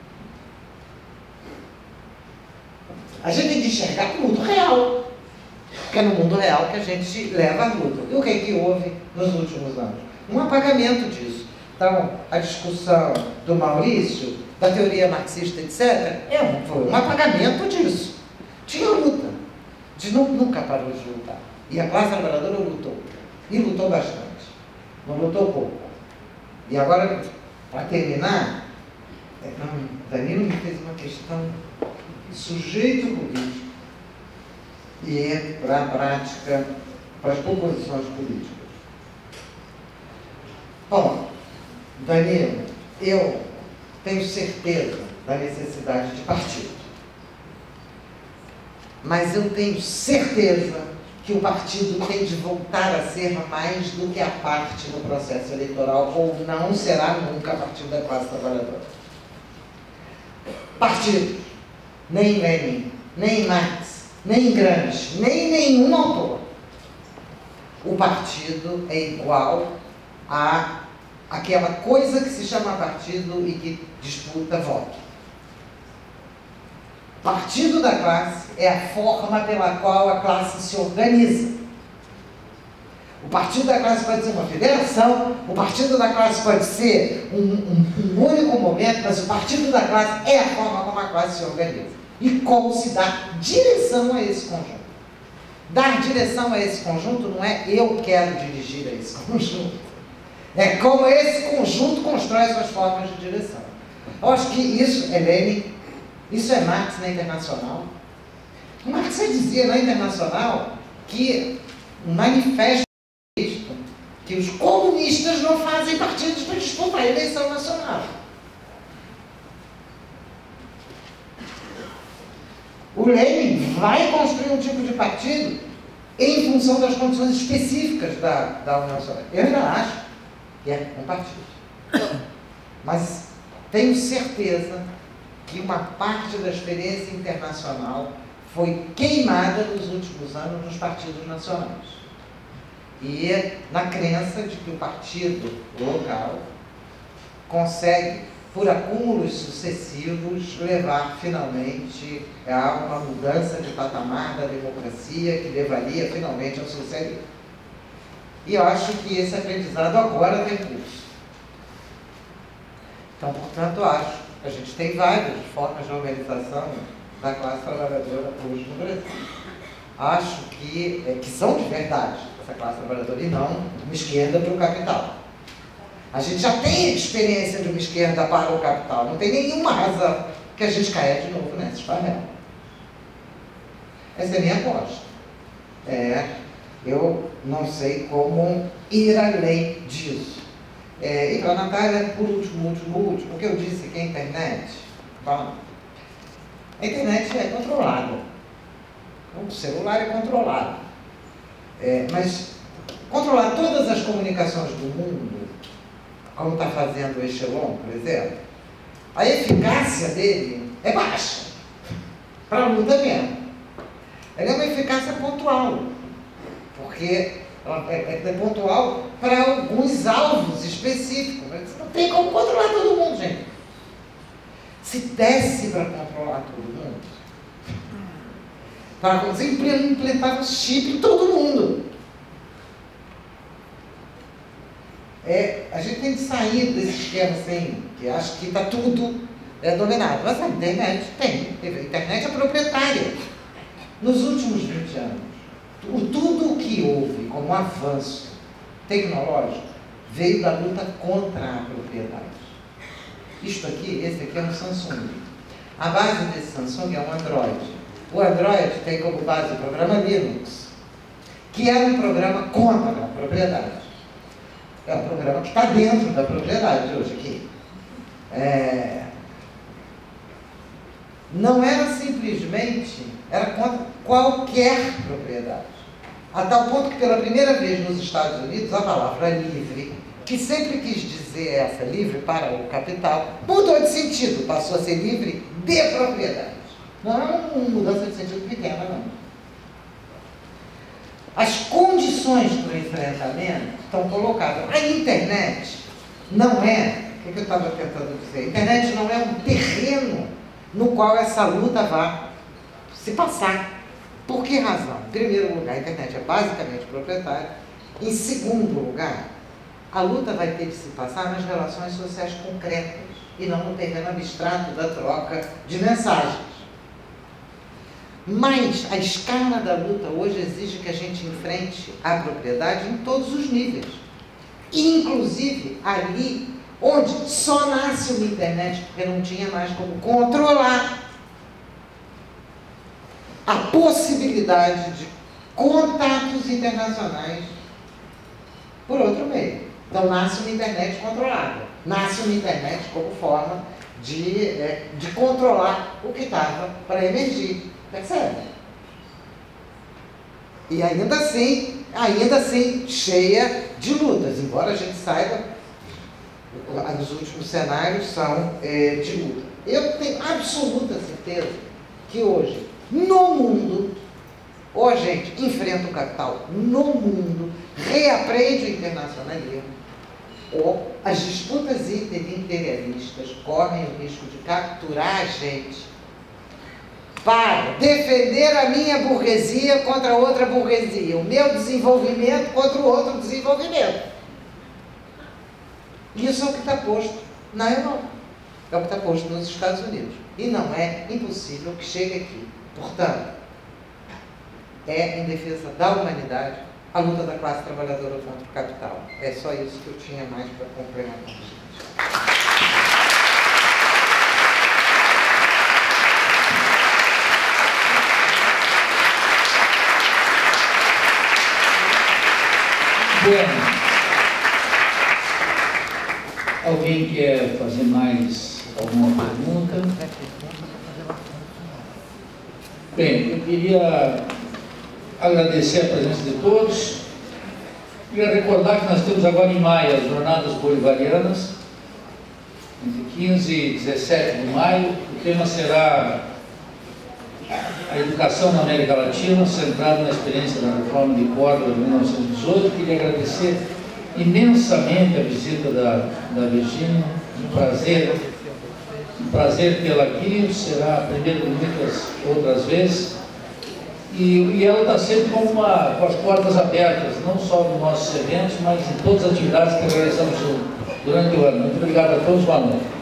A gente tem que enxergar o mundo real. Porque é no mundo real que a gente leva a luta. E o que é que houve nos últimos anos? Um apagamento disso. Então, a discussão do Maurício, da teoria marxista, etc., foi um apagamento disso. Tinha luta. A gente nunca parou de lutar. E a classe trabalhadora lutou. E lutou bastante. Não lutou pouco. E agora, para terminar, Danilo me fez uma questão de sujeito político e para a prática, para as proposições políticas. Bom, Danilo, eu tenho certeza da necessidade de partido. Mas eu tenho certeza que o partido tem de voltar a ser mais do que a parte no processo eleitoral, ou não será nunca partido da classe trabalhadora. Partido, nem Lenin, nem Marx, nem Gramsci, nem nenhum autor. O partido é igual a aquela coisa que se chama partido e que disputa voto. Partido da classe é a forma pela qual a classe se organiza. O partido da classe pode ser uma federação, o partido da classe pode ser um único momento, mas o partido da classe é a forma como a classe se organiza. E como se dá direção a esse conjunto. Dar direção a esse conjunto não é eu quero dirigir a esse conjunto. É como esse conjunto constrói suas formas de direção. Eu acho que isso é Lenin, isso é Marx na Internacional. O Marx já dizia na Internacional que um manifesto que os comunistas não fazem partidos para disputar a eleição nacional. O Lenin vai construir um tipo de partido em função das condições específicas da União Soviética. Eu ainda acho que é um partido. Mas tenho certeza que uma parte da experiência internacional foi queimada nos últimos anos nos partidos nacionais. E na crença de que o partido local consegue, por acúmulos sucessivos, levar finalmente a uma mudança de patamar da democracia que levaria finalmente ao socialismo. E eu acho que esse aprendizado agora tem curso. Então, portanto, acho que a gente tem várias formas de organização da classe trabalhadora hoje no Brasil. Acho que são de verdade essa classe trabalhadora e não uma esquerda para o capital. A gente já tem experiência de uma esquerda para o capital, não tem nenhuma razão que a gente caia de novo nessa esfarela. Essa é a minha aposta. Eu não sei como ir além disso. E para a Natália, por último, o que eu disse que a internet, bom, a internet é controlada. O celular é controlado. Mas controlar todas as comunicações do mundo, como está fazendo o Echelon, por exemplo, a eficácia dele é baixa. Para a luta mesmo. Ela é uma eficácia pontual. Porque é pontual para alguns alvos específicos. Você não tem como controlar todo mundo, gente. Se desse para controlar todo mundo, você implementava chip em todo mundo. A gente tem que sair desse esquema assim, que acha que está tudo dominado. Mas a internet a internet é proprietária. Nos últimos 20 anos, tudo o que houve como avanço tecnológico veio da luta contra a propriedade. Esse aqui é um Samsung. A base desse Samsung é um Android. O Android tem como base o programa Linux, que é um programa contra a propriedade. É um programa que está dentro da propriedade hoje aqui. Não era simplesmente, era contra qualquer propriedade. A tal ponto que pela primeira vez nos Estados Unidos a palavra livre, que sempre quis dizer essa livre para o capital, mudou de sentido, passou a ser livre de propriedade. Não é uma mudança de sentido pequena, não. As condições para o enfrentamento estão colocadas. A internet não é, o que eu estava tentando dizer? A internet não é um terreno no qual essa luta vai se passar. Por que razão? Em primeiro lugar, a internet é basicamente proprietária. Em segundo lugar, a luta vai ter que se passar nas relações sociais concretas e não no terreno abstrato da troca de mensagens. Mas a escala da luta hoje exige que a gente enfrente a propriedade em todos os níveis. Inclusive ali onde só nasce uma internet, porque não tinha mais como controlar a possibilidade de contatos internacionais por outro meio. Então nasce uma internet controlada. Nasce uma internet como forma de controlar o que estava para emergir. Percebe? E ainda assim, cheia de lutas, embora a gente saiba, os últimos cenários são de luta. Eu tenho absoluta certeza que hoje, no mundo, ou a gente enfrenta o capital no mundo, reaprende o internacionalismo, ou as disputas interimperialistas correm o risco de capturar a gente para defender a minha burguesia contra outra burguesia, o meu desenvolvimento contra o outro desenvolvimento. Isso é o que está posto na Europa, é o que está posto nos Estados Unidos. E não é impossível que chegue aqui. Portanto, é em defesa da humanidade a luta da classe trabalhadora contra o capital. É só isso que eu tinha mais para complementar. Bueno, alguém quer fazer mais alguma pergunta? Bem, eu queria agradecer a presença de todos. Queria recordar que nós temos agora em maio as Jornadas Bolivarianas, entre 15 e 17 de maio. O tema será a educação na América Latina, centrada na experiência da reforma de Córdoba de 1918. Queria agradecer imensamente a visita da Virgínia, um prazer tê-la aqui, será a primeira de muitas outras vezes. E ela está sempre com as portas abertas, não só nos nossos eventos, mas em todas as atividades que realizamos durante o ano. Muito obrigado a todos, boa noite.